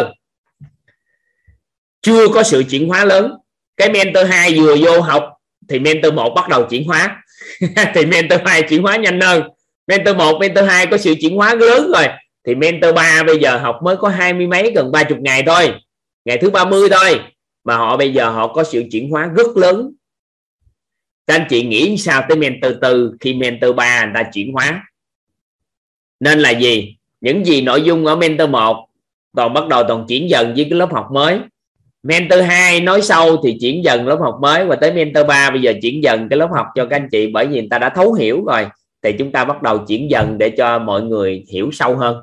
chưa có sự chuyển hóa lớn. Cái mentor hai vừa vô học thì mentor một bắt đầu chuyển hóa thì mentor hai chuyển hóa nhanh hơn. Mentor một, mentor hai có sự chuyển hóa lớn rồi thì mentor ba bây giờ học mới có hai mươi mấy, gần ba mươi ngày thôi, ngày thứ ba mươi thôi, mà họ bây giờ họ có sự chuyển hóa rất lớn. Các anh chị nghĩ sao tới mentor tư khi mentor ba người ta chuyển hóa? Nên là gì? Những gì nội dung ở mentor một toàn bắt đầu toàn chuyển dần với cái lớp học mới. Mentor hai nói sâu thì chuyển dần lớp học mới, và tới mentor ba bây giờ chuyển dần cái lớp học cho các anh chị, bởi vì người ta đã thấu hiểu rồi thì chúng ta bắt đầu chuyển dần để cho mọi người hiểu sâu hơn.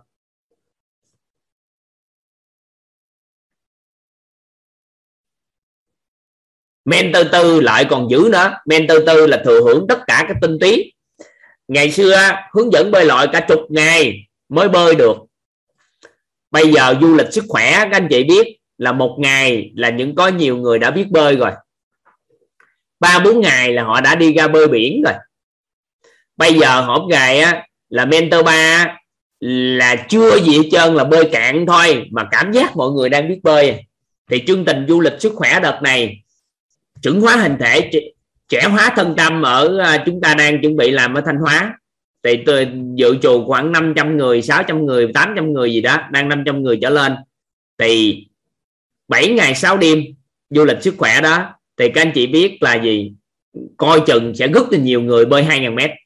Mentor tư lại còn giữ nữa. Mentor tư là thừa hưởng tất cả các tinh túy. Ngày xưa hướng dẫn bơi lội cả chục ngày mới bơi được. Bây giờ du lịch sức khỏe các anh chị biết là một ngày là những có nhiều người đã biết bơi rồi, ba bốn ngày là họ đã đi ra bơi biển rồi. Bây giờ hổm ngày á, là mentor ba là chưa gì hết trơn, là bơi cạn thôi mà cảm giác mọi người đang biết bơi. Thì chương trình du lịch sức khỏe đợt này chuẩn hóa hình thể, trẻ hóa thân tâm ở chúng ta đang chuẩn bị làm ở Thanh Hóa. Thì tôi dự trù khoảng năm trăm người, sáu trăm người, tám trăm người gì đó, đang năm trăm người trở lên. Thì bảy ngày sáu đêm du lịch sức khỏe đó thì các anh chị biết là gì, coi chừng sẽ rất là nhiều người bơi hai nghìn mét.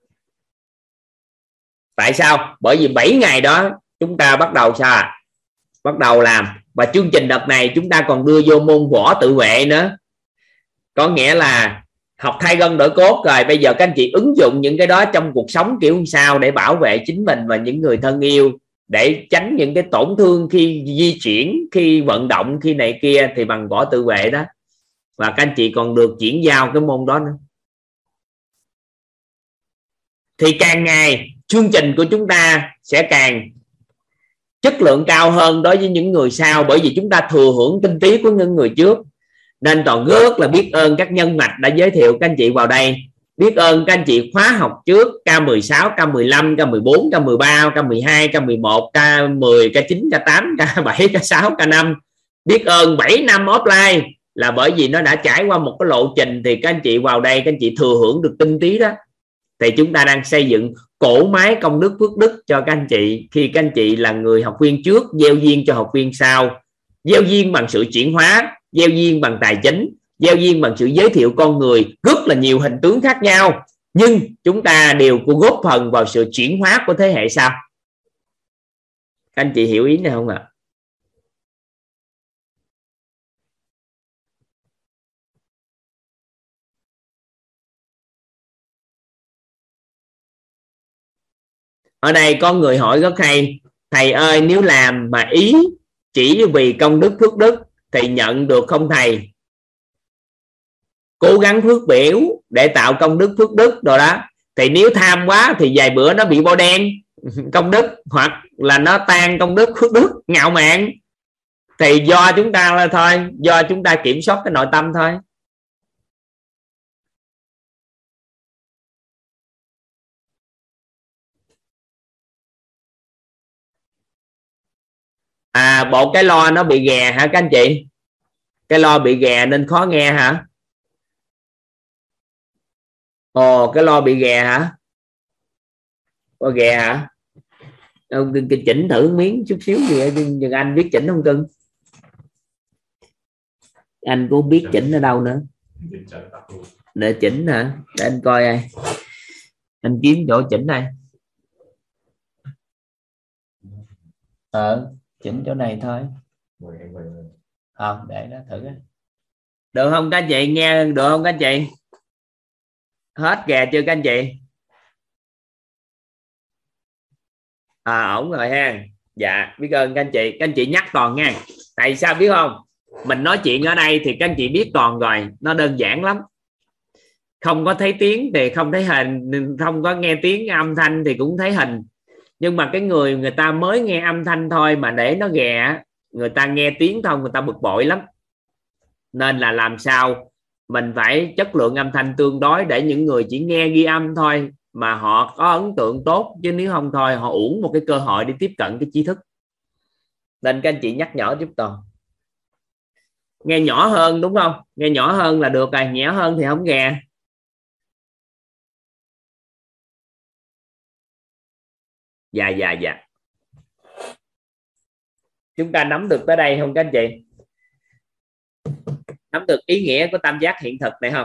Tại sao? Bởi vì bảy ngày đó chúng ta bắt đầu sao? Bắt đầu làm. Và chương trình đợt này chúng ta còn đưa vô môn võ tự vệ nữa. Có nghĩa là học thay gân đổi cốt rồi, bây giờ các anh chị ứng dụng những cái đó trong cuộc sống kiểu sao để bảo vệ chính mình và những người thân yêu, để tránh những cái tổn thương khi di chuyển, khi vận động, khi này kia, thì bằng võ tự vệ đó. Và các anh chị còn được chuyển giao cái môn đó nữa. Thì càng ngày chương trình của chúng ta sẽ càng chất lượng cao hơn đối với những người sau, bởi vì chúng ta thừa hưởng tinh túy của những người trước. Nên toàn rất là biết ơn các nhân mạch đã giới thiệu các anh chị vào đây. Biết ơn các anh chị khóa học trước K mười sáu, K mười lăm, K mười bốn, K mười ba, K mười hai, K mười một, K mười, K chín, K tám, K bảy, K sáu, K năm. Biết ơn bảy năm offline là bởi vì nó đã trải qua một cái lộ trình, thì các anh chị vào đây các anh chị thừa hưởng được tinh túy đó. Thì chúng ta đang xây dựng cổ máy công đức phước đức cho các anh chị, khi các anh chị là người học viên trước gieo duyên cho học viên sau. Gieo duyên bằng sự chuyển hóa, gieo duyên bằng tài chính, gieo duyên bằng sự giới thiệu con người, rất là nhiều hình tướng khác nhau, nhưng chúng ta đều góp phần vào sự chuyển hóa của thế hệ sau. Các anh chị hiểu ý này không ạ? Ở đây có người hỏi rất hay: thầy ơi, nếu làm mà ý chỉ vì công đức phước đức thì nhận được không thầy? cố gắng phước biểu để tạo công đức phước đức rồi đó. Thì nếu tham quá thì vài bữa nó bị bôi đen công đức, hoặc là nó tan công đức phước đức, ngạo mạn. Thì do chúng ta là thôi, do chúng ta kiểm soát cái nội tâm thôi. À, bộ cái loa nó bị ghè hả các anh chị? Cái loa bị ghè nên khó nghe hả? Ồ, cái loa bị ghè hả? Có ghè hả? Ông cái chỉnh thử miếng chút xíu gì nhưng anh biết chỉnh không cưng? Anh cũng biết chỉnh ở đâu nữa. Để chỉnh hả? Để anh coi ai. Anh kiếm chỗ chỉnh đây. Ờ, chỉnh chỗ này thôi. Không, để nó thử. Được không các anh chị? Nghe được không các anh chị? Hết ghè chưa các anh chị? À, ổn rồi ha. Dạ, biết ơn các anh chị. Các anh chị nhắc Toàn nha. Tại sao biết không? Mình nói chuyện ở đây thì các anh chị biết Toàn rồi. Nó đơn giản lắm. Không có thấy tiếng thì không thấy hình, không có nghe tiếng âm thanh thì cũng thấy hình. Nhưng mà cái người người ta mới nghe âm thanh thôi mà để nó ghè, người ta nghe tiếng thôi người ta bực bội lắm. Nên là làm sao mình phải chất lượng âm thanh tương đối để những người chỉ nghe ghi âm thôi mà họ có ấn tượng tốt, chứ nếu không thôi họ uổng một cái cơ hội để tiếp cận cái tri thức. Nên các anh chị nhắc nhở giúp Toàn. Nghe nhỏ hơn đúng không? Nghe nhỏ hơn là được rồi, nhẹ hơn thì không ghè. Dạ dạ dạ. Chúng ta nắm được tới đây không các anh chị? Nắm được ý nghĩa của tam giác hiện thực này không?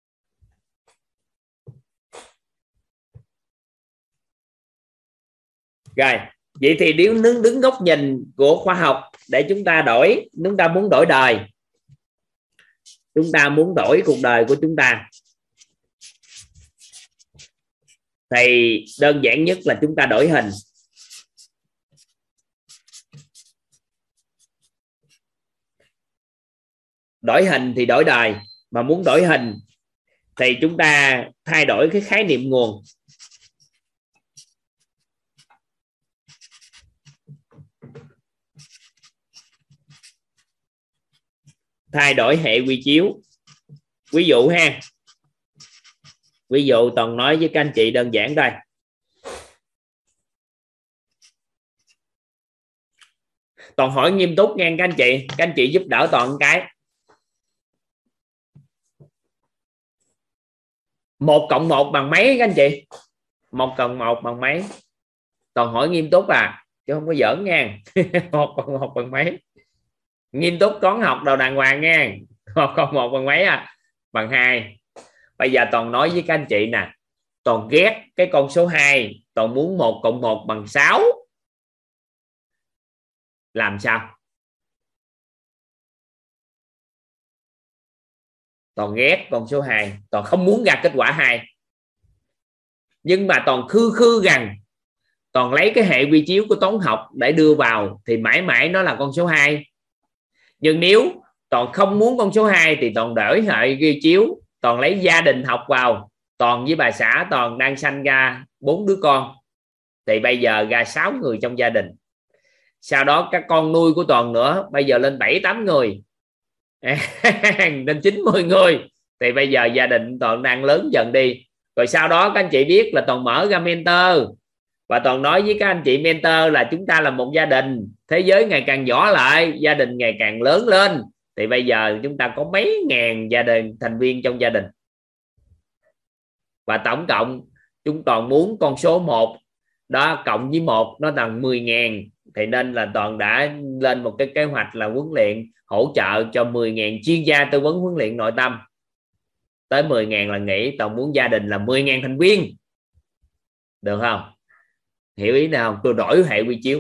Rồi, vậy thì nếu đứng đứng góc nhìn của khoa học để chúng ta đổi, chúng ta muốn đổi đời, chúng ta muốn đổi cuộc đời của chúng ta, thì đơn giản nhất là chúng ta đổi hình. Đổi hình thì đổi đời, mà muốn đổi hình thì chúng ta thay đổi cái khái niệm nguồn. Thay đổi hệ quy chiếu. Ví dụ ha, ví dụ Toàn nói với các anh chị đơn giản đây. Toàn hỏi nghiêm túc nha các anh chị, các anh chị giúp đỡ Toàn một cái. Một cộng một bằng mấy các anh chị? Một cộng một bằng mấy? Toàn hỏi nghiêm túc à, chứ không có giỡn nha. Một cộng một bằng mấy? Nghiêm túc toán học đầu đàng hoàng nha. Một cộng một bằng mấy à? Bằng hai. Bây giờ Toàn nói với các anh chị nè, Toàn ghét cái con số hai, Toàn muốn một cộng một bằng sáu. Làm sao? Toàn ghét con số hai, Toàn không muốn ra kết quả hai. Nhưng mà Toàn khư khư rằng Toàn lấy cái hệ quy chiếu của toán học để đưa vào thì mãi mãi nó là con số hai. Nhưng nếu Toàn không muốn con số hai thì Toàn đổi hệ quy chiếu, Toàn lấy gia đình học vào. Toàn với bà xã Toàn đang sanh ra bốn đứa con, thì bây giờ ra sáu người trong gia đình. Sau đó các con nuôi của Toàn nữa, bây giờ lên bảy tám người, lên chín mươi người. Thì bây giờ gia đình Toàn đang lớn dần đi. Rồi sau đó các anh chị biết là Toàn mở ra mentor, và Toàn nói với các anh chị mentor là chúng ta là một gia đình, thế giới ngày càng nhỏ lại, gia đình ngày càng lớn lên. Thì bây giờ chúng ta có mấy ngàn gia đình, thành viên trong gia đình, và tổng cộng chúng Toàn muốn con số một đó cộng với một nó bằng mười ngàn. Thì nên là Toàn đã lên một cái kế hoạch là huấn luyện hỗ trợ cho mười ngàn chuyên gia tư vấn huấn luyện nội tâm. Tới mười ngàn là nghỉ. Toàn muốn gia đình là mười ngàn thành viên. Được không? Hiểu ý nào không? Tôi đổi hệ quy chiếu.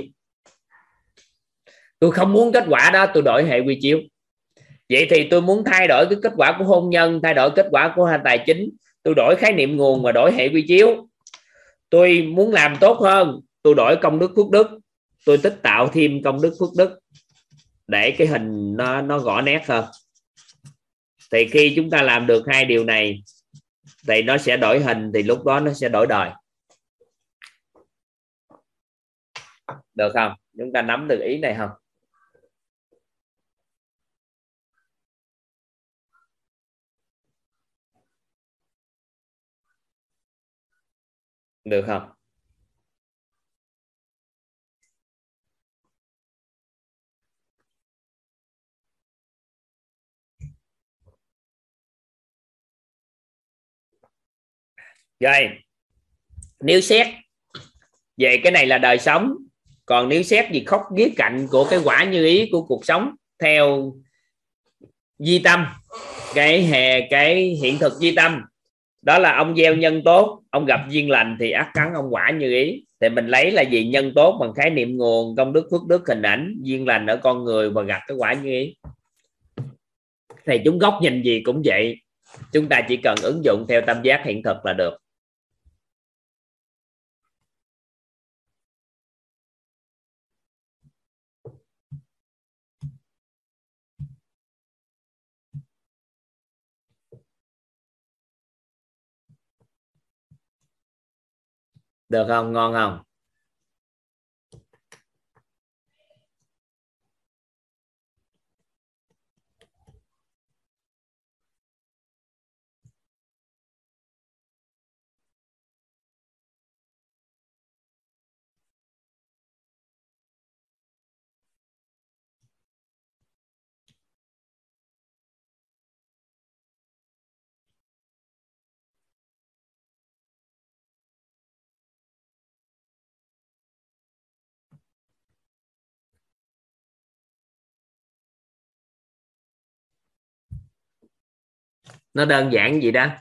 Tôi không muốn kết quả đó, tôi đổi hệ quy chiếu. Vậy thì tôi muốn thay đổi cái kết quả của hôn nhân, thay đổi kết quả của tài chính, tôi đổi khái niệm nguồn và đổi hệ quy chiếu. Tôi muốn làm tốt hơn, tôi đổi công đức phước đức, tôi tích tạo thêm công đức phước đức để cái hình nó, nó rõ nét hơn. Thì khi chúng ta làm được hai điều này thì nó sẽ đổi hình, thì lúc đó nó sẽ đổi đời. Được không? Chúng ta nắm được ý này không? Được không? Rồi, nếu xét về cái này là đời sống, còn nếu xét gì khóc ghế cạnh của cái quả như ý của cuộc sống theo duy tâm, cái hè cái hiện thực duy tâm, đó là ông gieo nhân tốt, ông gặp duyên lành thì ắt cắn ông quả như ý. Thì mình lấy là gì? Nhân tốt bằng khái niệm nguồn, công đức phước đức hình ảnh, duyên lành ở con người và gặp cái quả như ý. Thì chúng góc nhìn gì cũng vậy, chúng ta chỉ cần ứng dụng theo tam giác hiện thực là được. Được không? Ngon không? Nó đơn giản gì đó.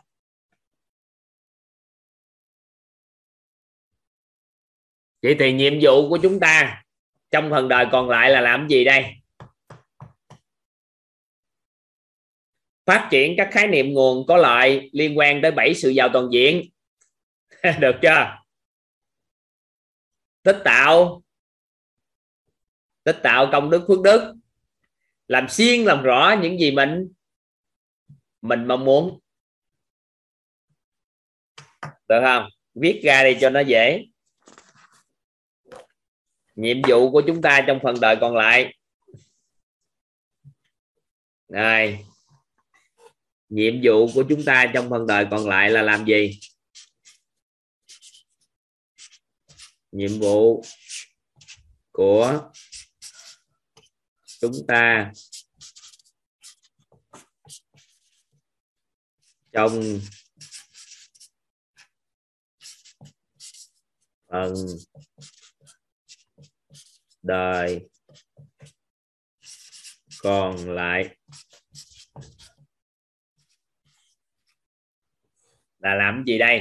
Vậy thì nhiệm vụ của chúng ta trong phần đời còn lại là làm gì đây? Phát triển các khái niệm nguồn có lợi liên quan tới bảy sự giàu toàn diện. Được chưa? Tích tạo tích tạo công đức phước đức, làm xuyên làm rõ những gì mình mình mong muốn. Được không? Viết ra đi cho nó dễ. Nhiệm vụ của chúng ta trong phần đời còn lại. Này, nhiệm vụ của chúng ta trong phần đời còn lại là làm gì? Nhiệm vụ của chúng ta trong phần đời còn lại là làm gì đây?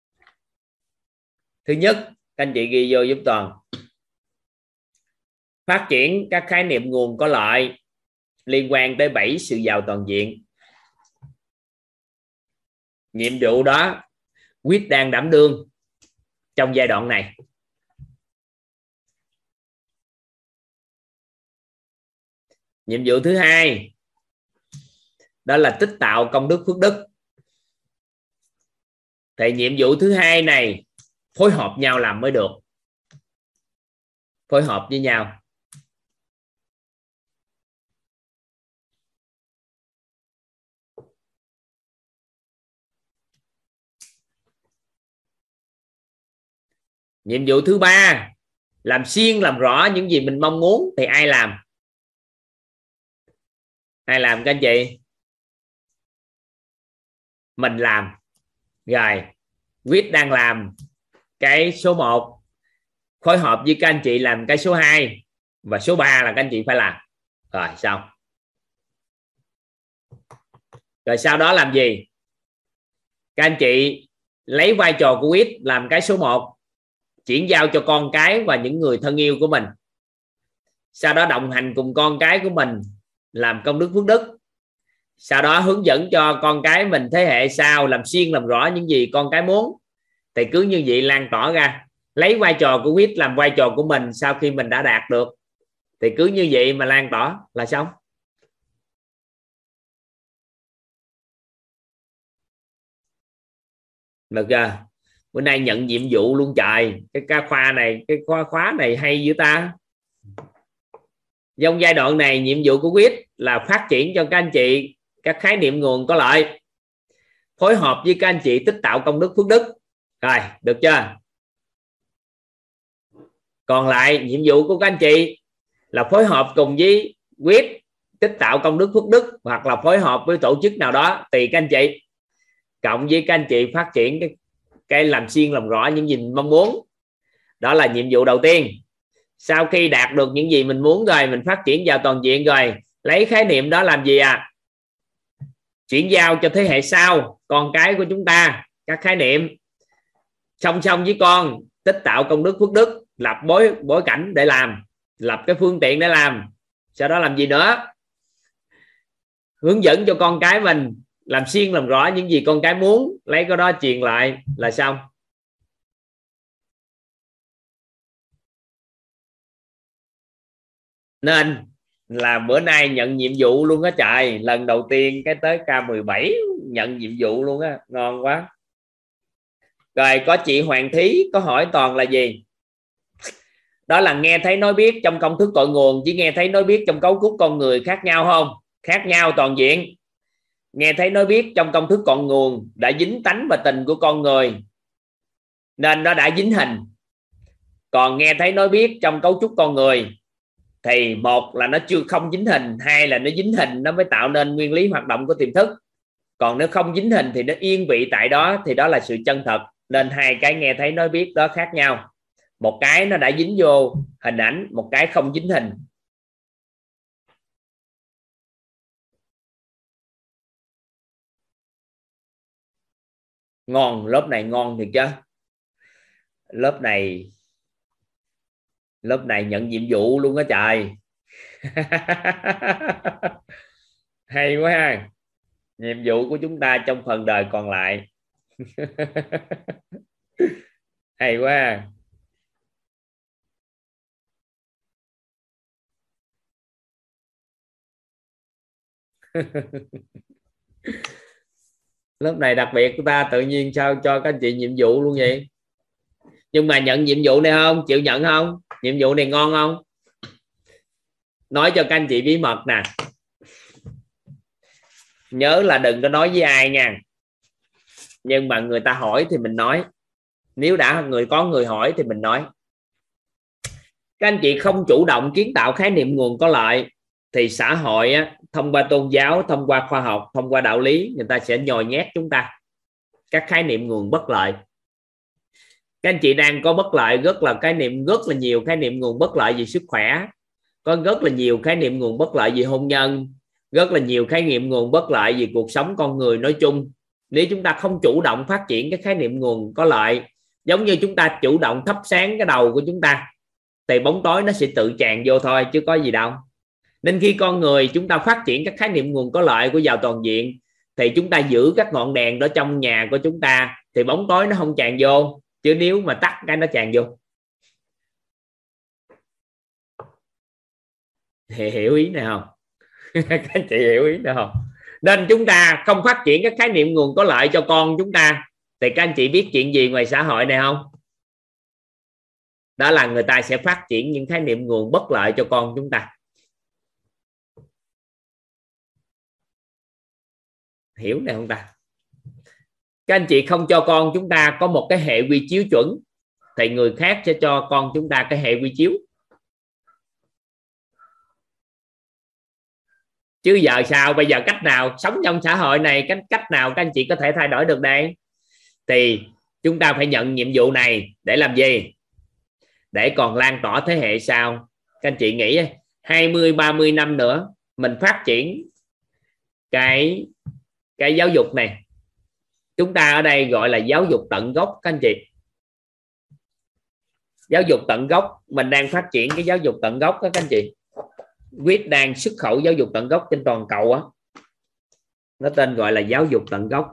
Thứ nhất, các anh chị ghi vô giúp Toàn. Phát triển các khái niệm nguồn có lợi liên quan tới bảy sự giàu toàn diện. Nhiệm vụ đó Quyết đang đảm đương trong giai đoạn này. Nhiệm vụ thứ hai đó là tích tạo công đức phước đức. Thì nhiệm vụ thứ hai này phối hợp nhau làm mới được. Phối hợp với nhau. Nhiệm vụ thứ ba làm xuyên làm rõ những gì mình mong muốn. Thì ai làm? Ai làm các anh chị? Mình làm. Rồi Quyết đang làm cái số một, phối hợp với các anh chị làm cái số hai, và số ba là các anh chị phải làm. Rồi xong. Rồi sau đó làm gì? Các anh chị lấy vai trò của Quyết làm cái số một, chuyển giao cho con cái và những người thân yêu của mình. Sau đó đồng hành cùng con cái của mình làm công đức phước đức. Sau đó hướng dẫn cho con cái mình thế hệ sau làm xuyên làm rõ những gì con cái muốn. Thì cứ như vậy lan tỏa ra. Lấy vai trò của Quyết làm vai trò của mình sau khi mình đã đạt được. Thì cứ như vậy mà lan tỏa là xong. được chưa? Bữa nay nhận nhiệm vụ luôn trời, cái ca khoa này, cái khoa khóa này hay dữ ta. Trong giai đoạn này nhiệm vụ của quýt là phát triển cho các anh chị các khái niệm nguồn có lợi, phối hợp với các anh chị tích tạo công đức phước đức. Rồi, được chưa? Còn lại nhiệm vụ của các anh chị là phối hợp cùng với quýt tích tạo công đức phước đức, hoặc là phối hợp với tổ chức nào đó tùy các anh chị, cộng với các anh chị phát triển cái, cái làm xuyên làm rõ những gì mình mong muốn. Đó là nhiệm vụ đầu tiên. Sau khi đạt được những gì mình muốn rồi, mình phát triển vào toàn diện rồi, lấy khái niệm đó làm gì à? Chuyển giao cho thế hệ sau, con cái của chúng ta, các khái niệm song song với con, tích tạo công đức phước đức, lập bối bối cảnh để làm, lập cái phương tiện để làm. Sau đó làm gì nữa? Hướng dẫn cho con cái mình làm xuyên làm rõ những gì con cái muốn, lấy cái đó truyền lại là xong. Nên là bữa nay nhận nhiệm vụ luôn á trời, lần đầu tiên cái tới K mười bảy nhận nhiệm vụ luôn á, ngon quá. Rồi có chị Hoàng Thí có hỏi toàn là gì? Đó là nghe thấy nói biết trong công thức cội nguồn, chỉ nghe thấy nói biết trong cấu trúc con người khác nhau không? Khác nhau toàn diện. Nghe thấy nói biết trong công thức cội nguồn đã dính tánh và tình của con người nên nó đã dính hình. Còn nghe thấy nói biết trong cấu trúc con người thì một là nó chưa không dính hình, hai là nó dính hình nó mới tạo nên nguyên lý hoạt động của tiềm thức. Còn nếu không dính hình thì nó yên vị tại đó, thì đó là sự chân thật. Nên hai cái nghe thấy nói biết đó khác nhau. Một cái nó đã dính vô hình ảnh, một cái không dính hình. Ngon, lớp này ngon thiệt chứ. Lớp này lớp này nhận nhiệm vụ luôn á trời. Hay quá ha. Nhiệm vụ của chúng ta trong phần đời còn lại. Hay quá. Lớp này đặc biệt của ta, tự nhiên sao cho các anh chị nhiệm vụ luôn vậy? Nhưng mà nhận nhiệm vụ này không? Chịu nhận không? Nhiệm vụ này ngon không? Nói cho các anh chị bí mật nè. Nhớ là đừng có nói với ai nha. Nhưng mà người ta hỏi thì mình nói. Nếu đã người có người hỏi thì mình nói. Các anh chị không chủ động kiến tạo khái niệm nguồn có lợi thì xã hội á, thông qua tôn giáo, thông qua khoa học, thông qua đạo lý, người ta sẽ nhồi nhét chúng ta các khái niệm nguồn bất lợi. Các anh chị đang có bất lợi rất là khái niệm rất là nhiều khái niệm nguồn bất lợi về sức khỏe, có rất là nhiều khái niệm nguồn bất lợi về hôn nhân, rất là nhiều khái niệm nguồn bất lợi về cuộc sống con người nói chung. Nếu chúng ta không chủ động phát triển cái khái niệm nguồn có lợi, giống như chúng ta chủ động thắp sáng cái đầu của chúng ta, thì bóng tối nó sẽ tự tràn vô thôi chứ có gì đâu. Nên khi con người chúng ta phát triển các khái niệm nguồn có lợi của vào toàn diện, thì chúng ta giữ các ngọn đèn đó trong nhà của chúng ta, thì bóng tối nó không tràn vô. Chứ nếu mà tắt cái nó tràn vô. Thì hiểu ý này không? Các anh chị hiểu ý này không? Nên chúng ta không phát triển các khái niệm nguồn có lợi cho con chúng ta, thì các anh chị biết chuyện gì ngoài xã hội này không? Đó là người ta sẽ phát triển những khái niệm nguồn bất lợi cho con chúng ta. Hiểu này không ta? Các anh chị không cho con chúng ta có một cái hệ quy chiếu chuẩn, thì người khác sẽ cho con chúng ta cái hệ quy chiếu. Chứ giờ sao? Bây giờ cách nào sống trong xã hội này, cách cách nào các anh chị có thể thay đổi được đây? Thì chúng ta phải nhận nhiệm vụ này để làm gì? Để còn lan tỏa thế hệ sau. Các anh chị nghĩ hai mươi ba mươi năm nữa mình phát triển cái cái giáo dục này, chúng ta ở đây gọi là giáo dục tận gốc các anh chị. Giáo dục tận gốc, mình đang phát triển cái giáo dục tận gốc đó các anh chị. Quyết đang xuất khẩu giáo dục tận gốc trên toàn cầu á. Nó tên gọi là giáo dục tận gốc.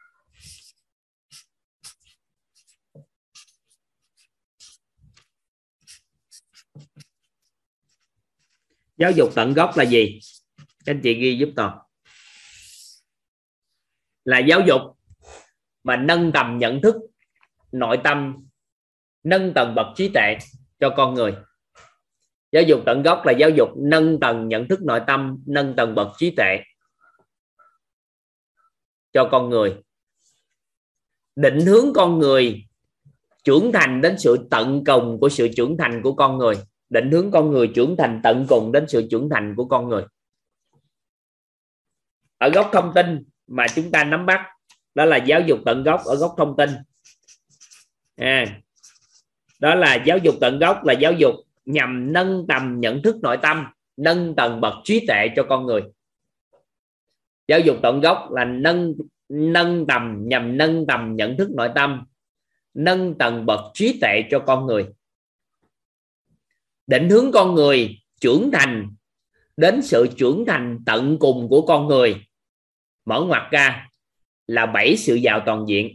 Giáo dục tận gốc là gì? Các anh chị ghi giúp tôi. Là giáo dục mà nâng tầm nhận thức nội tâm, nâng tầng bậc trí tuệ cho con người. Giáo dục tận gốc là giáo dục nâng tầng nhận thức nội tâm, nâng tầng bậc trí tuệ cho con người, định hướng con người trưởng thành đến sự tận cùng của sự trưởng thành của con người, định hướng con người trưởng thành tận cùng đến sự trưởng thành của con người. Ở góc thông tin mà chúng ta nắm bắt đó là giáo dục tận gốc ở góc thông tin. À, đó là giáo dục tận gốc là giáo dục nhằm nâng tầm nhận thức nội tâm, nâng tầng bậc trí tuệ cho con người. Giáo dục tận gốc là nâng nâng tầm nhằm nâng tầm nhận thức nội tâm, nâng tầng bậc trí tuệ cho con người, định hướng con người trưởng thành đến sự trưởng thành tận cùng của con người, mở ngoặt ra là bảy sự giàu toàn diện.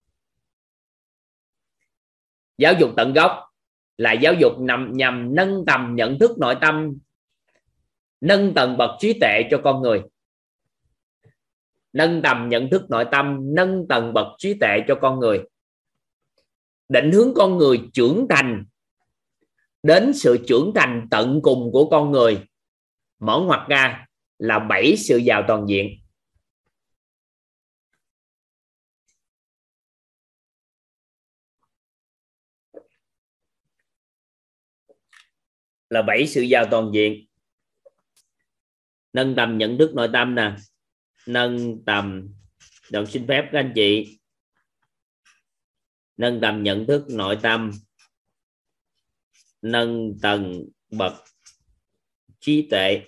Giáo dục tận gốc là giáo dục nhằm, nhằm nâng tầm nhận thức nội tâm, nâng tầng bậc trí tuệ cho con người, nâng tầm nhận thức nội tâm, nâng tầng bậc trí tuệ cho con người, định hướng con người trưởng thành đến sự trưởng thành tận cùng của con người, mở ngoặt ra là bảy sự giàu toàn diện. Là bảy sự giàu toàn diện. Nâng tầm nhận thức nội tâm nè, nâng tầm, đồng xin phép các anh chị, nâng tầm nhận thức nội tâm, nâng tầng bậc trí tuệ,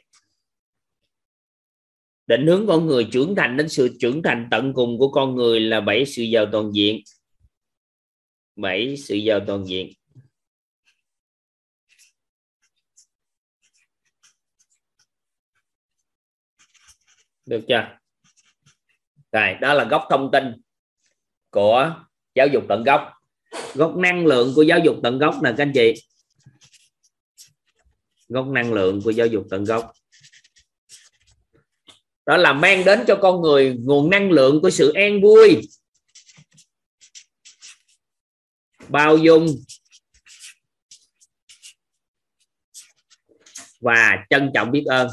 định hướng con người trưởng thành đến sự trưởng thành tận cùng của con người là bảy sự giàu toàn diện. Bảy sự giàu toàn diện. Được chưa? Rồi, đó là góc thông tin của giáo dục tận gốc. Góc năng lượng của giáo dục tận gốc nè các anh chị. Góc năng lượng của giáo dục tận gốc đó là mang đến cho con người nguồn năng lượng của sự an vui, bao dung và trân trọng biết ơn.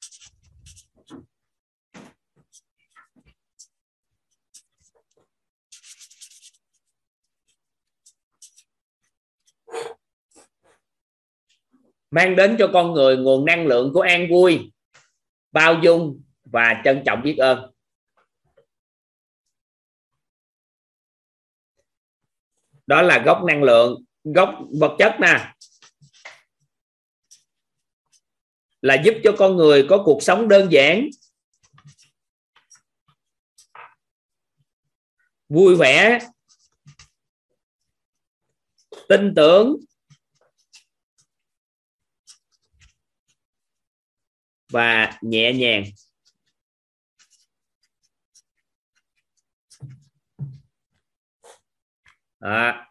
Mang đến cho con người nguồn năng lượng của an vui, bao dung và trân trọng biết ơn. Đó là góc năng lượng. Góc vật chất nè là giúp cho con người có cuộc sống đơn giản, vui vẻ, tin tưởng và nhẹ nhàng. Đó.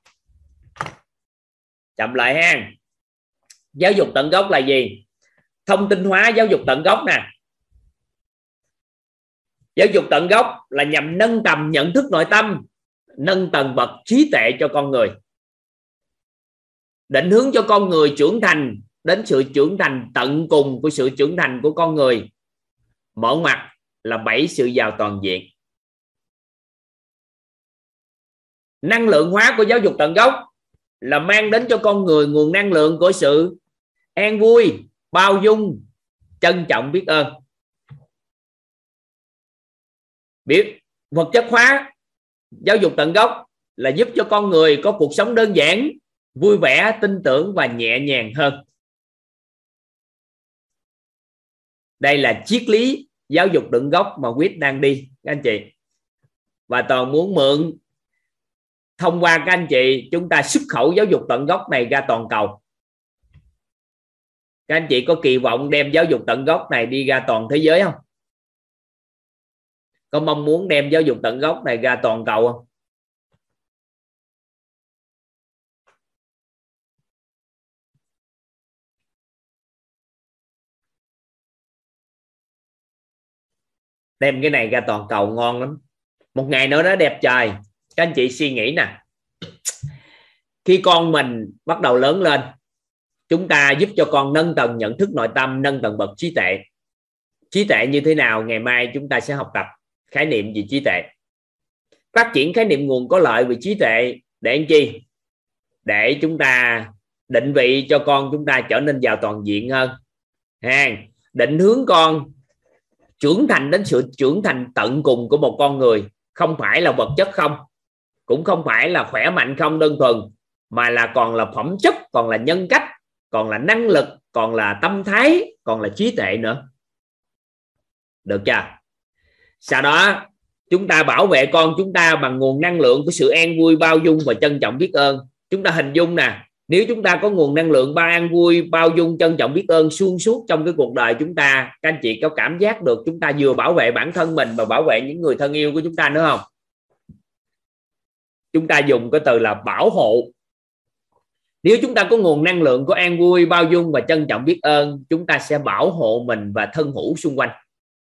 Chậm lại ha. Giáo dục tận gốc là gì? Thông tin hóa giáo dục tận gốc nè. Giáo dục tận gốc là nhằm nâng tầm nhận thức nội tâm, nâng tầng bậc trí tuệ cho con người, định hướng cho con người trưởng thành đến sự trưởng thành tận cùng của sự trưởng thành của con người, mở ngoặt là bảy sự giàu toàn diện. Năng lượng hóa của giáo dục tận gốc là mang đến cho con người nguồn năng lượng của sự an vui, bao dung, trân trọng biết ơn. Biết vật chất hóa giáo dục tận gốc là giúp cho con người có cuộc sống đơn giản, vui vẻ, tin tưởng và nhẹ nhàng hơn. Đây là triết lý giáo dục tận gốc mà Quýt đang đi các anh chị. Và Toàn muốn mượn thông qua các anh chị, chúng ta xuất khẩu giáo dục tận gốc này ra toàn cầu. Các anh chị có kỳ vọng đem giáo dục tận gốc này đi ra toàn thế giới không? Có mong muốn đem giáo dục tận gốc này ra toàn cầu không? Đem cái này ra toàn cầu ngon lắm. Một ngày nữa đó đẹp trời, Các anh chị suy nghĩ nè, khi con mình bắt đầu lớn lên, chúng ta giúp cho con nâng tầng nhận thức nội tâm, nâng tầng bậc trí tuệ. Trí tuệ như thế nào? Ngày mai chúng ta sẽ học tập khái niệm về trí tuệ. Phát triển khái niệm nguồn có lợi về trí tuệ để làm chi? Để chúng ta định vị cho con chúng ta trở nên giàu toàn diện hơn. Ha, định hướng con trưởng thành đến sự trưởng thành tận cùng của một con người, không phải là vật chất không, cũng không phải là khỏe mạnh không đơn thuần, mà là còn là phẩm chất, còn là nhân cách, còn là năng lực, còn là tâm thái, còn là trí tuệ nữa. Được chưa? Sau đó chúng ta bảo vệ con chúng ta bằng nguồn năng lượng của sự an vui, bao dung và trân trọng biết ơn. Chúng ta hình dung nè, nếu chúng ta có nguồn năng lượng ba an vui, bao dung, trân trọng biết ơn xuyên suốt trong cái cuộc đời chúng ta, các anh chị có cảm giác được chúng ta vừa bảo vệ bản thân mình và bảo vệ những người thân yêu của chúng ta nữa không? Chúng ta dùng cái từ là bảo hộ. Nếu chúng ta có nguồn năng lượng của an vui, bao dung và trân trọng biết ơn, chúng ta sẽ bảo hộ mình và thân hữu xung quanh.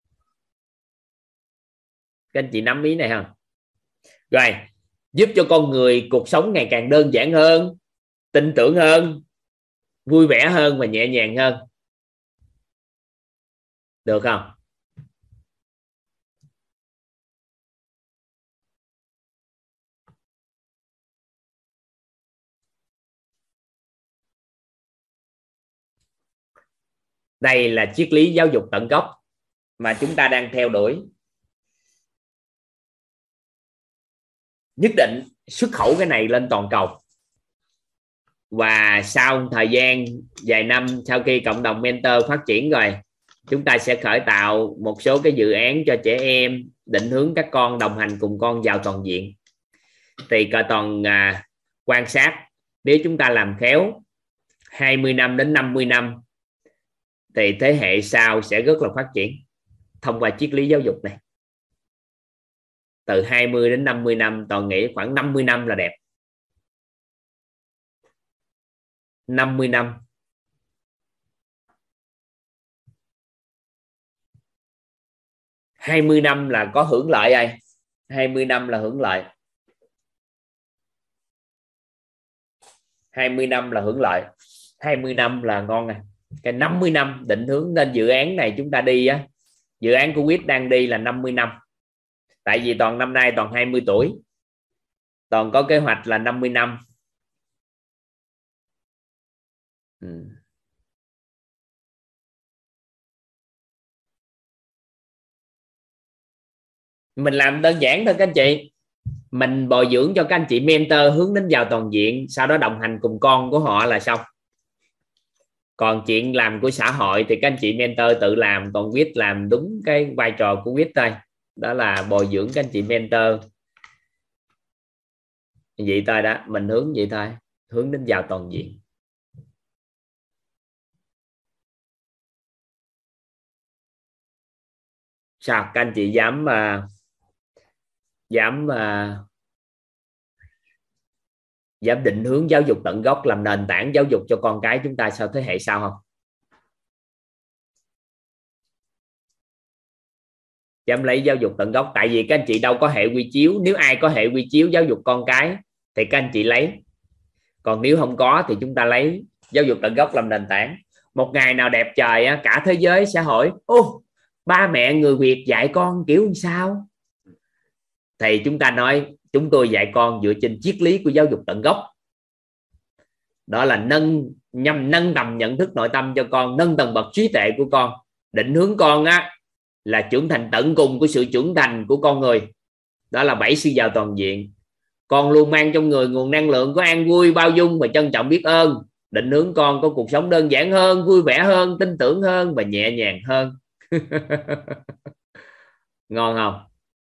Các anh chị nắm ý này không? Rồi, giúp cho con người cuộc sống ngày càng đơn giản hơn, tin tưởng hơn, vui vẻ hơn và nhẹ nhàng hơn. Được không? Đây là triết lý giáo dục tận gốc mà chúng ta đang theo đuổi. Nhất định xuất khẩu cái này lên toàn cầu. Và sau thời gian vài năm, sau khi cộng đồng mentor phát triển rồi, chúng ta sẽ khởi tạo một số cái dự án cho trẻ em, định hướng các con, đồng hành cùng con vào toàn diện. Thì cả toàn à, quan sát, nếu chúng ta làm khéo hai mươi năm đến năm mươi năm thì thế hệ sau sẽ rất là phát triển thông qua triết lý giáo dục này. Từ hai mươi đến năm mươi năm, toàn nghĩ khoảng năm mươi năm là đẹp. năm mươi năm. hai mươi năm là có hưởng lợi ai? hai mươi năm là hưởng lợi. hai mươi năm là hưởng lợi. hai mươi năm là ngon nè. Cái năm mươi năm định hướng nên dự án này chúng ta đi á, dự án của Quýt đang đi là năm mươi năm. Tại vì toàn năm nay toàn hai mươi tuổi, toàn có kế hoạch là năm mươi năm. Ừ. Mình làm đơn giản thôi các anh chị. Mình bồi dưỡng cho các anh chị mentor hướng đến giàu toàn diện, sau đó đồng hành cùng con của họ là xong. Còn chuyện làm của xã hội thì các anh chị mentor tự làm, còn Quýt làm đúng cái vai trò của Quýt thôi. Đó là bồi dưỡng các anh chị mentor. Vậy thôi đó, mình hướng vậy thôi, hướng đến giàu toàn diện. Sao các anh chị dám uh, dám uh, dám định hướng giáo dục tận gốc, làm nền tảng giáo dục cho con cái chúng ta sau thế hệ sau không? Dám lấy giáo dục tận gốc. Tại vì các anh chị đâu có hệ quy chiếu. Nếu ai có hệ quy chiếu giáo dục con cái thì các anh chị lấy. Còn nếu không có thì chúng ta lấy giáo dục tận gốc làm nền tảng. Một ngày nào đẹp trời cả thế giới sẽ hỏi: ô, ba mẹ người Việt dạy con kiểu làm sao? Thì chúng ta nói chúng tôi dạy con dựa trên triết lý của giáo dục tận gốc. Đó là nâng nhằm nâng tầm nhận thức nội tâm cho con, nâng tầng bậc trí tuệ của con, định hướng con á là trưởng thành tận cùng của sự trưởng thành của con người. Đó là bảy sự giàu toàn diện. Con luôn mang trong người nguồn năng lượng của an vui, bao dung và trân trọng biết ơn, định hướng con có cuộc sống đơn giản hơn, vui vẻ hơn, tin tưởng hơn và nhẹ nhàng hơn. Ngon không?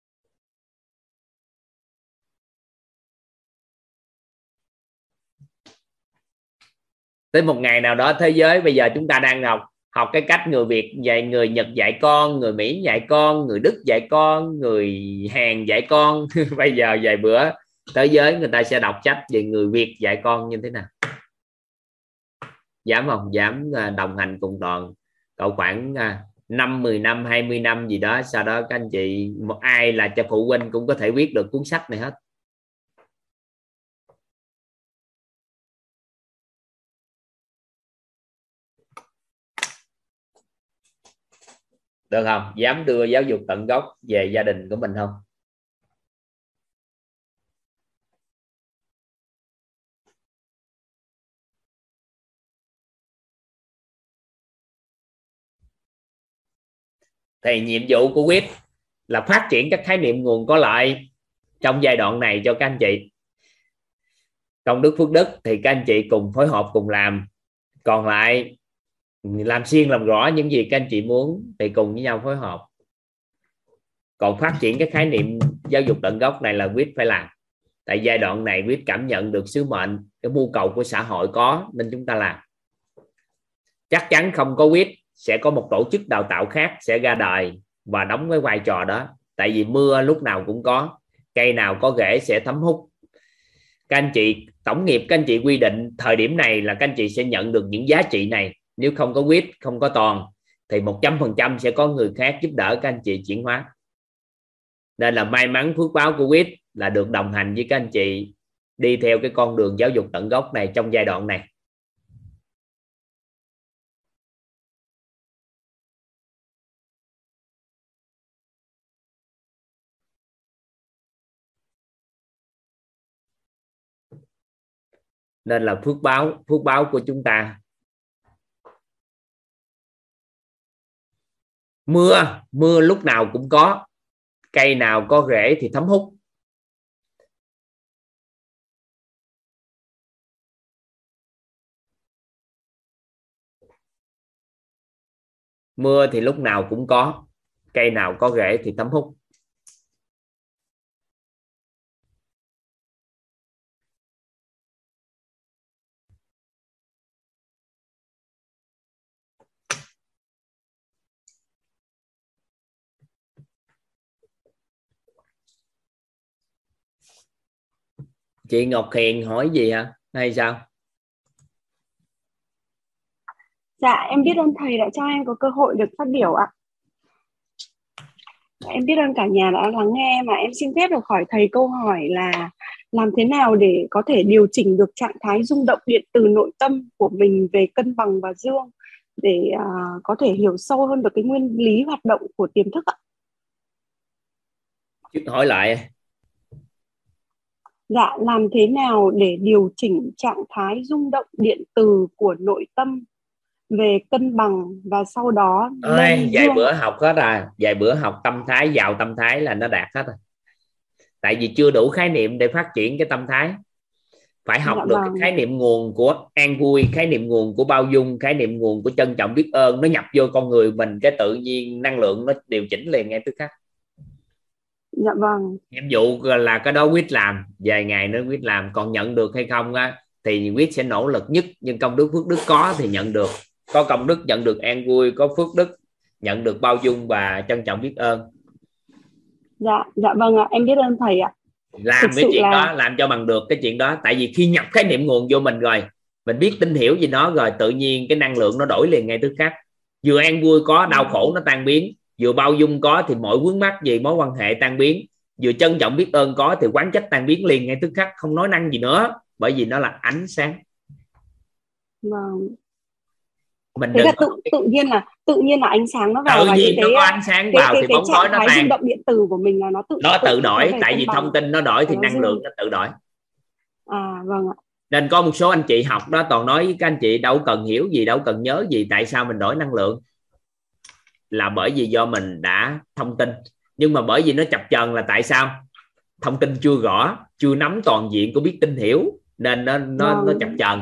Tới một ngày nào đó thế giới, bây giờ chúng ta đang học học cái cách người Việt dạy, người Nhật dạy con, người Mỹ dạy con, người Đức dạy con, người Hàn dạy con. Bây giờ vài bữa thế giới người ta sẽ đọc sách về người Việt dạy con như thế nào. Dám không? Dám đồng hành cùng Toàn cậu khoảng năm, mười năm, hai mươi năm gì đó. Sau đó các anh chị, một ai là cho phụ huynh cũng có thể viết được cuốn sách này hết. Được không? Dám đưa giáo dục tận gốc về gia đình của mình không? Thì nhiệm vụ của quýt là phát triển các khái niệm nguồn có lợi trong giai đoạn này cho các anh chị. Công đức phước đức thì các anh chị cùng phối hợp cùng làm, còn lại làm xuyên làm rõ những gì các anh chị muốn thì cùng với nhau phối hợp. Còn phát triển cái khái niệm giáo dục tận gốc này là quýt phải làm. Tại giai đoạn này quýt cảm nhận được sứ mệnh, cái mưu cầu của xã hội có nên chúng ta làm. Chắc chắn không có quýt sẽ có một tổ chức đào tạo khác sẽ ra đời và đóng cái vai trò đó. Tại vì mưa lúc nào cũng có, cây nào có rễ sẽ thấm hút. Các anh chị tổng nghiệp, các anh chị quy định thời điểm này là các anh chị sẽ nhận được những giá trị này. Nếu không có quýt, không có toàn thì một trăm phần trăm sẽ có người khác giúp đỡ các anh chị chuyển hóa. Nên là may mắn phước báo của quýt là được đồng hành với các anh chị đi theo cái con đường giáo dục tận gốc này trong giai đoạn này. Nên là phước báo, phước báo của chúng ta. Mưa, mưa lúc nào cũng có, cây nào có rễ thì thấm hút. Mưa thì lúc nào cũng có, cây nào có rễ thì thấm hút. Chị Ngọc Hiền hỏi gì hả hay sao? Dạ em biết ơn thầy đã cho em có cơ hội được phát biểu ạ. Em biết ơn cả nhà đã lắng nghe, mà em xin phép được hỏi thầy câu hỏi là làm thế nào để có thể điều chỉnh được trạng thái rung động điện từ nội tâm của mình về cân bằng và dương để uh, có thể hiểu sâu hơn được cái nguyên lý hoạt động của tiềm thức ạ? Chút hỏi lại. Dạ, làm thế nào để điều chỉnh trạng thái rung động điện từ của nội tâm về cân bằng và sau đó Ôi, vài bữa học hết à, vài bữa học tâm thái, vào tâm thái là nó đạt hết rồi. Tại vì chưa đủ khái niệm để phát triển cái tâm thái. Phải học dạ được vâng. cái khái niệm nguồn của an vui, khái niệm nguồn của bao dung, khái niệm nguồn của trân trọng biết ơn, nó nhập vô con người mình, cái tự nhiên năng lượng nó điều chỉnh liền ngay tức khắc. Dạ vâng. Nhiệm vụ là cái đó quyết làm, vài ngày nữa quyết làm. Còn nhận được hay không á thì quyết sẽ nỗ lực nhất, nhưng công đức phước đức có thì nhận được. Có công đức nhận được an vui, có phước đức nhận được bao dung và trân trọng biết ơn. Dạ, dạ vâng ạ, em biết ơn thầy ạ. Làm Thực cái sự chuyện là... đó, làm cho bằng được cái chuyện đó. Tại vì khi nhập khái niệm nguồn vô mình rồi, mình biết tin hiểu gì nó rồi, tự nhiên cái năng lượng nó đổi liền ngay tức khắc. Vừa an vui có, đau khổ nó tan biến. Vừa bao dung có thì mọi vướng mắc gì mối quan hệ tan biến. Vừa trân trọng biết ơn có thì quán trách tan biến liền ngay tức khắc, không nói năng gì nữa, bởi vì nó là ánh sáng. Vâng. Mình thế là có... tự tự nhiên là tự nhiên là ánh sáng nó vào tự và nhiên cái, nó có ánh sáng cái, vào cái, thì cái bóng tối nó tan. rung động điện từ của mình là nó tự nó tự tự đổi, nó tại vì thông tin nó đổi thì năng lượng nó tự đổi. À vâng ạ. Nên có một số anh chị học đó toàn nói với các anh chị đâu cần hiểu gì, đâu cần nhớ gì, tại sao mình đổi năng lượng, là bởi vì do mình đã thông tin. Nhưng mà bởi vì nó chập chờn là tại sao? Thông tin chưa rõ, chưa nắm toàn diện của biết tin hiểu, nên nó nó Vâng. nó chập chờn.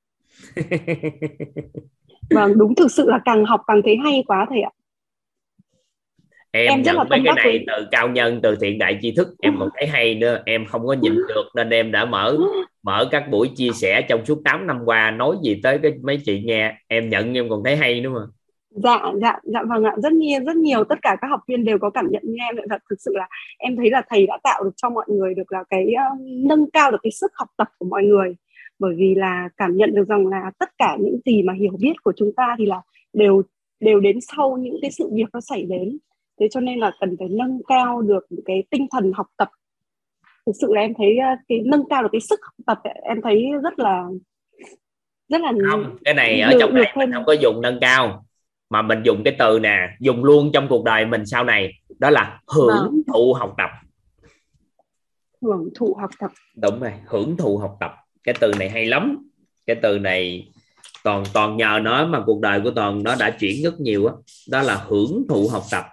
Vâng, đúng, thực sự là càng học càng thấy hay quá thầy ạ. Em, em rất nhận là mấy tâm cái đắc này với... từ cao nhân, từ thiện đại tri thức, em còn thấy hay nữa. Em không có nhịn được nên em đã mở mở các buổi chia sẻ trong suốt tám năm qua, nói gì tới cái mấy chị nghe. Em nhận em còn thấy hay nữa mà. Dạ, dạ, dạ vâng ạ, rất nhiều, rất nhiều, tất cả các học viên đều có cảm nhận như em. Thật thực sự là em thấy là thầy đã tạo được cho mọi người được là cái uh, nâng cao được cái sức học tập của mọi người. Bởi vì là cảm nhận được rằng là tất cả những gì mà hiểu biết của chúng ta thì là đều đều đến sau những cái sự việc nó xảy đến. Thế cho nên là cần phải nâng cao được cái tinh thần học tập. Thực sự là em thấy uh, cái nâng cao được cái sức học tập, em thấy rất là rất là Không, cái này ở được, trong được này mình không có dùng nâng cao. mà mình dùng cái từ nè, dùng luôn trong cuộc đời mình sau này, đó là hưởng thụ học tập. Hưởng thụ học tập. Đúng rồi, hưởng thụ học tập. Cái từ này hay lắm. Cái từ này toàn toàn nhờ nó mà cuộc đời của Toàn nó đã chuyển rất nhiều đó. Đó là hưởng thụ học tập.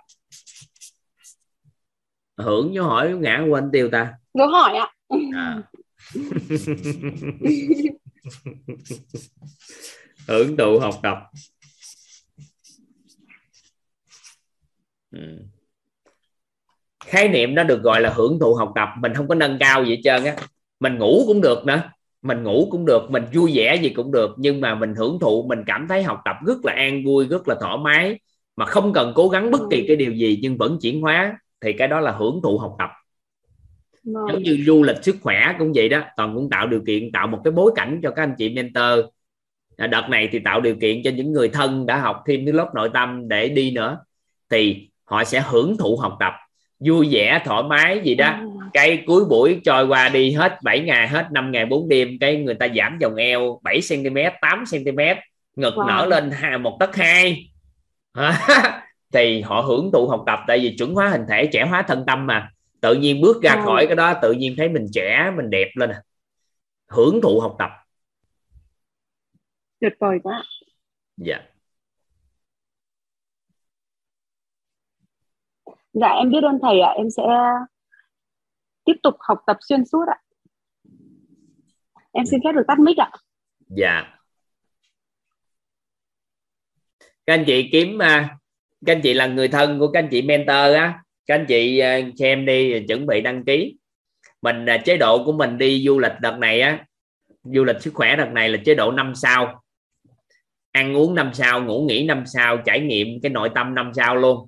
Hưởng dấu hỏi ngã quên tiêu ta. Dấu hỏi ạ. À. Hưởng thụ học tập. Ừ. Khái niệm đó được gọi là hưởng thụ học tập. Mình không có nâng cao gì hết trơn á. Mình ngủ cũng được nữa, mình ngủ cũng được, mình vui vẻ gì cũng được, nhưng mà mình hưởng thụ, mình cảm thấy học tập rất là an vui, rất là thoải mái, mà không cần cố gắng bất kỳ cái điều gì nhưng vẫn chuyển hóa, thì cái đó là hưởng thụ học tập. Giống như du lịch sức khỏe cũng vậy đó. Toàn cũng tạo điều kiện, tạo một cái bối cảnh cho các anh chị mentor. Đợt này thì tạo điều kiện cho những người thân đã học thêm cái lớp nội tâm để đi nữa, thì họ sẽ hưởng thụ học tập, vui vẻ thoải mái gì đó. Cái cuối buổi trôi qua đi hết bảy ngày, hết năm ngày bốn đêm, cái người ta giảm vòng eo bảy xăng ti mét, tám xăng ti mét, ngực wow. nở lên một tấc hai. Thì họ hưởng thụ học tập, tại vì chuẩn hóa hình thể, trẻ hóa thân tâm mà. Tự nhiên bước ra wow. khỏi cái đó, tự nhiên thấy mình trẻ, mình đẹp lên. Hưởng thụ học tập. Tuyệt vời quá. Dạ. Dạ em biết ơn thầy ạ. Em sẽ tiếp tục học tập xuyên suốt ạ. Em xin phép được tắt mic ạ. Dạ. Các anh chị kiếm, các anh chị là người thân của các anh chị mentor á, các anh chị xem đi, chuẩn bị đăng ký. Mình chế độ của mình đi du lịch đợt này á, du lịch sức khỏe đợt này là chế độ năm sao, ăn uống năm sao, ngủ nghỉ năm sao, trải nghiệm cái nội tâm năm sao luôn.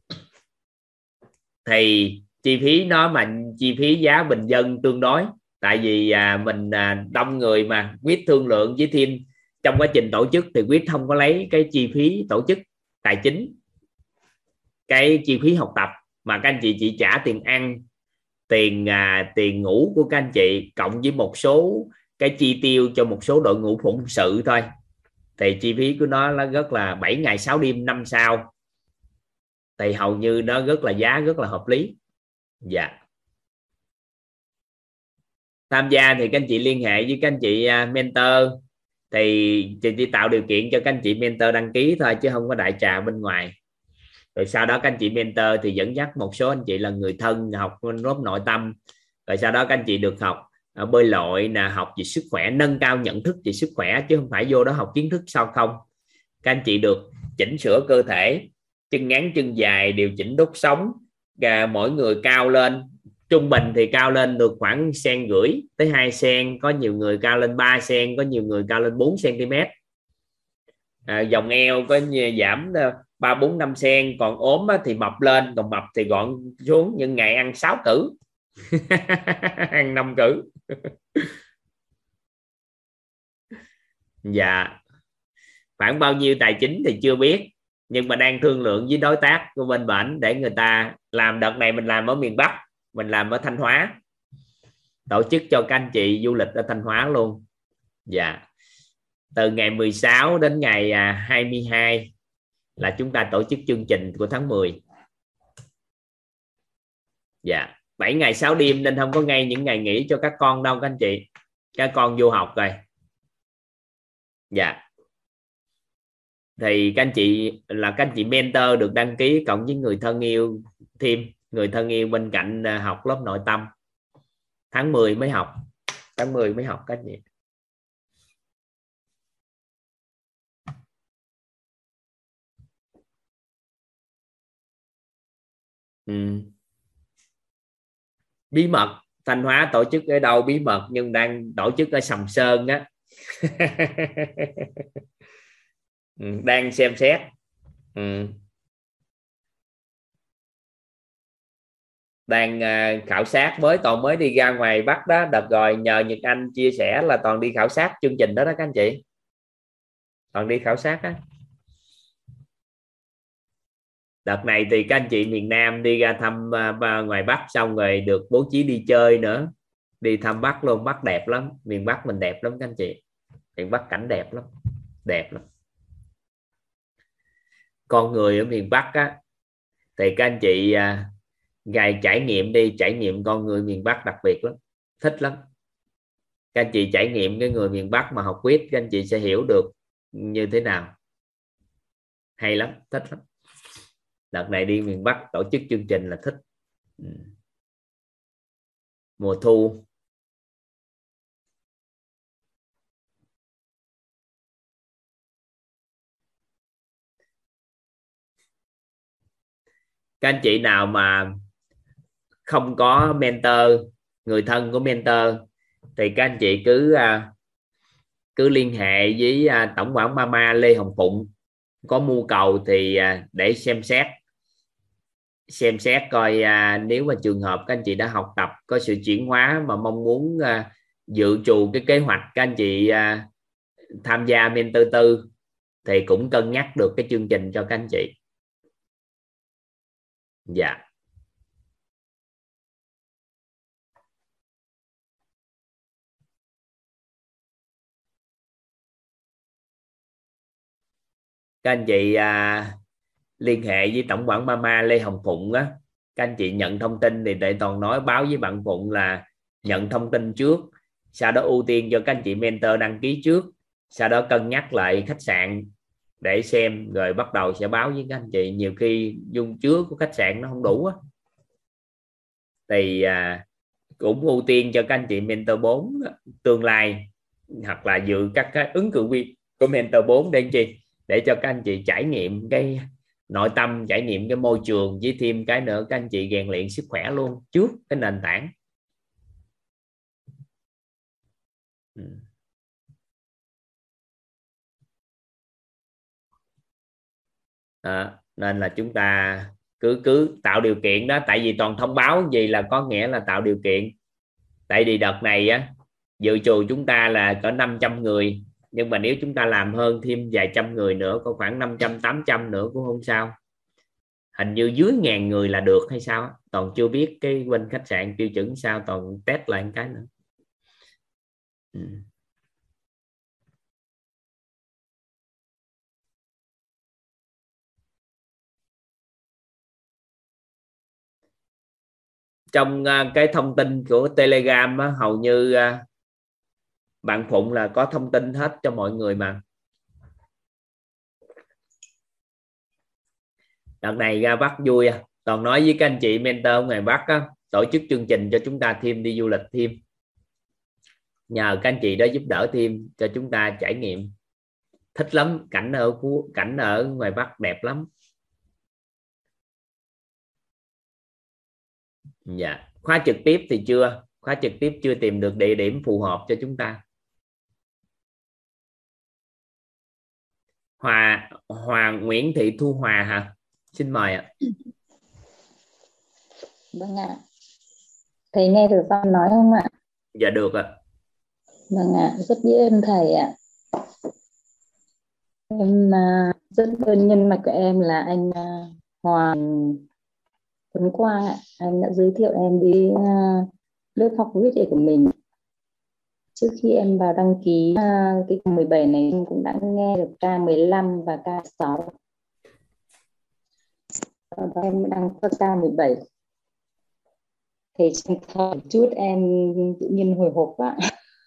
Thì chi phí nó mà chi phí giá bình dân tương đối, tại vì à, mình à, đông người mà. Quyết thương lượng với team trong quá trình tổ chức thì Quyết không có lấy cái chi phí tổ chức tài chính, cái chi phí học tập, mà các anh chị chỉ trả tiền ăn, tiền à, tiền ngủ của các anh chị, cộng với một số cái chi tiêu cho một số đội ngũ phụng sự thôi. Thì chi phí của nó là rất là bảy ngày sáu đêm năm sao, thì hầu như nó rất là giá rất là hợp lý. Dạ. Tham gia thì các anh chị liên hệ với các anh chị mentor, thì chị chỉ tạo điều kiện cho các anh chị mentor đăng ký thôi, chứ không có đại trà bên ngoài. Rồi sau đó các anh chị mentor thì dẫn dắt một số anh chị là người thân học lớp nội tâm, rồi sau đó các anh chị được học uh, bơi lội nè, học về sức khỏe, nâng cao nhận thức về sức khỏe, chứ không phải vô đó học kiến thức sao không. Các anh chị được chỉnh sửa cơ thể, chân ngắn chân dài, điều chỉnh đốt sống, và mỗi người cao lên, trung bình thì cao lên được khoảng sen rưỡi tới hai sen, có nhiều người cao lên ba sen, có nhiều người cao lên bốn xăng ti mét. À, vòng eo có giảm ba bốn năm sen, còn ốm thì mập lên, còn mập thì gọn xuống, nhưng ngày ăn sáu cữ ăn năm cữ. Dạ. Khoảng bao nhiêu tài chính thì chưa biết, nhưng mà đang thương lượng với đối tác của bên bển để người ta làm. Đợt này mình làm ở miền Bắc, mình làm ở Thanh Hóa, tổ chức cho các anh chị du lịch ở Thanh Hóa luôn. Dạ. Từ ngày mười sáu đến ngày hai mươi hai là chúng ta tổ chức chương trình của tháng mười. Dạ. bảy ngày sáu đêm nên không có ngay những ngày nghỉ cho các con đâu các anh chị. Các con vô học rồi. Dạ. Thì các anh chị là các anh chị mentor được đăng ký, cộng với người thân yêu thêm, người thân yêu bên cạnh học lớp nội tâm. Tháng mười mới học. Tháng mười mới học các anh chị. Ừ. Bí mật. Thanh Hóa tổ chức ở đâu bí mật, nhưng đang tổ chức ở Sầm Sơn á. Ừ, đang xem xét. Ừ. Đang uh, khảo sát, mới toàn mới đi ra ngoài Bắc đó. Đợt rồi nhờ Nhật Anh chia sẻ là toàn đi khảo sát chương trình đó đó các anh chị. Toàn đi khảo sát á. Đợt này thì các anh chị miền Nam đi ra thăm uh, ngoài Bắc xong rồi được bố trí đi chơi nữa. Đi thăm Bắc luôn. Bắc đẹp lắm, miền Bắc mình đẹp lắm các anh chị. Miền Bắc cảnh đẹp lắm, đẹp lắm. con người ở miền Bắc á, thì các anh chị à, gài trải nghiệm đi, trải nghiệm con người miền Bắc đặc biệt lắm, thích lắm. Các anh chị trải nghiệm cái người miền Bắc mà học quýt, các anh chị sẽ hiểu được như thế nào. Hay lắm, thích lắm. Đợt này đi miền Bắc tổ chức chương trình là thích. Ừ. Mùa thu. Các anh chị nào mà không có mentor, người thân của mentor, thì các anh chị cứ cứ liên hệ với tổng quản Mama Lê Hồng Phụng, có mưu cầu thì để xem xét xem xét coi nếu mà trường hợp các anh chị đã học tập có sự chuyển hóa mà mong muốn dự trù cái kế hoạch các anh chị tham gia mentor tư, thì cũng cân nhắc được cái chương trình cho các anh chị. Dạ. Các anh chị à, liên hệ với tổng quản Mama Lê Hồng Phụng á, các anh chị nhận thông tin thì để Toàn nói báo với bạn Phụng là nhận thông tin trước, sau đó ưu tiên cho các anh chị mentor đăng ký trước, sau đó cân nhắc lại khách sạn để xem, rồi bắt đầu sẽ báo với các anh chị. Nhiều khi dung chứa của khách sạn nó không đủ á, thì à, cũng ưu tiên cho các anh chị mentor bốn tương lai, hoặc là dự các cái ứng cử viên của mentor bốn để chi, để cho các anh chị trải nghiệm cái nội tâm, trải nghiệm cái môi trường, với thêm cái nữa các anh chị rèn luyện sức khỏe luôn trước cái nền tảng. Ừ. À, nên là chúng ta cứ cứ tạo điều kiện đó. Tại vì Toàn thông báo gì là có nghĩa là tạo điều kiện. Tại vì đợt này á, dự trù chúng ta là có năm trăm người, nhưng mà nếu chúng ta làm hơn thêm vài trăm người nữa, có khoảng năm trăm tám trăm nữa cũng không sao. Hình như dưới ngàn người là được hay sao, Toàn chưa biết cái bên khách sạn tiêu chuẩn sao, Toàn test lại một cái nữa. Ừ. Trong uh, cái thông tin của Telegram á, hầu như uh, bạn Phụng là có thông tin hết cho mọi người mà. Đợt này ra Bắc vui à. Toàn nói với các anh chị mentor ngoài Bắc á, tổ chức chương trình cho chúng ta thêm đi du lịch thêm, nhờ các anh chị đó giúp đỡ thêm cho chúng ta trải nghiệm. Thích lắm, cảnh ở Phú cảnh ở ngoài Bắc đẹp lắm. Dạ. Khóa trực tiếp thì chưa, khóa trực tiếp chưa tìm được địa điểm phù hợp cho chúng ta. Hòa Hòa Nguyễn Thị Thu Hòa hả? Xin mời ạ. Vâng ạ. Thầy nghe được con nói không ạ? Dạ được ạ. Vâng ạ, rất biết ơn thầy ạ. Em uh, rất ơn nhân mạch của em là anh uh, Hoàng Tuấn Quang ạ. Anh đã giới thiệu em đi uh, lớp học viết đề của mình. Trước khi em vào đăng ký uh, cái mười bảy này, em cũng đã nghe được K mười lăm và K sáu. Và em đang có K mười bảy. Thầy trong thời chút em tự nhiên hồi hộp quá.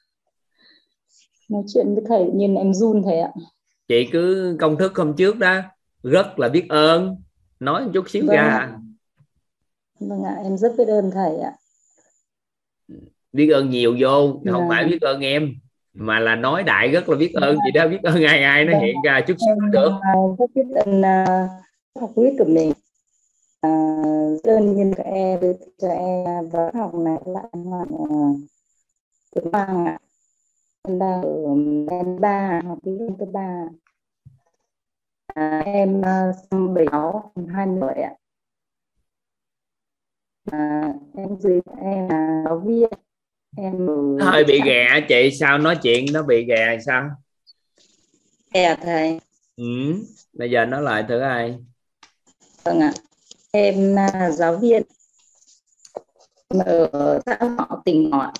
Nói chuyện với thầy tự nhiên em run thầy ạ. Chị cứ công thức hôm trước đó, rất là biết ơn, nói một chút xíu Vâng ra. ạ. Vâng ạ, em rất biết ơn thầy ạ. Biết ơn nhiều vô, À. không phải biết ơn em, mà là nói đại rất là biết ơn. Chị đã biết ơn ai ai nó hiện ra chút xíu em được. rất biết ơn uh, học viết của mình. Uh, ơn nhân của em cho em vào học này lại Hoàng Tuấn Quang ạ. Em đang ở em ba học viết thứ ba. À, em uh, bảy sáu hai mươi ạ. À, em dưới em là giáo viên. Em Hơi bị ghẹ chị, sao nói chuyện nó bị ghẹ sao? Ghẹ thầy. Ừ. Bây giờ nói lại thử ai. Vâng ạ. Em là giáo viên ở xã Họ Tỉnh Ngọ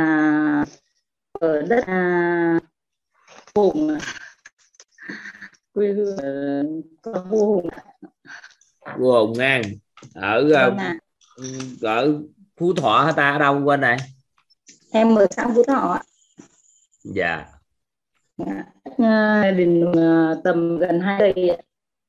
và ở đất à, vùng quê hương có vua Hùng. Vua Hùng Ngang ở Vâng ạ. ở Phú Thọ hả ta, ở đâu quên này? Em ở xã Phú Thọ ạ. Dạ. Dạ. Đến tầm gần hai cây ạ.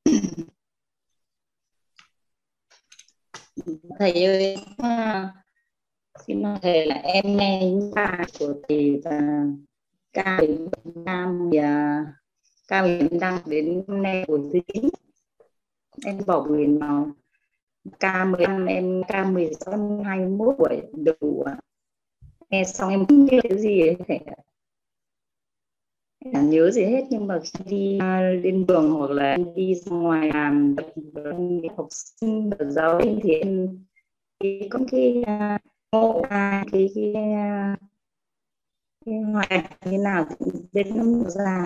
Thầy ơi, xin thầy là em nghe những bài của thầy và ca cam và ca miền đăng đến hôm nay buổi thứ chín, em bỏ quyền vào ca mười lăm, em ca mười sáu, hai mươi mốt tuổi đủ. Nghe xong em không biết cái gì ấy thầy ạ, chẳng nhớ gì hết, nhưng mà khi đi lên đường hoặc là em đi ra ngoài làm học sinh ở giáo viên thì em thì có cái ngộ ra cái cái cái hoài như nào đến nó ra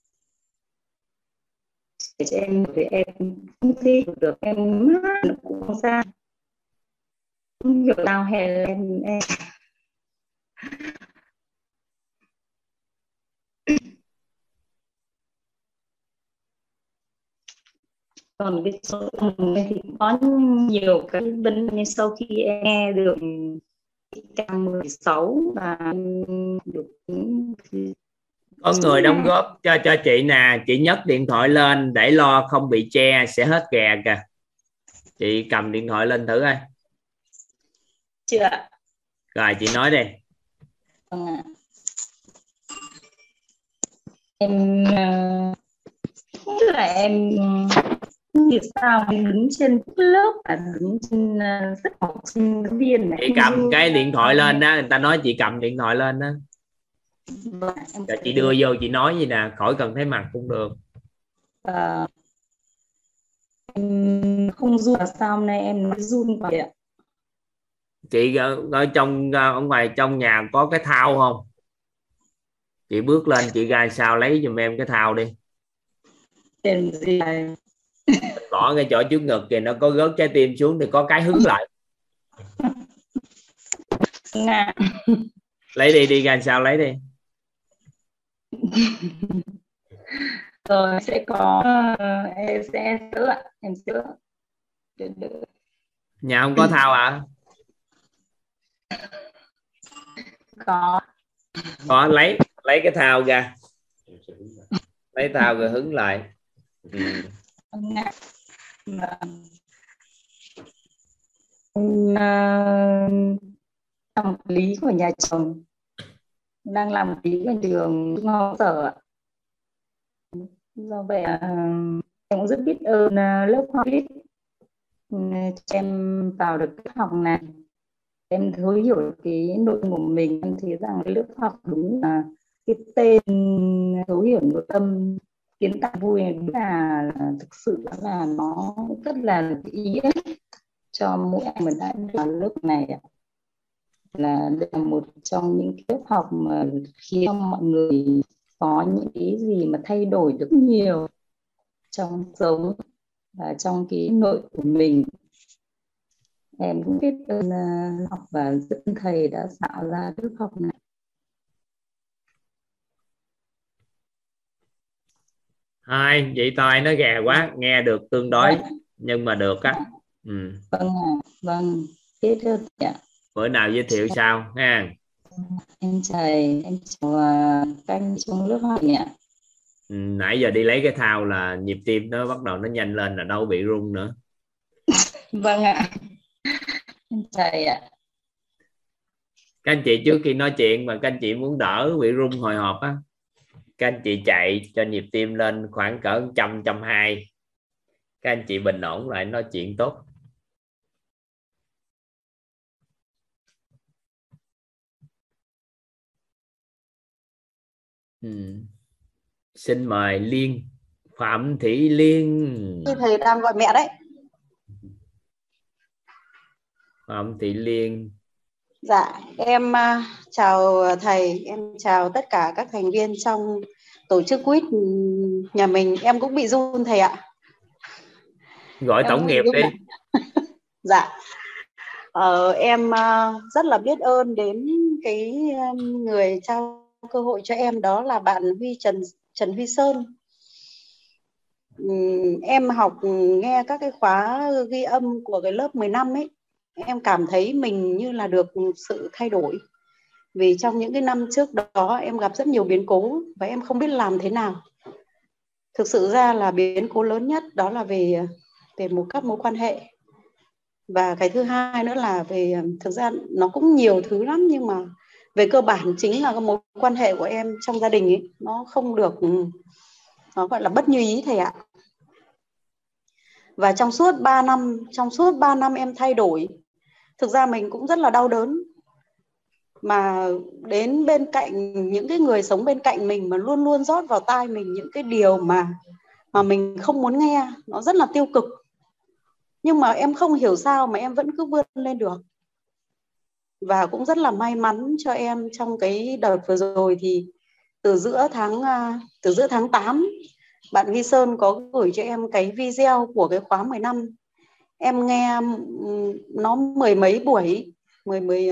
để cho em, thì em không thi được, em nó cũng không ra, không hiểu nào hay là em, em còn cái số thì có nhiều cái vấn đề sau khi em nghe được ca mười sáu và được có người đóng góp cho cho chị nè, chị nhấc điện thoại lên để lo không bị che sẽ hết gà kìa, chị cầm điện thoại lên thử coi. Chưa. Rồi chị nói đi. Vâng ạ. Em không biết là em vì sao đứng trên lớp và đứng trên rất học sinh viên này. Chị cầm cái điện thoại lên đó, người ta nói chị cầm điện thoại lên đó. Vâng, Rồi chị đưa vô chị nói gì nè, khỏi cần thấy mặt cũng được. À, em không run là sao, hôm nay em nói run vậy ạ. Chị ở, ở trong ở ngoài trong nhà có cái thao không? Chị bước lên chị ra sao lấy giùm em cái thao đi. Tên gì này? Bỏ cái chỗ trước ngực kìa, nó có rớt trái tim xuống thì có cái hứng lại. Nga. Lấy đi, đi ra sao lấy đi. Rồi sẽ có uh, em sẽ sửa em sửa. Nhà không có thao à? Có. Có, lấy lấy cái thao ra, lấy thao rồi hứng lại. Ừ. Làm lý của nhà chồng, đang làm lý ở trường trung học sở ạ. Do vậy em cũng rất biết ơn lớp học cho em vào được lớp học này. Em thấu hiểu cái nội dung của mình, em thấy rằng cái lớp học đúng là cái tên thấu hiểu nội tâm kiến tạo vui là, là thực sự là nó rất là ý nghĩa cho mỗi em mà đã vào lớp này ạ. Là đây là một trong những lớp học mà khiến mọi người có những cái gì mà thay đổi được nhiều trong sống và trong cái nội của mình. Em cũng biết ơn uh, học và rất thầy đã tạo ra lớp học này. Hai vậy toi nó gà quá, nghe được tương đối vâng. Nhưng mà được á. Ừ. Vâng ạ, vâng. Biết ơn ạ. Bữa nào giới thiệu sao ha. Em chào em chào uh, các anh trong lớp học nhỉ. Ừ, nãy giờ đi lấy cái thao là nhịp tim nó bắt đầu nó nhanh lên, là đâu bị rung nữa. Vâng ạ. Em chào ạ. Các anh chị trước khi nói chuyện mà các anh chị muốn đỡ bị rung hồi hộp á, các anh chị chạy cho nhịp tim lên khoảng cỡ một trăm, một trăm hai mươi. Các anh chị bình ổn lại nói chuyện tốt. Ừ. Xin mời Liên, Phạm Thị Liên. Thầy đang gọi mẹ đấy. Phạm Thị Liên. Dạ, em uh, chào thầy, em chào tất cả các thành viên trong tổ chức quýt nhà mình. Em cũng bị run thầy ạ. Gọi em tổng nghiệp đi. Dạ. Ờ, em uh, rất là biết ơn đến cái um, người trao cơ hội cho em, đó là bạn Huy Trần Trần Huy Sơn. em học nghe các cái khóa ghi âm của cái lớp mười năm ấy, em cảm thấy mình như là được sự thay đổi. Vì trong những cái năm trước đó em gặp rất nhiều biến cố và em không biết làm thế nào. Thực sự ra là biến cố lớn nhất đó là về về một các mối quan hệ. Và cái thứ hai nữa là về, thực ra nó cũng nhiều thứ lắm, nhưng mà về cơ bản chính là cái mối quan hệ của em trong gia đình ấy, nó không được, nó gọi là bất như ý thầy ạ. Và trong suốt ba năm, trong suốt ba năm em thay đổi, thực ra mình cũng rất là đau đớn. Mà đến bên cạnh những cái người sống bên cạnh mình mà luôn luôn rót vào tai mình những cái điều mà mà mình không muốn nghe, nó rất là tiêu cực. Nhưng mà em không hiểu sao mà em vẫn cứ vươn lên được. Và cũng rất là may mắn cho em trong cái đợt vừa rồi thì từ giữa tháng từ giữa tháng tám, bạn Ghi Sơn có gửi cho em cái video của cái khóa mười năm. Em nghe nó mười mấy buổi, mười mười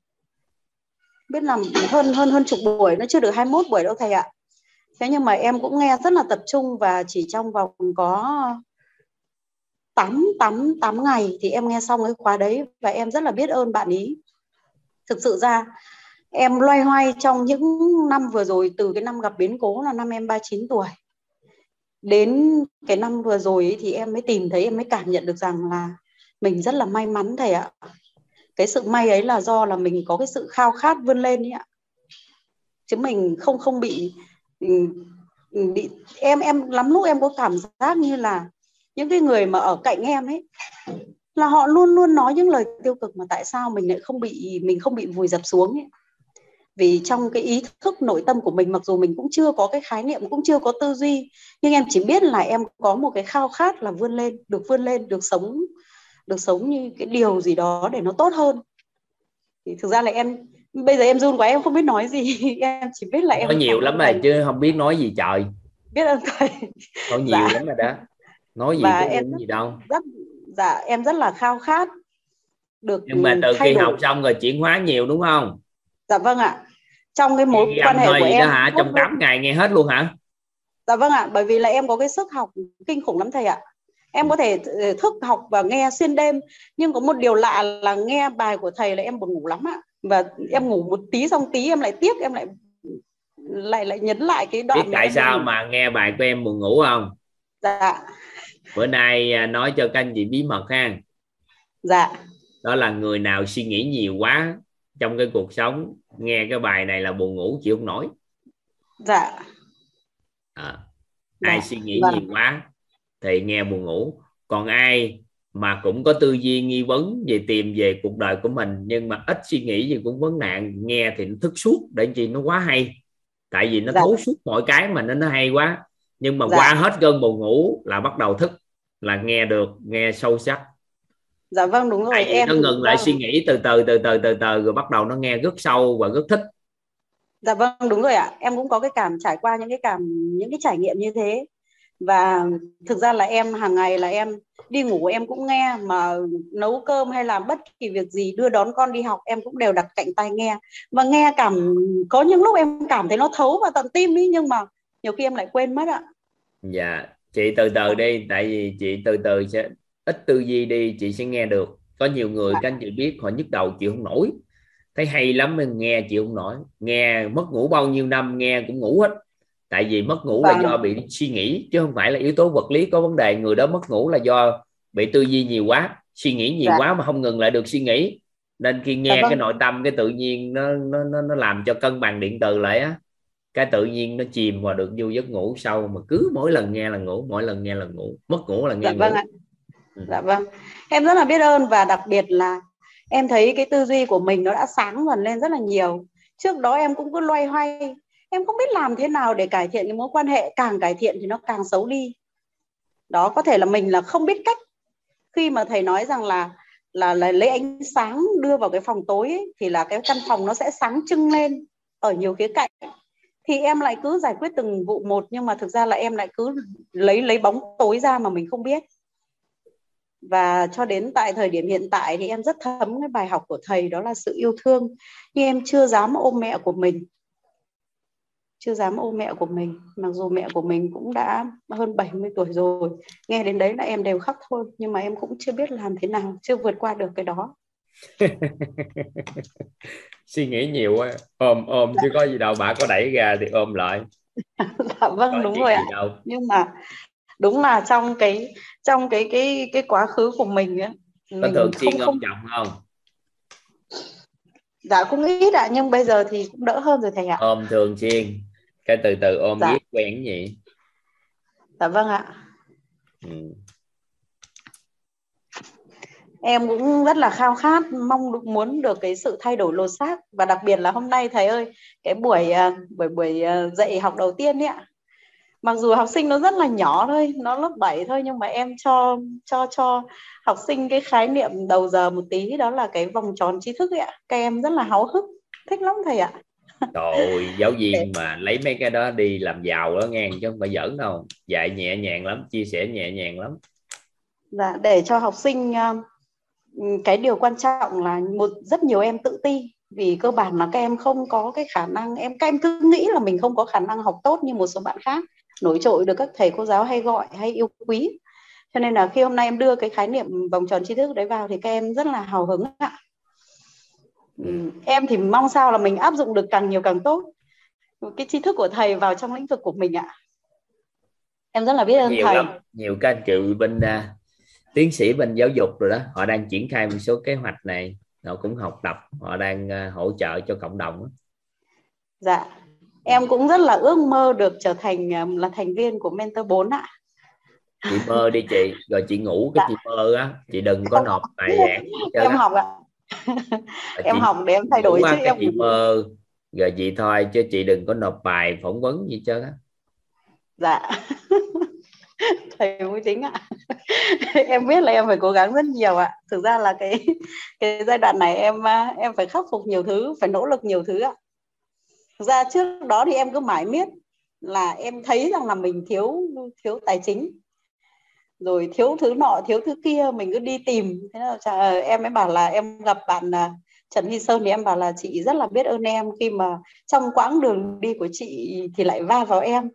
biết làm hơn hơn hơn chục buổi, nó chưa được hai mươi mốt buổi đâu thầy ạ. Thế nhưng mà em cũng nghe rất là tập trung, và chỉ trong vòng có tám, tám, tám ngày thì em nghe xong cái khóa đấy, và em rất là biết ơn bạn ý. Thực sự ra em loay hoay trong những năm vừa rồi, từ cái năm gặp biến cố là năm em ba mươi chín tuổi đến cái năm vừa rồi ấy, thì em mới tìm thấy, em mới cảm nhận được rằng là mình rất là may mắn thầy ạ. Cái sự may ấy là do là mình có cái sự khao khát vươn lên ấy ạ, chứ mình không không bị bị em em lắm lúc em có cảm giác như là những cái người mà ở cạnh em ấy là họ luôn luôn nói những lời tiêu cực, mà tại sao mình lại không bị mình không bị vùi dập xuống ấy. Vì trong cái ý thức nội tâm của mình, mặc dù mình cũng chưa có cái khái niệm, cũng chưa có tư duy, nhưng em chỉ biết là em có một cái khao khát là vươn lên, được vươn lên, được sống được sống như cái điều gì đó để nó tốt hơn. Thì thực ra là em bây giờ em run quá, em không biết nói gì. Em chỉ biết là em nói nhiều lắm rồi chứ không biết nói gì trời. Biết ơn thầy. Nói nhiều dạ. lắm rồi đó. Nói gì và có em rất, gì đâu. Rất, dạ em rất là khao khát được. Nhưng mà từ khi đổi. học xong rồi chuyển hóa nhiều đúng không? Dạ vâng ạ. Trong cái mối quan hệ của em đó hả? Trong tám ngày nghe hết luôn hả? Dạ vâng ạ, bởi vì là em có cái sức học kinh khủng lắm thầy ạ. Em có thể thức học và nghe xuyên đêm, nhưng có một điều lạ là nghe bài của thầy là em buồn ngủ lắm ạ. Và em ngủ một tí xong tí em lại tiếc, em lại lại lại nhấn lại cái đoạn. Biết tại sao mà nghe bài của em buồn ngủ không? Dạ. Bữa nay nói cho các anh chị bí mật ha. Dạ. Đó là người nào suy nghĩ nhiều quá trong cái cuộc sống, nghe cái bài này là buồn ngủ chịu không nổi. Dạ. À, ai dạ. suy nghĩ Vâng. nhiều quá thì nghe buồn ngủ. Còn ai mà cũng có tư duy nghi vấn về tìm về cuộc đời của mình, nhưng mà ít suy nghĩ về cũng vấn nạn, nghe thì nó thức suốt, để chi nó quá hay. Tại vì nó dạ. thấu suốt mọi cái mà nó nó hay quá. Nhưng mà dạ. qua hết cơn buồn ngủ là bắt đầu thức, là nghe được, nghe sâu sắc. Dạ vâng, đúng rồi. Em nó ngừng lại suy nghĩ từ từ từ từ từ từ rồi bắt đầu nó nghe rất sâu và rất thích. Dạ vâng, đúng rồi ạ. Em cũng có cái cảm trải qua những cái cảm những cái trải nghiệm như thế. Và thực ra là em hàng ngày là em đi ngủ em cũng nghe, mà nấu cơm hay làm bất kỳ việc gì, đưa đón con đi học em cũng đều đặt cạnh tai nghe. Và nghe cảm có những lúc em cảm thấy nó thấu vào tận tim ý, nhưng mà nhiều khi em lại quên mất ạ. Dạ, chị từ từ đi, tại vì chị từ từ sẽ ít tư duy đi, chị sẽ nghe được. Có nhiều người các anh chị biết họ nhức đầu chịu không nổi, thấy hay lắm mình nghe chịu không nổi, nghe mất ngủ bao nhiêu năm nghe cũng ngủ hết. Tại vì mất ngủ là do bị suy nghĩ, chứ không phải là yếu tố vật lý có vấn đề. Người đó mất ngủ là do bị tư duy nhiều quá, suy nghĩ nhiều dạ. quá mà không ngừng lại được suy nghĩ. Nên khi nghe dạ, vâng. cái nội tâm, cái tự nhiên nó nó nó nó làm cho cân bằng điện từ lại á, cái tự nhiên nó chìm vào được vô giấc ngủ sâu. Mà cứ mỗi lần nghe là ngủ, mỗi lần nghe là ngủ, mất ngủ là nghe dạ, ngủ. Vâng ạ. Ừ. Dạ vâng, em rất là biết ơn, và đặc biệt là em thấy cái tư duy của mình nó đã sáng dần lên rất là nhiều. Trước đó em cũng cứ loay hoay, em không biết làm thế nào để cải thiện cái mối quan hệ, càng cải thiện thì nó càng xấu đi. Đó, có thể là mình là không biết cách. Khi mà thầy nói rằng là là, là lấy ánh sáng đưa vào cái phòng tối ấy, thì là cái căn phòng nó sẽ sáng trưng lên ở nhiều khía cạnh. Thì em lại cứ giải quyết từng vụ một, nhưng mà thực ra là em lại cứ lấy lấy bóng tối ra mà mình không biết. Và cho đến tại thời điểm hiện tại thì em rất thấm cái bài học của thầy, đó là sự yêu thương. Nhưng em chưa dám ôm mẹ của mình, chưa dám ôm mẹ của mình, mặc dù mẹ của mình cũng đã hơn bảy mươi tuổi rồi. Nghe đến đấy là em đều khóc thôi, nhưng mà em cũng chưa biết làm thế nào, chưa vượt qua được cái đó. Suy nghĩ nhiều quá, ôm ôm chứ có gì đâu, bà có đẩy ra thì ôm lại. Dạ vâng, có đúng chuyện rồi gì ạ. đâu. Nhưng mà đúng là trong cái trong cái cái cái quá khứ của mình ấy, Có mình thường xuyên không ôm không chồng không? dạ cũng ít ạ, nhưng bây giờ thì cũng đỡ hơn rồi thầy ạ. Ôm thường xuyên, cái từ từ ôm Dạ. riết quen gì. Dạ vâng ạ. Ừ. Em cũng rất là khao khát, mong được muốn được cái sự thay đổi lột xác, và đặc biệt là hôm nay thầy ơi, cái buổi à, buổi buổi à, dạy học đầu tiên ấy ạ. Mặc dù học sinh nó rất là nhỏ thôi, nó lớp bảy thôi, nhưng mà em cho cho cho học sinh cái khái niệm đầu giờ một tí, đó là cái vòng tròn tri thức ấy ạ. Các em rất là háo hức, thích lắm thầy ạ. Trời ơi, giáo viên mà lấy mấy cái đó đi làm giàu đó nghe, chứ không phải giỡn đâu. Dạy nhẹ nhàng lắm, chia sẻ nhẹ nhàng lắm. Dạ, để cho học sinh, cái điều quan trọng là một rất nhiều em tự ti, vì cơ bản là các em không có cái khả năng, em các em cứ nghĩ là mình không có khả năng học tốt như một số bạn khác, nổi trội được các thầy cô giáo hay gọi hay yêu quý. Cho nên là khi hôm nay em đưa cái khái niệm vòng tròn tri thức đấy vào thì các em rất là hào hứng ạ. Ừ. Em thì mong sao là mình áp dụng được càng nhiều càng tốt cái tri thức của thầy vào trong lĩnh vực của mình ạ. Em rất là biết ơn Nhiều thầy. lắm, nhiều các anh chị bên uh, tiến sĩ bên giáo dục rồi đó, họ đang triển khai một số kế hoạch này, họ cũng học tập, họ đang uh, hỗ trợ cho cộng đồng đó. Dạ, em cũng rất là ước mơ được trở thành uh, là thành viên của Mentor bốn ạ. Chị mơ đi chị, rồi chị ngủ cái Dạ. chị mơ á, chị đừng có nộp bài giảng Em học ạ. Em học để em thay đổi chứ cái em chị mơ rồi chị thôi, chứ chị đừng có nộp bài phỏng vấn gì trơn á. Dạ. Thầy Mũi Chính ạ. Em biết là em phải cố gắng rất nhiều ạ. Thực ra là cái cái giai đoạn này em em phải khắc phục nhiều thứ, phải nỗ lực nhiều thứ ạ. Thực ra trước đó thì em cứ mãi miết là em thấy rằng là mình thiếu thiếu tài chính, rồi thiếu thứ nọ thiếu thứ kia, mình cứ đi tìm. Thế là em mới bảo là em gặp bạn Trần Huy Sơn thì em bảo là chị rất là biết ơn em khi mà trong quãng đường đi của chị thì lại va vào em.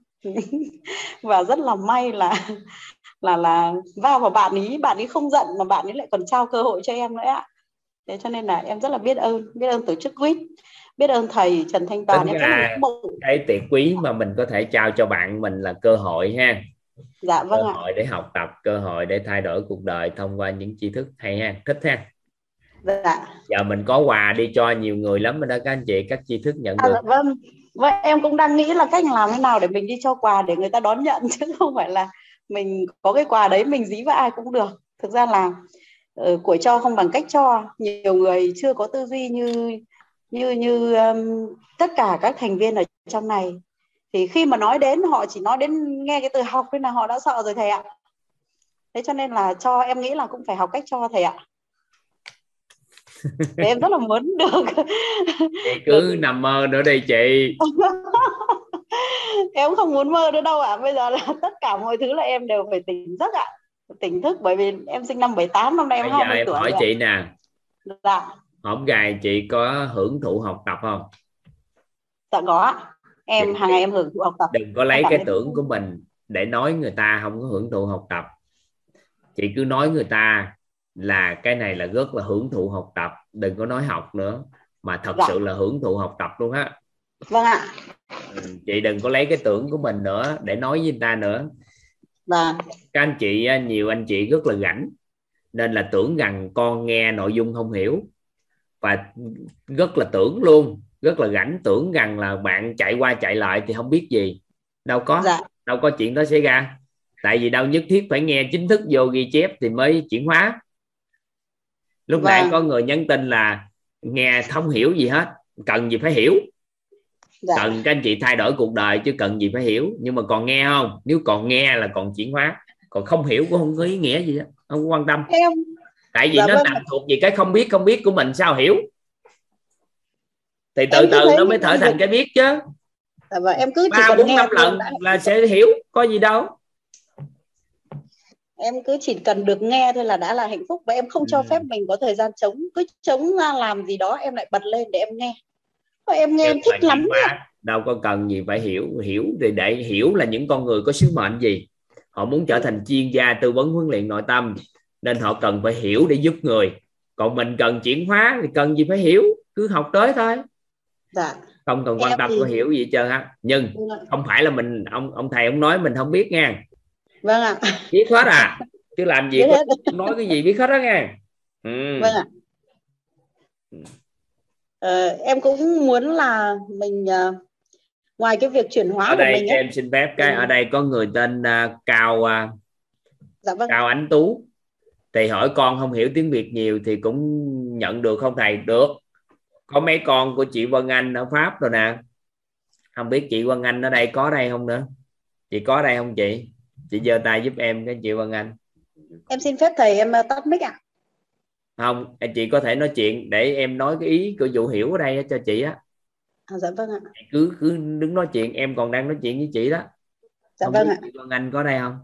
Và rất là may là là là va vào bạn ý, bạn ý không giận mà bạn ấy lại còn trao cơ hội cho em nữa ạ. Thế cho nên là em rất là biết ơn, biết ơn tổ chức quýt, biết ơn thầy Trần Thanh Toàn. Tính Em rất là ra cái tiệc quý mà mình có thể trao cho bạn mình là cơ hội ha. Dạ vâng cơ ạ. hội để học tập, cơ hội để thay đổi cuộc đời thông qua những tri thức hay ha, thích ha. Dạ. Giờ mình có quà đi cho nhiều người lắm rồi đó các anh chị, các tri thức nhận À, được. dạ vâng. Vậy em cũng đang nghĩ là cách làm thế nào để mình đi cho quà để người ta đón nhận, chứ không phải là mình có cái quà đấy mình dí với ai cũng được. Thực ra là uh, của cho không bằng cách cho. Nhiều người chưa có tư duy như như như um, tất cả các thành viên ở trong này, thì khi mà nói đến họ chỉ nói đến nghe cái từ học nên là họ đã sợ rồi thầy ạ. Thế cho nên là cho, em nghĩ là cũng phải học cách cho thầy ạ. Thế em rất là muốn được. Chị cứ nằm mơ nữa đi chị. Em không muốn mơ nữa đâu ạ. Bây giờ là tất cả mọi thứ là em đều phải tỉnh giấc ạ. Tỉnh thức, bởi vì em sinh năm bảy tám, năm nay em Bây giờ hai mươi em tuổi hỏi rồi. chị nè. Dạ. Hổm gài chị có hưởng thụ học tập không? Dạ có ạ. Em hàng ngày em hưởng thụ học tập. Đừng có lấy cái tưởng của mình để nói người ta không có hưởng thụ học tập. Chị cứ nói người ta là cái này là rất là hưởng thụ học tập, đừng có nói học nữa, mà thật dạ. sự là hưởng thụ học tập luôn á. Vâng ạ. Chị đừng có lấy cái tưởng của mình nữa để nói với người ta nữa. Vâng. Các anh chị, nhiều anh chị rất là rảnh nên là tưởng rằng con nghe nội dung không hiểu, và rất là tưởng luôn, rất là rảnh, tưởng rằng là bạn chạy qua chạy lại thì không biết gì. Đâu có, dạ. đâu có chuyện đó xảy ra. Tại vì đâu nhất thiết phải nghe chính thức vô ghi chép thì mới chuyển hóa. Lúc vâng. nãy có người nhắn tin là nghe không hiểu gì hết, cần gì phải hiểu. Dạ. Cần các anh chị thay đổi cuộc đời chứ cần gì phải hiểu. Nhưng mà còn nghe không? Nếu còn nghe là còn chuyển hóa, còn không hiểu cũng không có ý nghĩa gì đó, không quan tâm. Em... Tại vì dạ, nó vâng. nằm thuộc về cái không biết không biết của mình, sao hiểu. Thì từ từ nó mới trở thành cái biết chứ. Dạ, và em cứ chỉ ba cần bốn nghe năm lần đã... là sẽ hiểu, có gì đâu. Em cứ chỉ cần được nghe thôi là đã là hạnh phúc. Và em không cho ừ. phép mình có thời gian trống. Cứ trống ra làm gì đó em lại bật lên để em nghe. Và em nghe em thích lắm. đâu có cần gì phải hiểu. Hiểu thì để hiểu là những con người có sứ mệnh gì, họ muốn trở thành chuyên gia tư vấn huấn luyện nội tâm nên họ cần phải hiểu để giúp người. Còn mình cần chuyển hóa thì cần gì phải hiểu, cứ học tới thôi. Dạ. Không cần quan Em tâm thì- có hiểu gì hết trơn á. Nhưng không phải là mình ông ông thầy ông nói mình không biết nha. Vâng ạ. Biết hết à, chứ làm gì Biết có hết. nói cái gì biết hết đó nha. Ừ. Vâng ạ. Ờ, em cũng muốn là mình ờ, ngoài cái việc chuyển hóa Ở của đây mình cho ấy. em xin phép cái, mình- ở đây có người tên uh, Cao uh, Dạ vâng. Cao Ánh Tú, thì hỏi con không hiểu tiếng Việt nhiều thì cũng nhận được không thầy? Được. Có mấy con của chị Vân Anh ở Pháp rồi nè. Không biết chị Vân Anh ở đây có đây không nữa? Chị có đây không chị? Chị giơ tay giúp em cái chị Vân Anh. Em xin phép thầy em ờ, tắt mic ạ. Không, chị có thể nói chuyện để em nói cái ý của Vũ Hiểu ở đây cho chị á. À, dạ vâng ạ. Chị cứ cứ đứng nói chuyện, em còn đang nói chuyện với chị đó. Dạ Không vâng biết ạ. chị Vân Anh có đây không?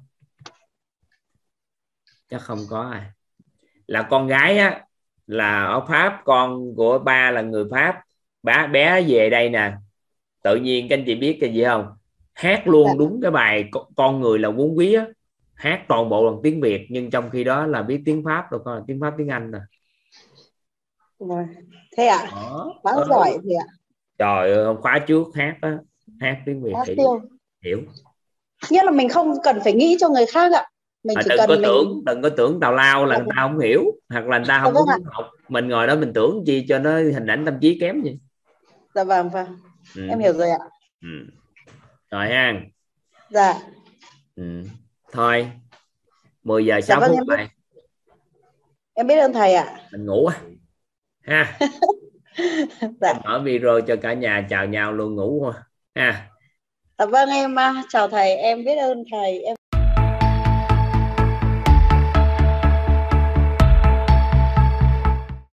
Chắc không có à. Là con gái á, là ở Pháp, con của ba là người Pháp, bé bé về đây nè, tự nhiên các anh chị biết cái gì không, hát luôn Dạ. đúng cái bài con người là vốn quý á, hát toàn bộ bằng tiếng Việt nhưng trong khi đó là biết tiếng Pháp rồi, con là tiếng Pháp tiếng Anh rồi. Vâng. Thế ạ. Đó. Quá Đó. giỏi thì ạ. Trời ơi, khóa trước hát á, hát tiếng Việt Hát hiểu. tiêu. hiểu Nghĩa là mình không cần phải nghĩ cho người khác ạ. Mình À, chỉ đừng cần có mình tưởng đừng có tưởng tào lao là Dạ người ta không hiểu hoặc là người ta Dạ không vâng có ạ. muốn học, mình ngồi đó mình tưởng chi cho nó hình ảnh tâm trí kém vậy. Dạ vâng vâng. Ừ. Em hiểu rồi ạ. Ừ. Rồi ha. Dạ. Ừ. Thôi mười giờ Dạ sáu vâng, phút em biết. lại Em biết ơn thầy ạ. mình ngủ à. Ha. Dạ. Em mở video cho cả nhà chào nhau luôn, ngủ à. Ha. Dạ vâng, em à, chào thầy, em biết ơn thầy. Em